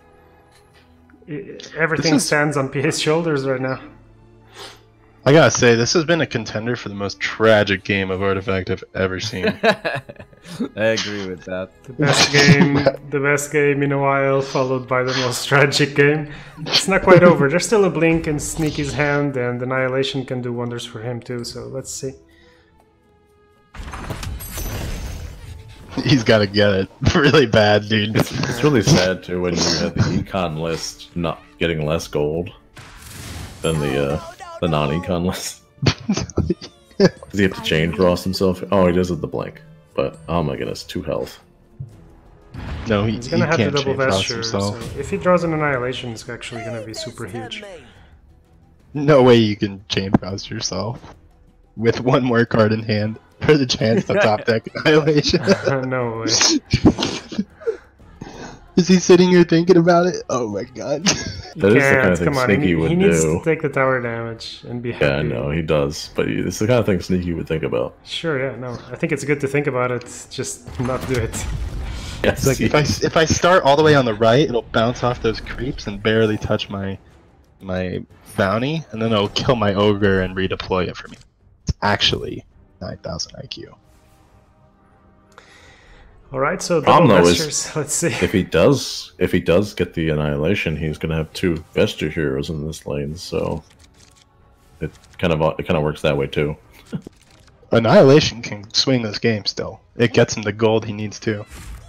I- Everything This is- stands on P A's shoulders right now. I gotta say, this has been a contender for the most tragic game of Artifact I've ever seen. I agree with that. The best game, the best game in a while, followed by the most tragic game. It's not quite over. There's still a blink in Sneaky's hand, and Annihilation can do wonders for him too. So let's see. He's gotta get it really bad, dude. It's really sad too when you had the econ list not getting less gold than the uh, the non-econ list. Does he have to chain frost himself? Oh, he does with the blank. But oh my goodness, two health. No, he, He's he gonna have the can't double chain frost vesture. So himself. if he draws an Annihilation, it's actually gonna be super huge. No way you can chain frost yourself with one more card in hand. for the chance to top deck Annihilation. No way. Is he sitting here thinking about it? Oh my god. That is the kind of thing Come on, he, Sneaky would he needs do. to take the tower damage and be happy. Yeah, I know he does, but it's the kind of thing Sneaky would think about. Sure, yeah, no. I think it's good to think about it, just not do it. Yes, It's like if I if I start all the way on the right, it'll bounce off those creeps and barely touch my my bounty, and then it'll kill my ogre and redeploy it for me. It's actually nine thousand I Q. Alright, so Problem, double though, is Vestures, let's see. if he does, if he does get the Annihilation, he's gonna have two Vesture heroes in this lane, so it kind of it kind of works that way too. Annihilation can swing this game still. It gets him the gold he needs to.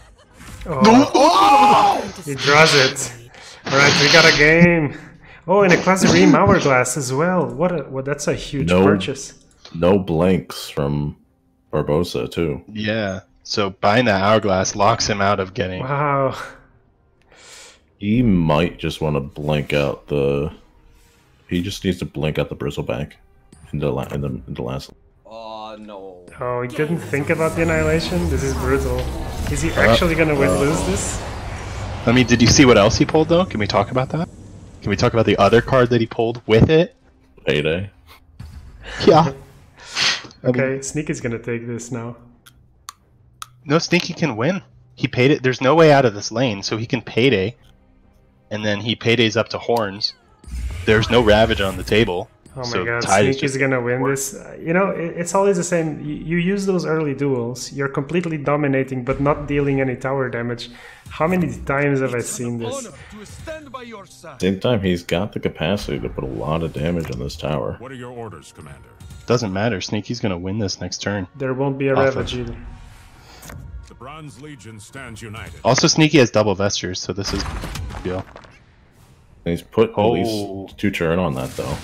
Oh, he draws it. Alright, we got a game. Oh, and a Clazarim Hourglass as well. What a what that's a huge No. purchase. No blanks from Barbosa too. Yeah. So buying that hourglass locks him out of getting. Wow. He might just want to blink out the. He just needs to blink out the Bristleback in the la- in the, in the last. Oh no. Oh, he didn't think about the Annihilation? This is brutal. Is he actually gonna win lose this? I mean, did you see what else he pulled though? Can we talk about that? Can we talk about the other card that he pulled with it? Payday. Yeah. I mean, Okay, Sneaky's gonna take this now. no, Sneaky can win. He paid it. There's no way out of this lane, so he can payday, and then he paydays up to horns. There's no Ravage on the table. Oh my so god, Tide is Sneaky's just- gonna win this. Uh, you know, it, it's always the same. You, you use those early duels, you're completely dominating but not dealing any tower damage. How many times have I seen this? Honor to stand by your side. Same time, he's got the capacity to put a lot of damage on this tower. What are your orders, Commander? Doesn't matter. Sneaky's gonna win this next turn. There won't be a Off Ravage of- either. The Bronze Legion stands united. Also, Sneaky has double Vestures, so this is deal. And he's put at Oh. least two turn on that though.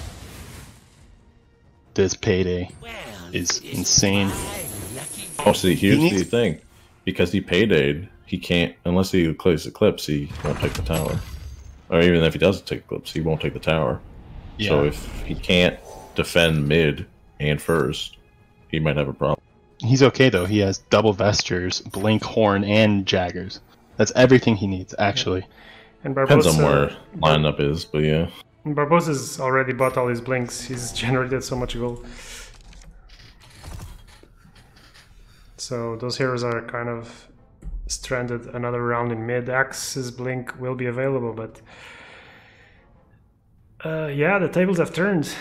This payday is insane. Oh, see, here's He needs- the thing. Because he paydayed, he can't, unless he plays Eclipse, he won't take the tower. Or even if he doesn't take Eclipse, he won't take the tower. So Yeah. if he can't defend mid and first, he might have a problem. He's okay though. He has double Vestures, Blink, Horn, and Jaggers. That's everything he needs, actually. And Depends on Barbosa, where lineup is, but yeah. Barbosa's already bought all his blinks. He's generated so much gold. So those heroes are kind of stranded another round in mid. Axe's blink will be available, but uh, yeah, the tables have turned.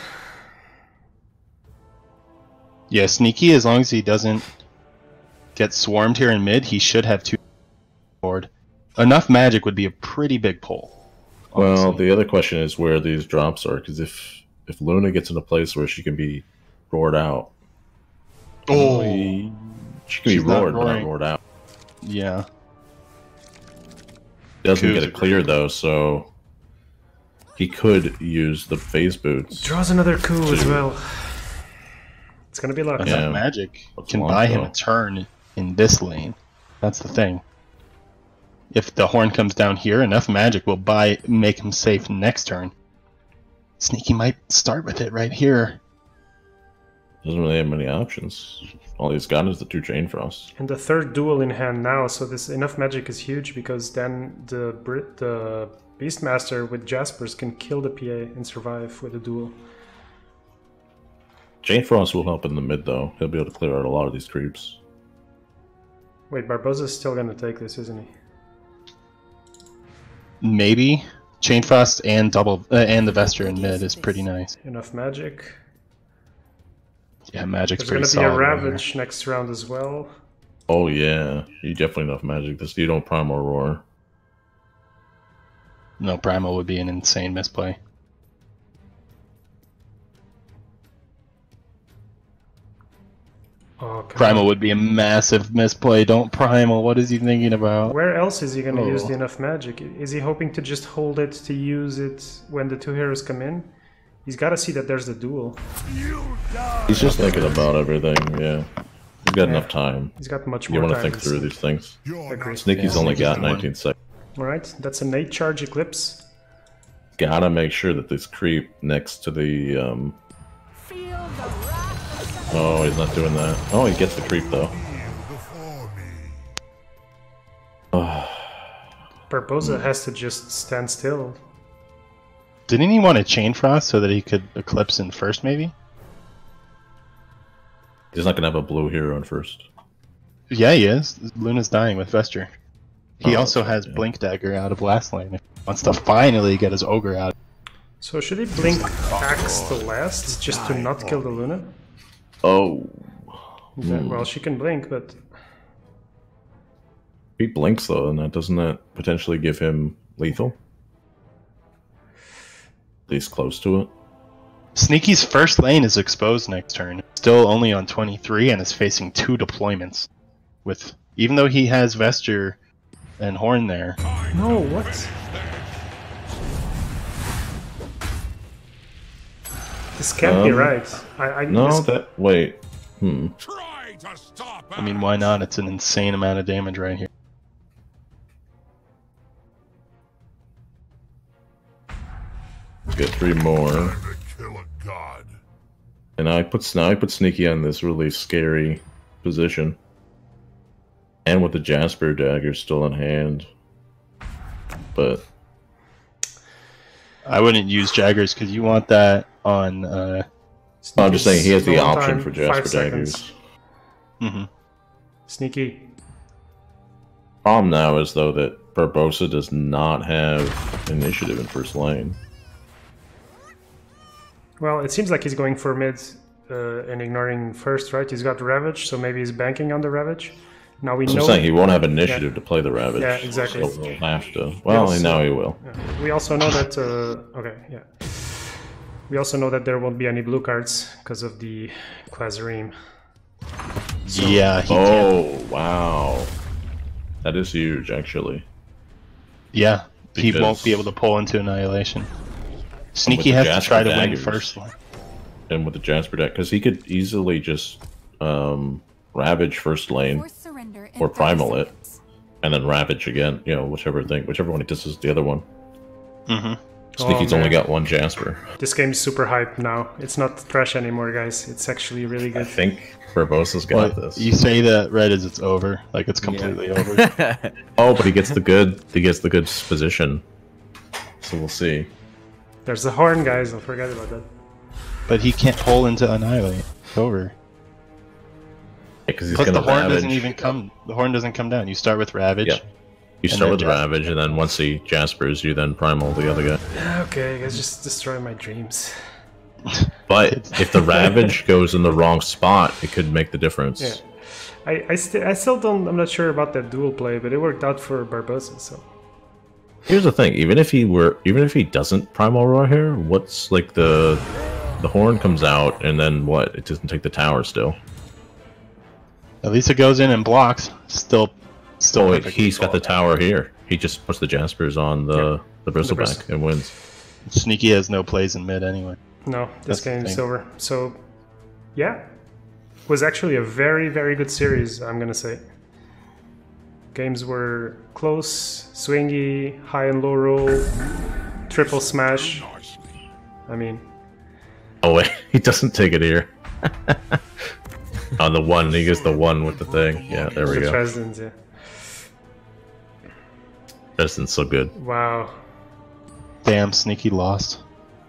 Yeah, Sneaky, as long as he doesn't get swarmed here in mid, he should have two board. Enough magic would be a pretty big pull. Well, honestly. the other question is where these drops are, because if if Luna gets in a place where she can be roared out, Oh. she she can She's be not roared, but not roaring. roared out. Yeah. Doesn't Coups get are it clear though, so he could use the phase boots. Draws another coup as well. It's gonna be lucky. Enough Yeah. magic What's can long, buy him though? a turn in this lane. That's the thing. If the horn comes down here, enough magic will buy make him safe next turn. Sneaky might start with it right here. Doesn't really have many options. All he's got is the two Chain Frosts. And the third duel in hand now, so this enough magic is huge because then the Brit, the Beastmaster with Jaspers can kill the P A and survive with a duel. Chain Frost will help in the mid though. He'll be able to clear out a lot of these creeps. Wait, Barbosa's still gonna take this, isn't he? Maybe Chain Frost and double uh, and the Vesture in mid is pretty nice. Enough magic. Yeah, magic's There's pretty gonna be a solid. right here. Ravage next round as well. Oh yeah, you definitely enough magic. This you don't Primal Roar. No, Primal would be an insane misplay. Oh, come Primal on. would be a massive misplay. Don't Primal. What is he thinking about? Where else is he gonna use Oh. the enough magic? Is he hoping to just hold it to use it when the two heroes come in? He's gotta see that there's the duel. He's just thinking about everything. Yeah, he's got Yeah. enough time. He's got much You more want to time think to through see. these things. You're Agreed. not Sneaky's Yeah, only Sneaky's got the one. nineteen seconds. Alright, that's an eight charge Eclipse. Gotta make sure that this creep next to the um, Feel the wrath of Oh, he's not doing that. Oh, he gets the creep though. Oh. Barbosa has to just stand still. Didn't he want to Chain Frost so that he could Eclipse in first, maybe? He's not gonna have a blue hero in first. Yeah, he is. Luna's dying with Vesture. He Oh, also okay, has yeah. Blink Dagger out of last lane. If he wants to finally get his Ogre out. So should he blink Axe the last just to not kill the Luna? Oh. Yeah, Hmm. well, she can blink, but If he blinks though, and that doesn't that potentially give him lethal? At least close to it. Sneaky's first lane is exposed next turn. Still only on twenty-three and is facing two deployments. With even though he has Vesture and Horn there. no, what? This can't be Um, right. I, I No, this- that wait. Hmm. Try to stop I mean, why not? It's an insane amount of damage right here. Get three more. to kill a god. And I put now I put Sneaky on this really scary position. And with the Jasper dagger still in hand. But I wouldn't use Jaggers because you want that on. Uh, I'm just saying he has the Roll option time, for five Jasper seconds. daggers. mhm. Sneaky. Problem now is though that Barbosa does not have initiative in first lane. Well, it seems like he's going for mid uh, and ignoring first, right? He's got Ravage, so maybe he's banking on the Ravage. Now we So I'm know. saying he won't have initiative to play the Ravage. Yeah, exactly. So he'll have to. Well, also- now he will. Yeah. We also know that. Uh, okay, yeah. We also know that there won't be any blue cards because of the Klazarim. Yeah, he can't. Oh, wow. That is huge, actually. Yeah, he Because- won't be able to pull into Annihilation. Sneaky the has to Jasper try to win daggers. first lane. And with the Jasper deck, because he could easily just um, Ravage first lane Force surrender in or thirty Primal it, seconds. and then Ravage again. You know, whichever thing, whichever one he disses the other one. Mm-hmm. Sneaky's Oh, only man. got one Jasper. This game's super hype now. It's not trash anymore, guys. It's actually really I good. think Barbosa's got this. You say that red is it's over, like it's completely over. Oh, but he gets the good. He gets the good position. So we'll see. There's the horn, guys. Don't forget about that. But he can't pull into Annihilate. It's over. Because he's Plus gonna the horn Ravage. doesn't even come. The horn doesn't come down. You start with Ravage. Yeah. You and start then with Jasper. Ravage, and then once he Jaspers, you then Primal the other guy. Okay, guys, just destroy my dreams. But if the Ravage goes in the wrong spot, it could make the difference. Yeah. I I, st- I still don't. I'm not sure about that dual play, but it worked out for Barbosa. So Here's the thing: even if he were, even if he doesn't Primal Roar here, what's like the the horn comes out, and then what? It doesn't take the tower still. At least it goes in and blocks. Still, still. Oh, wait, perfectly he's got the qualified. tower here. He just puts the Jaspers on the Yeah. the bristleback bristle. and wins. Sneaky has no plays in mid anyway. no, this That's the game's thing. over. So yeah, was actually a very very good series. I'm gonna say. Games were close, swingy, high and low roll, triple smash. I mean, Oh wait, he doesn't take it here. On the one, he gets the one with the thing. Yeah, there we the go. Presidents, yeah. President's so good. Wow. Damn, Sneaky lost.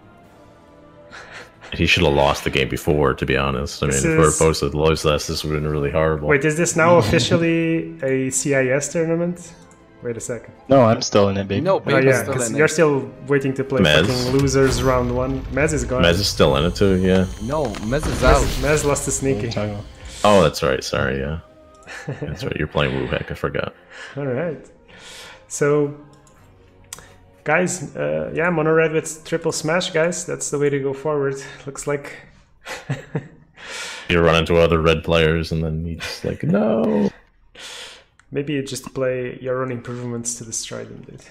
He should have lost the game before, to be honest. I mean, This if we is- both had lost this, this would have been really horrible. Wait, is this now officially a C I S tournament? Wait a second. No, I'm still in it, baby. No, Oh baby, yeah, still 'cause in you're it. still waiting to play Mez. fucking losers round one. Mez is gone. Mez is still in it too, yeah. No, Mez is out. Mez, Mez lost to What are you Sneaky. talking about? Oh, that's right. Sorry, yeah. That's right. You're playing Wuhek. I forgot. All right. So, guys, uh, yeah, mono red with triple smash, guys. That's the way to go forward. Looks like. You run into other red players, and then you just like, no. Maybe you just play your own improvements to the Strident, dude.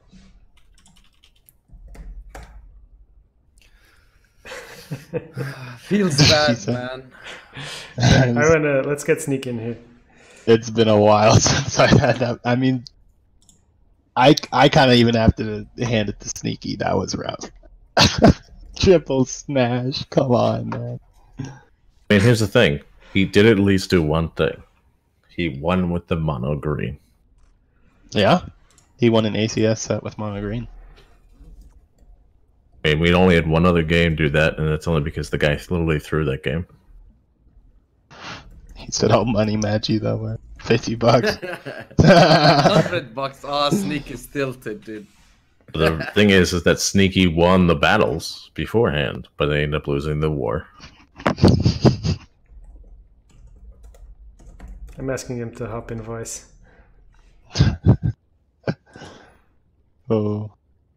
Feels bad, said- man. I wanna let's get Sneak in here. It's been a while since I've had that. I mean, I I kind of even have to hand it to Sneaky. That was rough. Triple smash. Come on, man. I mean, here's the thing. He did at least do one thing. He won with the mono green. Yeah, he won an A C S set with mono green. I mean, we only had one other game do that, and it's only because the guy literally threw that game. He said, "Oh, money match you though, man. fifty bucks." Hundred bucks. Oh, Sneak is tilted, dude. The thing is, is that Sneaky won the battles beforehand, but they ended up losing the war. I'm asking him to hop in voice. Oh.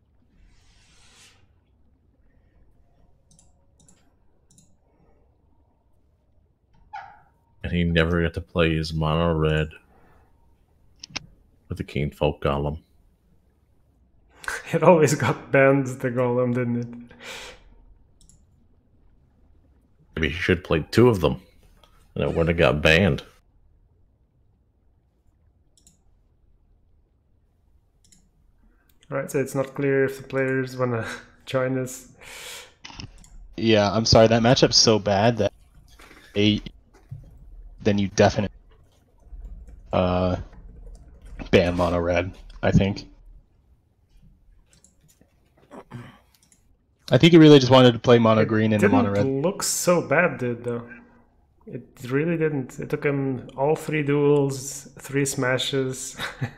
And he never got to play his mono red with the Keen Folk Golem. It always got banned, the golem, didn't it? Maybe he should play two of them, and it wouldn't have got banned. Alright, so it's not clear if the players want to join us. Yeah, I'm sorry. That matchup's so bad that a then you definitely uh ban mono red. I think. I think he really just wanted to play mono green and mono red. It didn't look so bad, dude, though. It really didn't. It took him all three duels, three smashes.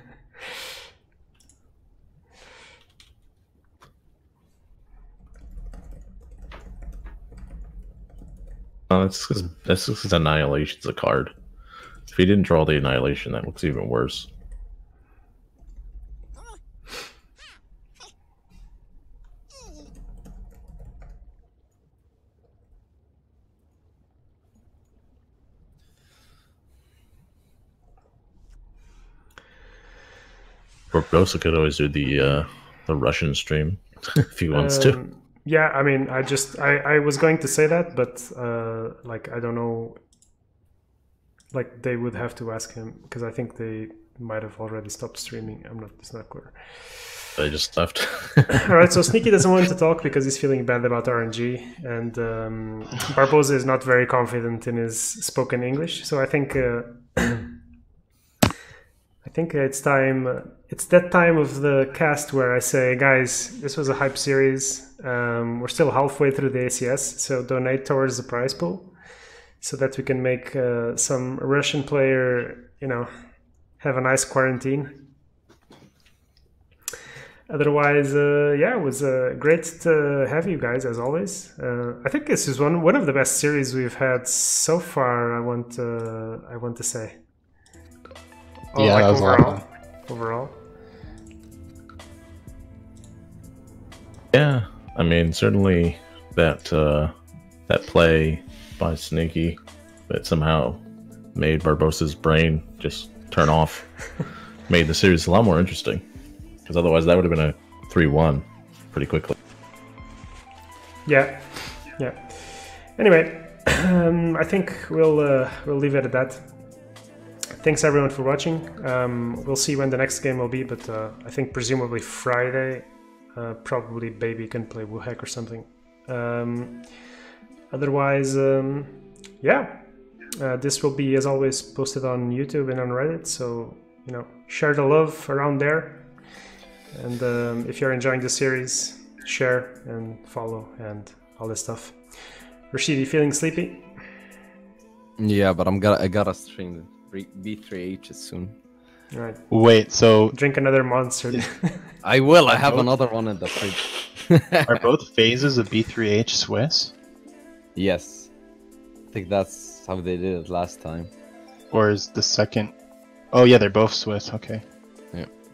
Oh, that's because that's because Annihilation's a card. If he didn't draw the Annihilation, that looks even worse. Barbosa could always do the uh, the Russian stream if he wants to. Um, Yeah, I mean, I just I, I was going to say that, but uh, like I don't know, like they would have to ask him because I think they might have already stopped streaming. I'm not, it's not clear. They just left. All right, so Sneaky doesn't want to talk because he's feeling bad about R N G, and um, Barbosa is not very confident in his spoken English. So I think uh, I think it's time. Uh, it's that time of the cast where I say, guys, this was a hype series. Um, we're still halfway through the A C S, so donate towards the prize pool so that we can make uh, some Russian player, you know, have a nice quarantine. Otherwise, uh, yeah, it was uh, great to have you guys as always. Uh, I think this is one one of the best series we've had so far. I want uh, I want to say. Oh, yeah, like that was overall, a lot of fun. Overall. Yeah, I mean, certainly that uh, that play by Sneaky that somehow made Barbosa's brain just turn off made the series a lot more interesting. Because otherwise that would have been a three one pretty quickly. Yeah, yeah. Anyway, um, I think we'll uh, we'll leave it at that. Thanks everyone for watching. Um, we'll see when the next game will be, but uh, I think presumably Friday. Uh, probably Baby can play Woohack or something. Um, otherwise, um, yeah. Uh, this will be, as always, posted on YouTube and on Reddit. So, you know, share the love around there. And um, if you're enjoying the series, share and follow and all this stuff. Rashid, you feeling sleepy? Yeah, but I'm gonna I gotta stream the B three H soon. All right. Wait, so Drink another monster. I will. I have another one in the fridge. are both phases of B three H Swiss? Yes, I think that's how they did it last time. Or is the second... Oh yeah, they're both Swiss, okay. Yeah.